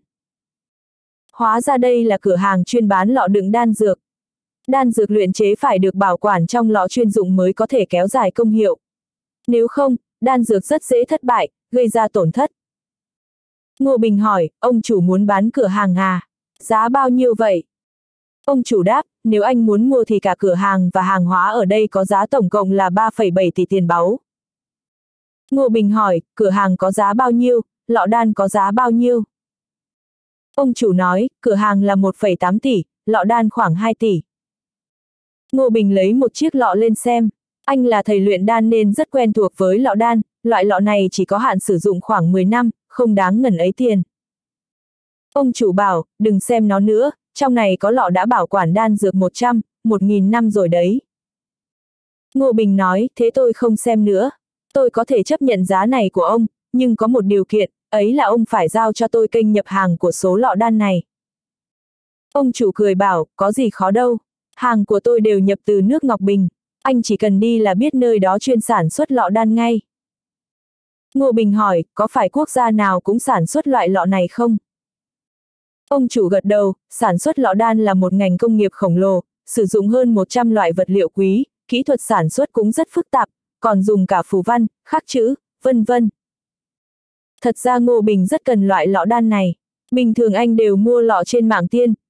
Hóa ra đây là cửa hàng chuyên bán lọ đựng đan dược. Đan dược luyện chế phải được bảo quản trong lọ chuyên dụng mới có thể kéo dài công hiệu. Nếu không, đan dược rất dễ thất bại, gây ra tổn thất. Ngô Bình hỏi, ông chủ muốn bán cửa hàng à? Giá bao nhiêu vậy? Ông chủ đáp, nếu anh muốn mua thì cả cửa hàng và hàng hóa ở đây có giá tổng cộng là 3,7 tỷ tiền báu. Ngô Bình hỏi, cửa hàng có giá bao nhiêu, lọ đan có giá bao nhiêu? Ông chủ nói, cửa hàng là 1,8 tỷ, lọ đan khoảng 2 tỷ. Ngô Bình lấy một chiếc lọ lên xem. Anh là thầy luyện đan nên rất quen thuộc với lọ đan, loại lọ này chỉ có hạn sử dụng khoảng 10 năm, không đáng ngần ấy tiền. Ông chủ bảo, đừng xem nó nữa, trong này có lọ đã bảo quản đan dược 100, 1.000 năm rồi đấy. Ngô Bình nói, thế tôi không xem nữa. Tôi có thể chấp nhận giá này của ông, nhưng có một điều kiện, ấy là ông phải giao cho tôi kênh nhập hàng của số lọ đan này. Ông chủ cười bảo, có gì khó đâu. Hàng của tôi đều nhập từ nước Ngọc Bình. Anh chỉ cần đi là biết nơi đó chuyên sản xuất lọ đan ngay. Ngô Bình hỏi, có phải quốc gia nào cũng sản xuất loại lọ này không? Ông chủ gật đầu, sản xuất lọ đan là một ngành công nghiệp khổng lồ, sử dụng hơn 100 loại vật liệu quý, kỹ thuật sản xuất cũng rất phức tạp, còn dùng cả phù văn, khắc chữ, vân vân. Thật ra Ngô Bình rất cần loại lọ đan này. Bình thường anh đều mua lọ trên mạng tiên,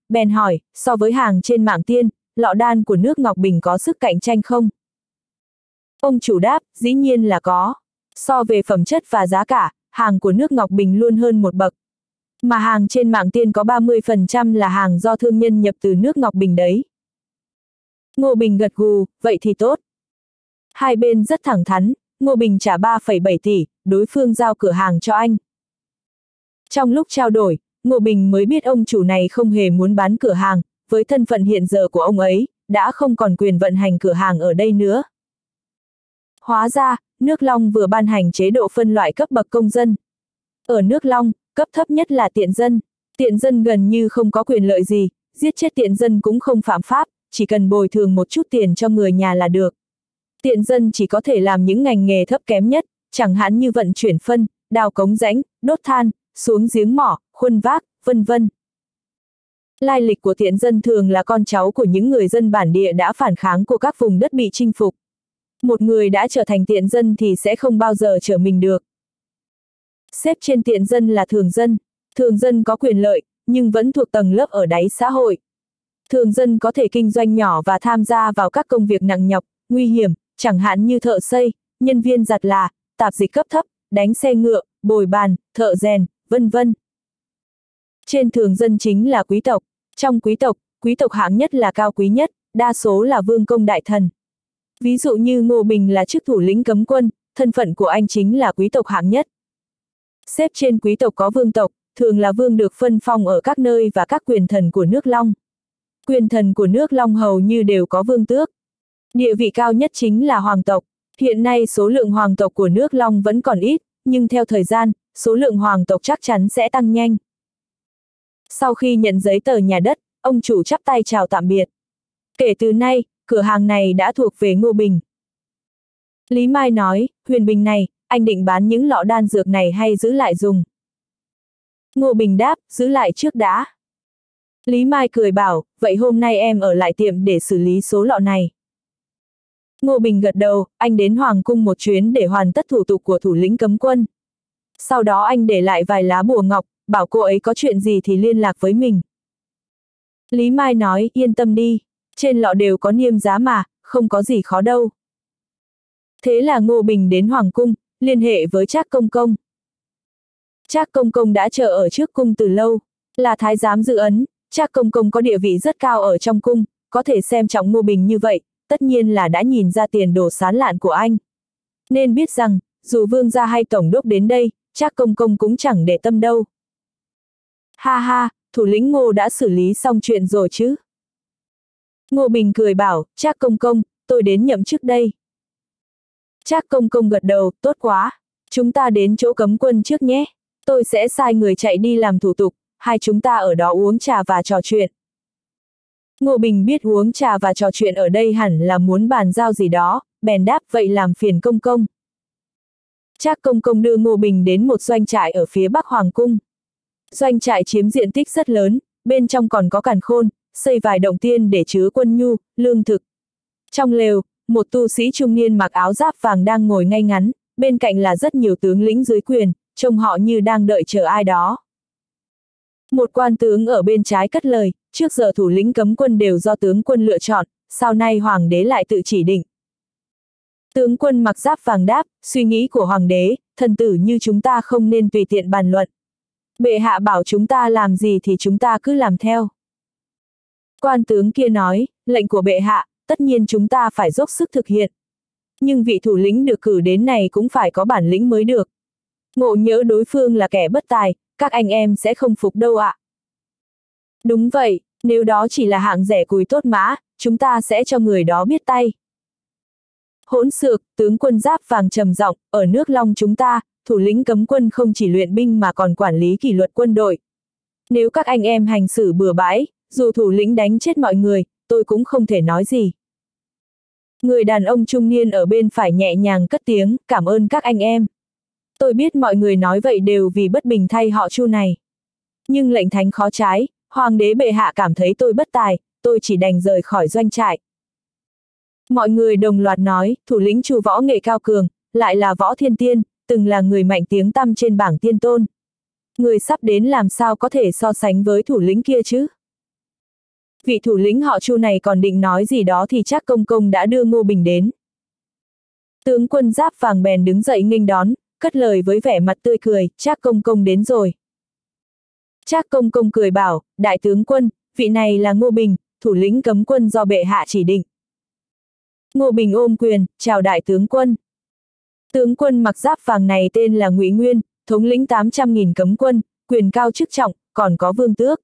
bèn hỏi, so với hàng trên mạng tiên, lọ đan của nước Ngọc Bình có sức cạnh tranh không? Ông chủ đáp, dĩ nhiên là có. So về phẩm chất và giá cả, hàng của nước Ngọc Bình luôn hơn một bậc. Mà hàng trên mạng tiên có 30% là hàng do thương nhân nhập từ nước Ngọc Bình đấy. Ngô Bình gật gù, vậy thì tốt. Hai bên rất thẳng thắn, Ngô Bình trả 3,7 tỷ, đối phương giao cửa hàng cho anh. Trong lúc trao đổi, Ngô Bình mới biết ông chủ này không hề muốn bán cửa hàng, với thân phận hiện giờ của ông ấy, đã không còn quyền vận hành cửa hàng ở đây nữa. Hóa ra, nước Long vừa ban hành chế độ phân loại cấp bậc công dân. Ở nước Long, cấp thấp nhất là tiện dân. Tiện dân gần như không có quyền lợi gì, giết chết tiện dân cũng không phạm pháp, chỉ cần bồi thường một chút tiền cho người nhà là được. Tiện dân chỉ có thể làm những ngành nghề thấp kém nhất, chẳng hạn như vận chuyển phân, đào cống rãnh, đốt than, xuống giếng mỏ, khuân vác, vân vân. Lai lịch của tiện dân thường là con cháu của những người dân bản địa đã phản kháng của các vùng đất bị chinh phục. Một người đã trở thành tiện dân thì sẽ không bao giờ trở mình được. Xếp trên tiện dân là thường dân. Thường dân có quyền lợi, nhưng vẫn thuộc tầng lớp ở đáy xã hội. Thường dân có thể kinh doanh nhỏ và tham gia vào các công việc nặng nhọc, nguy hiểm, chẳng hạn như thợ xây, nhân viên giặt là, tạp dịch cấp thấp, đánh xe ngựa, bồi bàn, thợ rèn, vân vân. Trên thường dân chính là quý tộc. Trong quý tộc hạng nhất là cao quý nhất, đa số là vương công đại thần. Ví dụ như Ngô Bình là chức thủ lĩnh cấm quân, thân phận của anh chính là quý tộc hạng nhất. Xếp trên quý tộc có vương tộc, thường là vương được phân phong ở các nơi và các quyền thần của nước Long. Quyền thần của nước Long hầu như đều có vương tước. Địa vị cao nhất chính là hoàng tộc. Hiện nay số lượng hoàng tộc của nước Long vẫn còn ít, nhưng theo thời gian, số lượng hoàng tộc chắc chắn sẽ tăng nhanh. Sau khi nhận giấy tờ nhà đất, ông chủ chắp tay chào tạm biệt. Kể từ nay, cửa hàng này đã thuộc về Ngô Bình. Lý Mai nói, Huyền Bình này, anh định bán những lọ đan dược này hay giữ lại dùng? Ngô Bình đáp, giữ lại trước đã. Lý Mai cười bảo, vậy hôm nay em ở lại tiệm để xử lý số lọ này. Ngô Bình gật đầu, anh đến Hoàng cung một chuyến để hoàn tất thủ tục của thủ lĩnh cấm quân. Sau đó anh để lại vài lá bùa ngọc, bảo cô ấy có chuyện gì thì liên lạc với mình. Lý Mai nói, yên tâm đi, trên lọ đều có niêm giá mà, không có gì khó đâu. Thế là Ngô Bình đến Hoàng cung, liên hệ với Trác Công Công. Trác Công Công đã chờ ở trước cung từ lâu, là thái giám dự ấn, Trác Công Công có địa vị rất cao ở trong cung, có thể xem trọng Ngô Bình như vậy, tất nhiên là đã nhìn ra tiền đồ sán lạn của anh. Nên biết rằng, dù vương gia hay tổng đốc đến đây, Trác Công Công cũng chẳng để tâm đâu. Ha ha, thủ lĩnh Ngô đã xử lý xong chuyện rồi chứ? Ngô Bình cười bảo, Trác Công Công, tôi đến nhậm chức đây. Trác Công Công gật đầu, tốt quá, chúng ta đến chỗ cấm quân trước nhé, tôi sẽ sai người chạy đi làm thủ tục, hai chúng ta ở đó uống trà và trò chuyện. Ngô Bình biết uống trà và trò chuyện ở đây hẳn là muốn bàn giao gì đó, bèn đáp vậy làm phiền Công Công. Trác Công Công đưa Ngô Bình đến một doanh trại ở phía bắc Hoàng cung. Doanh trại chiếm diện tích rất lớn, bên trong còn có càn khôn, xây vài động tiên để chứa quân nhu, lương thực. Trong lều, một tu sĩ trung niên mặc áo giáp vàng đang ngồi ngay ngắn, bên cạnh là rất nhiều tướng lĩnh dưới quyền, trông họ như đang đợi chờ ai đó. Một quan tướng ở bên trái cất lời, trước giờ thủ lĩnh cấm quân đều do tướng quân lựa chọn, sau nay hoàng đế lại tự chỉ định. Tướng quân mặc giáp vàng đáp, suy nghĩ của hoàng đế, thần tử như chúng ta không nên tùy tiện bàn luận. Bệ hạ bảo chúng ta làm gì thì chúng ta cứ làm theo. Quan tướng kia nói, lệnh của bệ hạ, tất nhiên chúng ta phải dốc sức thực hiện. Nhưng vị thủ lĩnh được cử đến này cũng phải có bản lĩnh mới được. Ngộ nhỡ đối phương là kẻ bất tài, các anh em sẽ không phục đâu ạ. Đúng vậy, nếu đó chỉ là hạng rẻ cùi tốt mã, chúng ta sẽ cho người đó biết tay. Hỗn xược, tướng quân giáp vàng trầm giọng, ở nước Long chúng ta, thủ lĩnh cấm quân không chỉ luyện binh mà còn quản lý kỷ luật quân đội. Nếu các anh em hành xử bừa bãi, dù thủ lĩnh đánh chết mọi người, tôi cũng không thể nói gì. Người đàn ông trung niên ở bên phải nhẹ nhàng cất tiếng, cảm ơn các anh em. Tôi biết mọi người nói vậy đều vì bất bình thay họ Chu này. Nhưng lệnh thánh khó trái, hoàng đế bệ hạ cảm thấy tôi bất tài, tôi chỉ đành rời khỏi doanh trại. Mọi người đồng loạt nói, thủ lĩnh Chu võ nghệ cao cường, lại là võ thiên tiên, từng là người mạnh tiếng tăm trên bảng tiên tôn. Người sắp đến làm sao có thể so sánh với thủ lĩnh kia chứ? Vị thủ lĩnh họ Chu này còn định nói gì đó thì Trác Công Công đã đưa Ngô Bình đến. Tướng quân giáp vàng bèn đứng dậy nghênh đón, cất lời với vẻ mặt tươi cười, Trác Công Công đến rồi. Trác Công Công cười bảo, đại tướng quân, vị này là Ngô Bình, thủ lĩnh cấm quân do bệ hạ chỉ định. Ngô Bình ôm quyền, chào đại tướng quân. Tướng quân mặc giáp vàng này tên là Ngụy Nguyên, thống lĩnh 800.000 cấm quân, quyền cao chức trọng, còn có vương tước.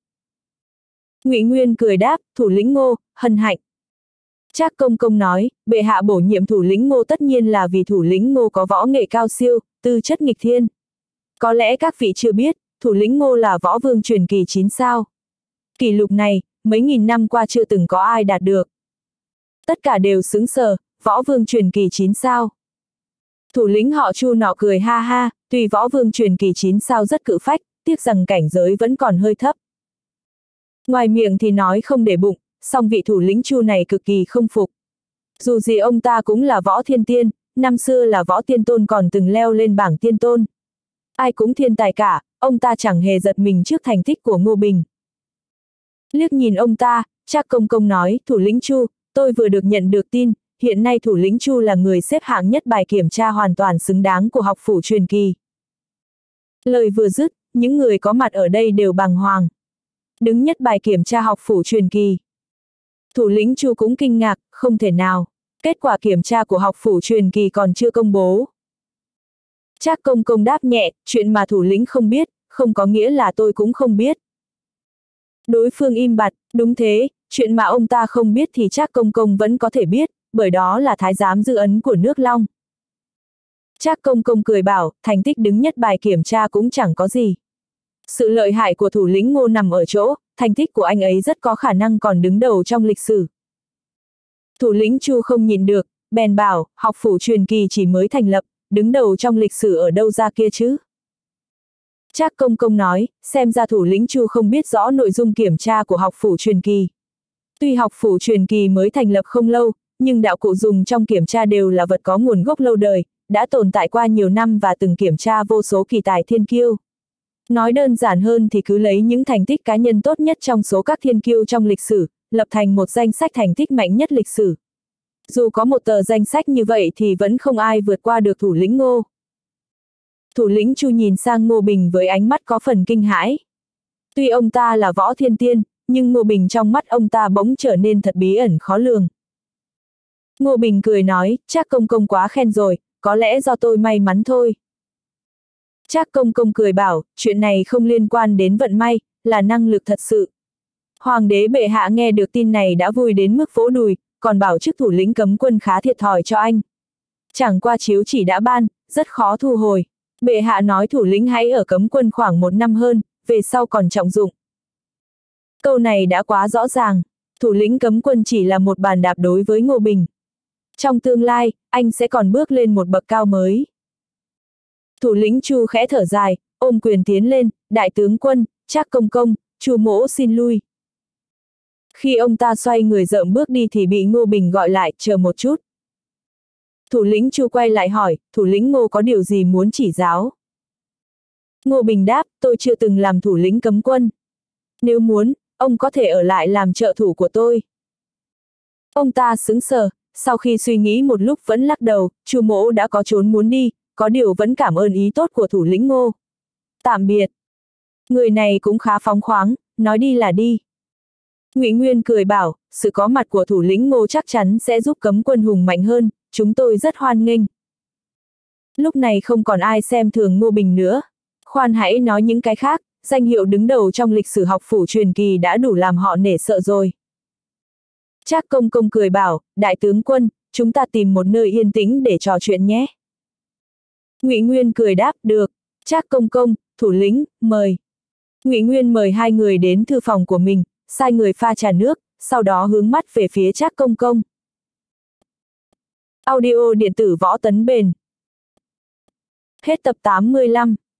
Ngụy Nguyên cười đáp, thủ lĩnh Ngô, hân hạnh. Trác Công Công nói, bệ hạ bổ nhiệm thủ lĩnh Ngô tất nhiên là vì thủ lĩnh Ngô có võ nghệ cao siêu, tư chất nghịch thiên. Có lẽ các vị chưa biết, thủ lĩnh Ngô là võ vương truyền kỳ 9 sao. Kỷ lục này, mấy nghìn năm qua chưa từng có ai đạt được. Tất cả đều sững sờ, võ vương truyền kỳ 9 sao. Thủ lĩnh họ Chu nọ cười ha ha, tuy võ vương truyền kỳ 9 sao rất cự phách, tiếc rằng cảnh giới vẫn còn hơi thấp. Ngoài miệng thì nói không để bụng, song vị thủ lĩnh Chu này cực kỳ không phục. Dù gì ông ta cũng là võ thiên tiên, năm xưa là võ tiên tôn còn từng leo lên bảng tiên tôn. Ai cũng thiên tài cả, ông ta chẳng hề giật mình trước thành tích của Ngô Bình. Liếc nhìn ông ta, Trác Công Công nói, thủ lĩnh Chu, tôi vừa được nhận được tin, hiện nay thủ lĩnh Chu là người xếp hạng nhất bài kiểm tra hoàn toàn xứng đáng của học phủ truyền kỳ. Lời vừa dứt, những người có mặt ở đây đều bàng hoàng. Đứng nhất bài kiểm tra học phủ truyền kỳ. Thủ lĩnh Chu cũng kinh ngạc, không thể nào. Kết quả kiểm tra của học phủ truyền kỳ còn chưa công bố. Trác Công Công đáp nhẹ, chuyện mà thủ lĩnh không biết, không có nghĩa là tôi cũng không biết. Đối phương im bặt, đúng thế, chuyện mà ông ta không biết thì Trác Công Công vẫn có thể biết, bởi đó là thái giám dư ấn của nước Long. Trác Công Công cười bảo, thành tích đứng nhất bài kiểm tra cũng chẳng có gì. Sự lợi hại của thủ lĩnh Ngô nằm ở chỗ, thành tích của anh ấy rất có khả năng còn đứng đầu trong lịch sử. Thủ lĩnh Chu không nhịn được, bèn bảo, học phủ truyền kỳ chỉ mới thành lập, đứng đầu trong lịch sử ở đâu ra kia chứ? Trác Công Công nói, xem ra thủ lĩnh Chu không biết rõ nội dung kiểm tra của học phủ truyền kỳ. Tuy học phủ truyền kỳ mới thành lập không lâu, nhưng đạo cụ dùng trong kiểm tra đều là vật có nguồn gốc lâu đời, đã tồn tại qua nhiều năm và từng kiểm tra vô số kỳ tài thiên kiêu. Nói đơn giản hơn thì cứ lấy những thành tích cá nhân tốt nhất trong số các thiên kiêu trong lịch sử, lập thành một danh sách thành tích mạnh nhất lịch sử. Dù có một tờ danh sách như vậy thì vẫn không ai vượt qua được thủ lĩnh Ngô. Thủ lĩnh Chu nhìn sang Ngô Bình với ánh mắt có phần kinh hãi. Tuy ông ta là võ thiên tiên, nhưng Ngô Bình trong mắt ông ta bỗng trở nên thật bí ẩn khó lường. Ngô Bình cười nói, Trác Công Công quá khen rồi, có lẽ do tôi may mắn thôi. Trác Công Công cười bảo, chuyện này không liên quan đến vận may, là năng lực thật sự. Hoàng đế bệ hạ nghe được tin này đã vui đến mức vỗ đùi, còn bảo chức thủ lĩnh cấm quân khá thiệt thòi cho anh. Chẳng qua chiếu chỉ đã ban, rất khó thu hồi. Bệ hạ nói thủ lĩnh hãy ở cấm quân khoảng 1 năm hơn, về sau còn trọng dụng. Câu này đã quá rõ ràng, thủ lĩnh cấm quân chỉ là một bàn đạp đối với Ngô Bình. Trong tương lai, anh sẽ còn bước lên một bậc cao mới. Thủ lĩnh Chu khẽ thở dài, ôm quyền tiến lên, đại tướng quân, Trác Công Công, Chu mỗ xin lui. Khi ông ta xoay người rợm bước đi thì bị Ngô Bình gọi lại, chờ một chút. Thủ lĩnh Chu quay lại hỏi, thủ lĩnh Ngô có điều gì muốn chỉ giáo? Ngô Bình đáp, tôi chưa từng làm thủ lĩnh cấm quân. Nếu muốn, ông có thể ở lại làm trợ thủ của tôi. Ông ta sững sờ, sau khi suy nghĩ một lúc vẫn lắc đầu, Chu mỗ đã có chốn muốn đi, có điều vẫn cảm ơn ý tốt của thủ lĩnh Ngô. Tạm biệt. Người này cũng khá phóng khoáng, nói đi là đi. Ngụy Nguyên cười bảo, sự có mặt của thủ lĩnh Ngô chắc chắn sẽ giúp cấm quân hùng mạnh hơn, chúng tôi rất hoan nghênh. Lúc này không còn ai xem thường Ngô Bình nữa. Khoan hãy nói những cái khác, danh hiệu đứng đầu trong lịch sử học phủ truyền kỳ đã đủ làm họ nể sợ rồi. Trác Công Công cười bảo, đại tướng quân, chúng ta tìm một nơi yên tĩnh để trò chuyện nhé. Ngụy Nguyên cười đáp, được. Trác Công Công, thủ lĩnh, mời. Ngụy Nguyên mời hai người đến thư phòng của mình, sai người pha trà nước, sau đó hướng mắt về phía Trác Công Công. Audio điện tử Võ Tấn Bền. Hết tập 85.